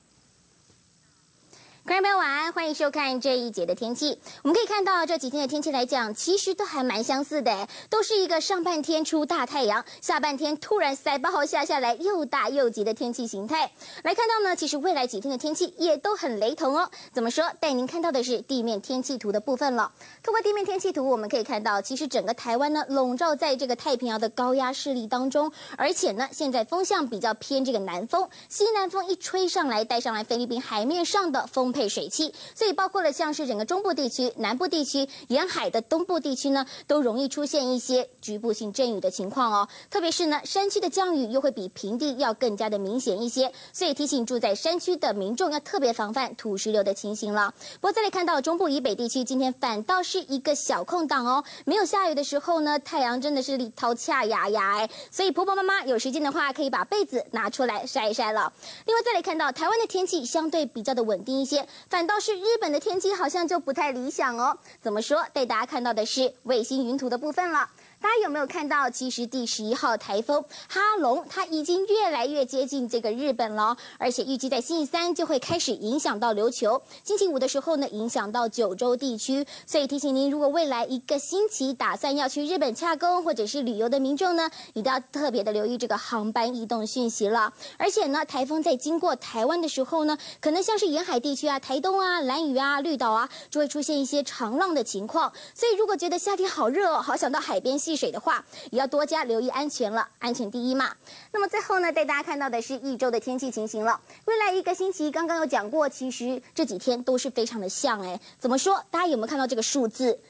观众朋友晚安，欢迎收看这一节的天气。我们可以看到这几天的天气来讲，其实都还蛮相似的，都是一个上半天出大太阳，下半天突然塞8号下来又大又急的天气形态。来看到呢，其实未来几天的天气也都很雷同哦。怎么说？带您看到的是地面天气图的部分了。透过地面天气图，我们可以看到，其实整个台湾呢笼罩在这个太平洋的高压势力当中，而且呢，现在风向比较偏这个南风，西南风一吹上来，带上来菲律宾海面上的风配水汽，所以包括了像是整个中部地区、南部地区、沿海的东部地区呢，都容易出现一些局部性阵雨的情况哦。特别是呢，山区的降雨又会比平地要更加的明显一些，所以提醒住在山区的民众要特别防范土石流的情形了。不过再来看到中部以北地区，今天反倒是一个小空档哦，没有下雨的时候呢，太阳真的是里头恰呀呀哎，所以婆婆妈妈有时间的话，可以把被子拿出来晒一晒了。另外再来看到台湾的天气相对比较的稳定一些，反倒是日本的天气好像就不太理想哦。怎么说？带大家看到的是卫星云图的部分了。大家有没有看到，其实第11号台风哈龙它已经越来越接近这个日本了，而且预计在星期3就会开始影响到琉球，星期5的时候呢影响到九州地区。所以提醒您，如果未来1个星期打算要去日本洽公或者是旅游的民众呢，一定要特别的留意这个航班异动讯息了。而且呢，台风在经过台湾的时候呢，可能像是沿海地区啊、台东啊、兰屿啊、绿岛啊，就会出现一些长浪的情况。所以如果觉得夏天好热哦，好想到海边戏水的话，也要多加留意安全了，安全第一嘛。那么最后呢，带大家看到的是一周的天气情形了。未来1个星期，刚刚有讲过，其实这几天都是非常的像哎。怎么说？大家有没有看到这个数字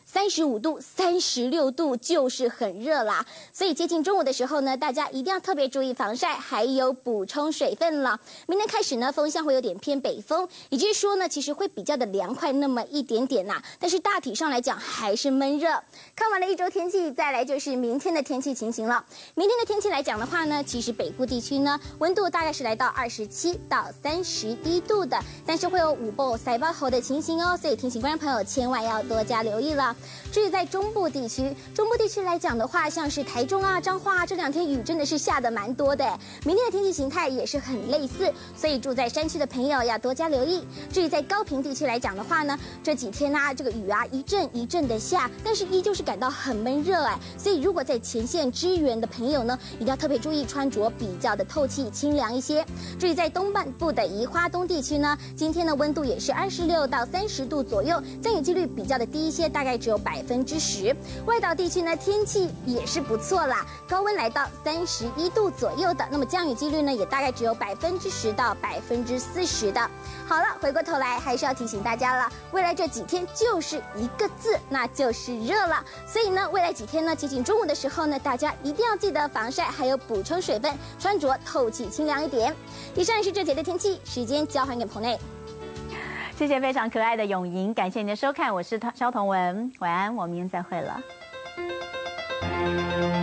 35度、36度就是很热啦。所以接近中午的时候呢，大家一定要特别注意防晒，还有补充水分了。明天开始呢，风向会有点偏北风，也就是说呢，其实会比较的凉快那么一点点呐。但是大体上来讲还是闷热。看完了一周天气，再来就是明天的天气情形了。明天的天气来讲的话呢，其实北部地区呢，温度大概是来到27到31度的，但是会有午后塞巴猴的情形哦，所以提醒观众朋友千万要多加留意了。至于在中部地区来讲的话，像是台中啊、彰化啊，这2天雨真的是下得蛮多的。明天的天气形态也是很类似，所以住在山区的朋友要多加留意。至于在高屏地区来讲的话呢，这几天啊，这个雨啊一阵一阵的下，但是依旧是感到很闷热所以如果在前线支援的朋友呢，一定要特别注意穿着比较的透气清凉一些。至于在东半部的宜花东地区呢，今天的温度也是26到30度左右，降雨几率比较的低一些，大概只有10%。外岛地区呢，天气也是不错啦，高温来到31度左右的，那么降雨几率呢，也大概只有10%到40%的。好了，回过头来还是要提醒大家了，未来这几天就是一个字，那就是热了。所以呢，未来几天呢，接近中午的时候呢，大家一定要记得防晒，还有补充水分，穿着透气清凉一点。以上是这节的天气，时间交还给棚内。 谢谢非常可爱的永莹，感谢您的收看，我是肖同文，晚安，我们明天再会了。